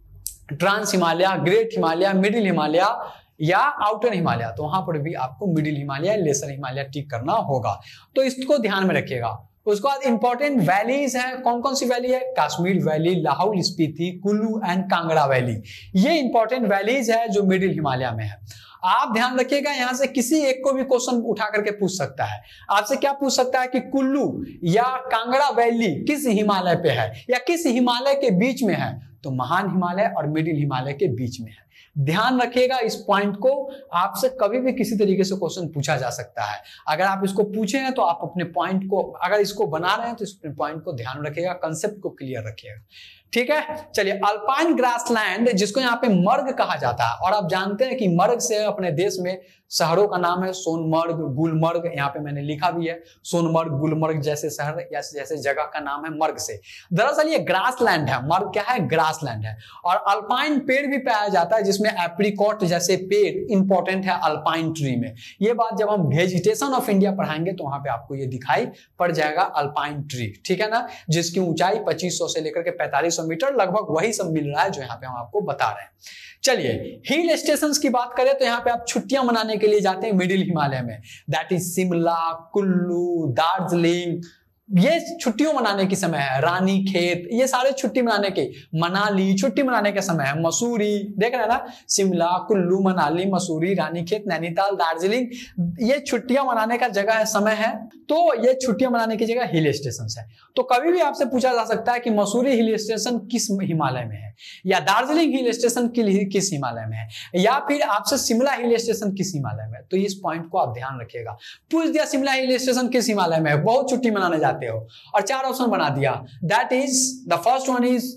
trans Himalaya, great Himalaya, middle Himalaya या आउटर हिमालय, तो वहां पर भी आपको middle Himalaya, lesser Himalaya tick करना होगा। तो इसको ध्यान में रखिएगा। उसके बाद इंपॉर्टेंट वैलीज है, कौन कौन सी वैली है, Kashmir valley, Lahaul Spiti, Kullu and Kangra valley, ये इंपॉर्टेंट वैलीज है जो मिडिल हिमालय में है। आप ध्यान रखिएगा, यहां से किसी एक को भी क्वेश्चन उठा करके पूछ सकता है। आपसे क्या पूछ सकता है कि कुल्लू या कांगड़ा वैली किस हिमालय पे है या किस हिमालय के बीच में है, तो महान हिमालय और मिडिल हिमालय के बीच में है। ध्यान रखिएगा इस पॉइंट को, आपसे कभी भी किसी तरीके से क्वेश्चन पूछा जा सकता है। अगर आप इसको पूछे हैं तो आप अपने पॉइंट को, अगर इसको बना रहे हैं तो इस पॉइंट को ध्यान रखिएगा, कंसेप्ट को क्लियर रखिएगा, ठीक है। चलिए अल्पाइन ग्रासलैंड, जिसको यहाँ पे मर्ग कहा जाता है, और आप जानते हैं कि मर्ग से अपने देश में शहरों का नाम है सोनमर्ग, गुलमर्ग, यहाँ पे मैंने लिखा भी है सोनमर्ग, गुलमर्ग जैसे शहर या जैसे जगह का नाम है मर्ग से। दरअसल ये ग्रासलैंड है, मर्ग क्या है, ग्रासलैंड है। और अल्पाइन पेड़ भी पाया जाता है, जिसमें एप्रिकॉट जैसे पेड़ इंपॉर्टेंट है अल्पाइन ट्री में। ये बात जब हम वेजिटेशन ऑफ इंडिया पढ़ाएंगे तो वहां पे आपको ये दिखाई पड़ जाएगा, अल्पाइन ट्री, ठीक है ना, जिसकी ऊंचाई 2500 से लेकर के 4500 मीटर, लगभग वही सब मिल रहा है जो यहाँ पे हम आपको बता रहे हैं। चलिए हिल स्टेशंस की बात करें तो यहाँ पे आप छुट्टियां मनाने के लिए जाते हैं मिडिल हिमालय में, दैट इज शिमला, कुल्लू, दार्जिलिंग, ये छुट्टियों मनाने की समय है। रानीखेत, ये सारे छुट्टी मनाने के, मनाली छुट्टी मनाने का समय है, मसूरी, देख रहे हैं ना, शिमला, कुल्लू, मनाली, मसूरी, रानीखेत, नैनीताल, दार्जिलिंग, ये छुट्टियां मनाने का जगह है, समय है। तो ये छुट्टियां मनाने की जगह हिल स्टेशन है। तो कभी भी आपसे पूछा जा सकता है कि मसूरी हिल स्टेशन किस हिमालय में है, या दार्जिलिंग हिल स्टेशन किस हिमालय में है, या फिर आपसे शिमला हिल स्टेशन किस हिमालय में है। तो इस पॉइंट को आप ध्यान रखिएगा। पूछ दिया शिमला हिल स्टेशन किस हिमालय में है, बहुत छुट्टी मनाने जाते हो, और 4 ऑप्शन बना दिया, that is the first one is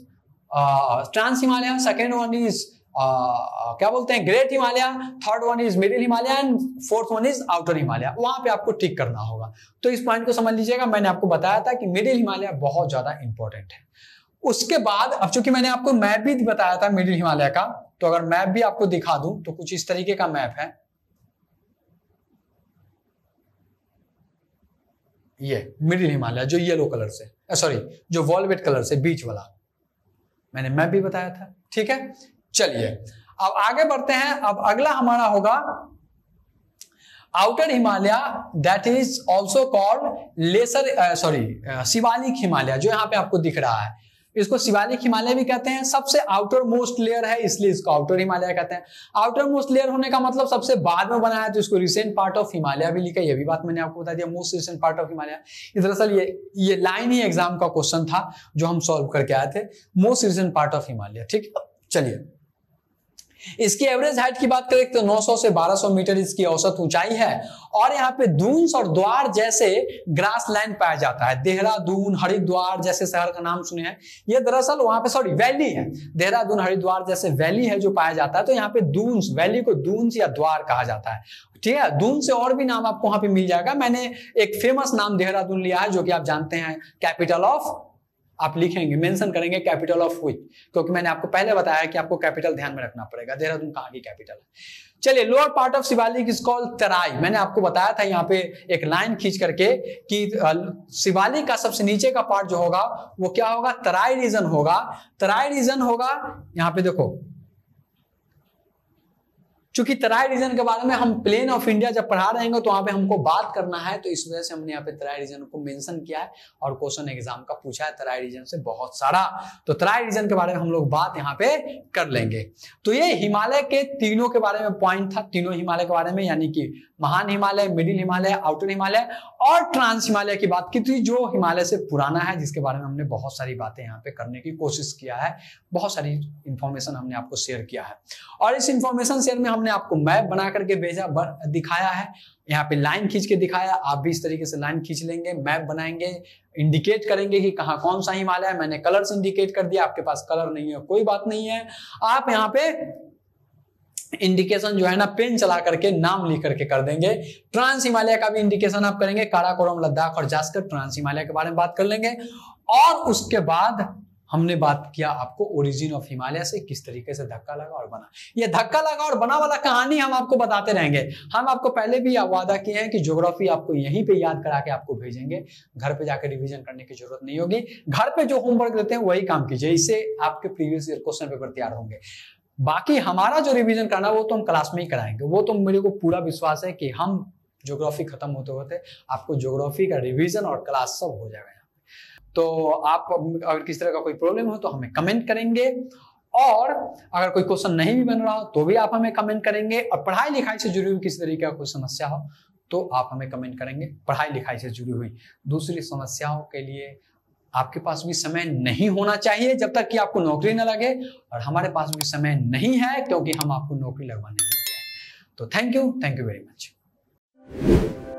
trans Himalaya, second one is क्या बोलते हैं great Himalaya, third one is middle Himalaya and fourth one is outer Himalaya. वहां पे आपको टिक करना होगा। तो इस पॉइंट को समझ लीजिएगा, मैंने आपको बताया था कि मिडिल हिमालय बहुत ज्यादा इंपॉर्टेंट है। उसके बाद अब चूंकि मैंने आपको मैप भी बताया था मिडिल हिमालय का, तो अगर मैप भी आपको दिखा दूं तो कुछ इस तरीके का मैप है, ये मिडिल हिमालय जो येलो कलर से, सॉरी जो वॉलवेट कलर से बीच वाला, मैंने मैप भी बताया था, ठीक है। चलिए अब आगे बढ़ते हैं। अब अगला हमारा होगा outer Himalaya, that is also called lesser Shivalik Himalaya, जो यहाँ पे आपको दिख रहा है, इसको शिवालिक हिमालय भी कहते हैं। सबसे आउटर मोस्ट लेयर है, इसलिए इसको आउटर हिमालय कहते हैं। आउटर मोस्ट लेयर होने का मतलब सबसे बाद में बनाया, तो इसको रिसेंट पार्ट ऑफ हिमालय भी लिखा, ये भी बात मैंने आपको बता दिया, most recent part of Himalaya. दरअसल ये लाइन ही एग्जाम का क्वेश्चन था जो हम सॉल्व करके आए थे, most recent part of Himalaya, ठीक है। चलिए इसकी एवरेज हाइट की बात करें तो 900 से 1200 मीटर इसकी औसत ऊंचाई है। और यहाँ पे दून्स और द्वार जैसे ग्रास लैंड पाया जाता है। देहरादून, हरिद्वार जैसे शहर का नाम सुने हैं, ये दरअसल वहां पे सॉरी वैली है। देहरादून, हरिद्वार जैसे वैली है जो पाया जाता है। तो यहाँ पे दून्स, वैली को दून्स या द्वार कहा जाता है। ठीक है, दून से और भी नाम आपको वहां पे मिल जाएगा। मैंने एक फेमस नाम देहरादून लिया है जो कि आप जानते हैं, कैपिटल ऑफ, आप लिखेंगे, मेंशन करेंगे कैपिटल ऑफ व्हिच, क्योंकि मैंने आपको पहले बताया कि आपको कैपिटल ध्यान में रखना पड़ेगा। देहरादून कहाँ की कैपिटल है। चलिए, lower part of Shivalik is called Terai. मैंने आपको बताया था यहाँ पे एक लाइन खींच करके कि शिवालिक का सबसे नीचे का पार्ट जो होगा वो क्या होगा, तराई रीजन होगा। तराई रीजन होगा, यहाँ पे देखो, चूंकि तराई रीजन के बारे में हम प्लेन ऑफ इंडिया जब पढ़ा रहे हैं तो वहां पे हमको बात करना है, तो इस वजह से हमने यहाँ पे तराई रीजन को मेंशन किया है और क्वेश्चन एग्जाम का पूछा है तराई रीजन से बहुत सारा। तो तराई रीजन के बारे में हम लोग बात यहाँ पे कर लेंगे। तो ये हिमालय के तीनों के बारे में पॉइंट था, तीनों हिमालय के बारे में, यानी कि महान हिमालय, मिडिल हिमालय, आउटर हिमालय और ट्रांस हिमालय की बात की थी, जो हिमालय से पुराना है, जिसके बारे में हमने बहुत सारी बातें यहाँ पे करने की कोशिश किया है। बहुत सारी इंफॉर्मेशन हमने आपको शेयर किया है और इस इंफॉर्मेशन शेयर में हमने आपको मैप बना करके भेजा, दिखाया है। यहाँ पे लाइन खींच के दिखाया, आप भी इस तरीके से लाइन खींच लेंगे, मैप बनाएंगे, इंडिकेट करेंगे कि कहाँ कौन सा हिमालय है। मैंने कलर से इंडिकेट कर दिया, आपके पास कलर नहीं है कोई बात नहीं है, आप यहाँ पे इंडिकेशन जो है ना पेन चला करके नाम लिख करके कर देंगे। ट्रांस हिमालय का भी इंडिकेशन आप करेंगे, काराकोरम, लद्दाख और जास्कर, ट्रांस हिमालय के बारे में बात कर लेंगे। और उसके बाद हमने बात किया आपको ओरिजिन ऑफ हिमालय से किस तरीके से धक्का लगा और बना। ये धक्का लगा और बना वाला कहानी हम आपको बताते रहेंगे। हम आपको पहले भी वादा किए हैं कि ज्योग्राफी आपको यहीं पे याद करा के आपको भेजेंगे, घर पे जाकर रिवीजन करने की जरूरत नहीं होगी। घर पे जो होमवर्क देते हैं वही काम कीजिए, इससे आपके प्रीवियस ईयर क्वेश्चन पेपर तैयार होंगे। बाकी हमारा जो रिवीजन करना वो तो हम क्लास में ही कराएंगे। वो तो मेरे को पूरा विश्वास है कि हम ज्योग्राफी खत्म होते होते आपको ज्योग्राफी का रिवीजन और क्लास सब हो जाएगा। तो आप अगर किसी तरह का कोई प्रॉब्लम हो तो हमें कमेंट करेंगे, और अगर कोई क्वेश्चन नहीं भी बन रहा हो तो भी आप हमें कमेंट करेंगे। और पढ़ाई लिखाई से जुड़ी हुई किसी तरीके का कोई समस्या हो तो आप हमें कमेंट करेंगे। पढ़ाई लिखाई से जुड़ी हुई दूसरी समस्याओं के लिए आपके पास भी समय नहीं होना चाहिए जब तक कि आपको नौकरी न लगे, और हमारे पास भी समय नहीं है क्योंकि हम आपको नौकरी लगवाने नहीं गए। तो थैंक यू वेरी मच।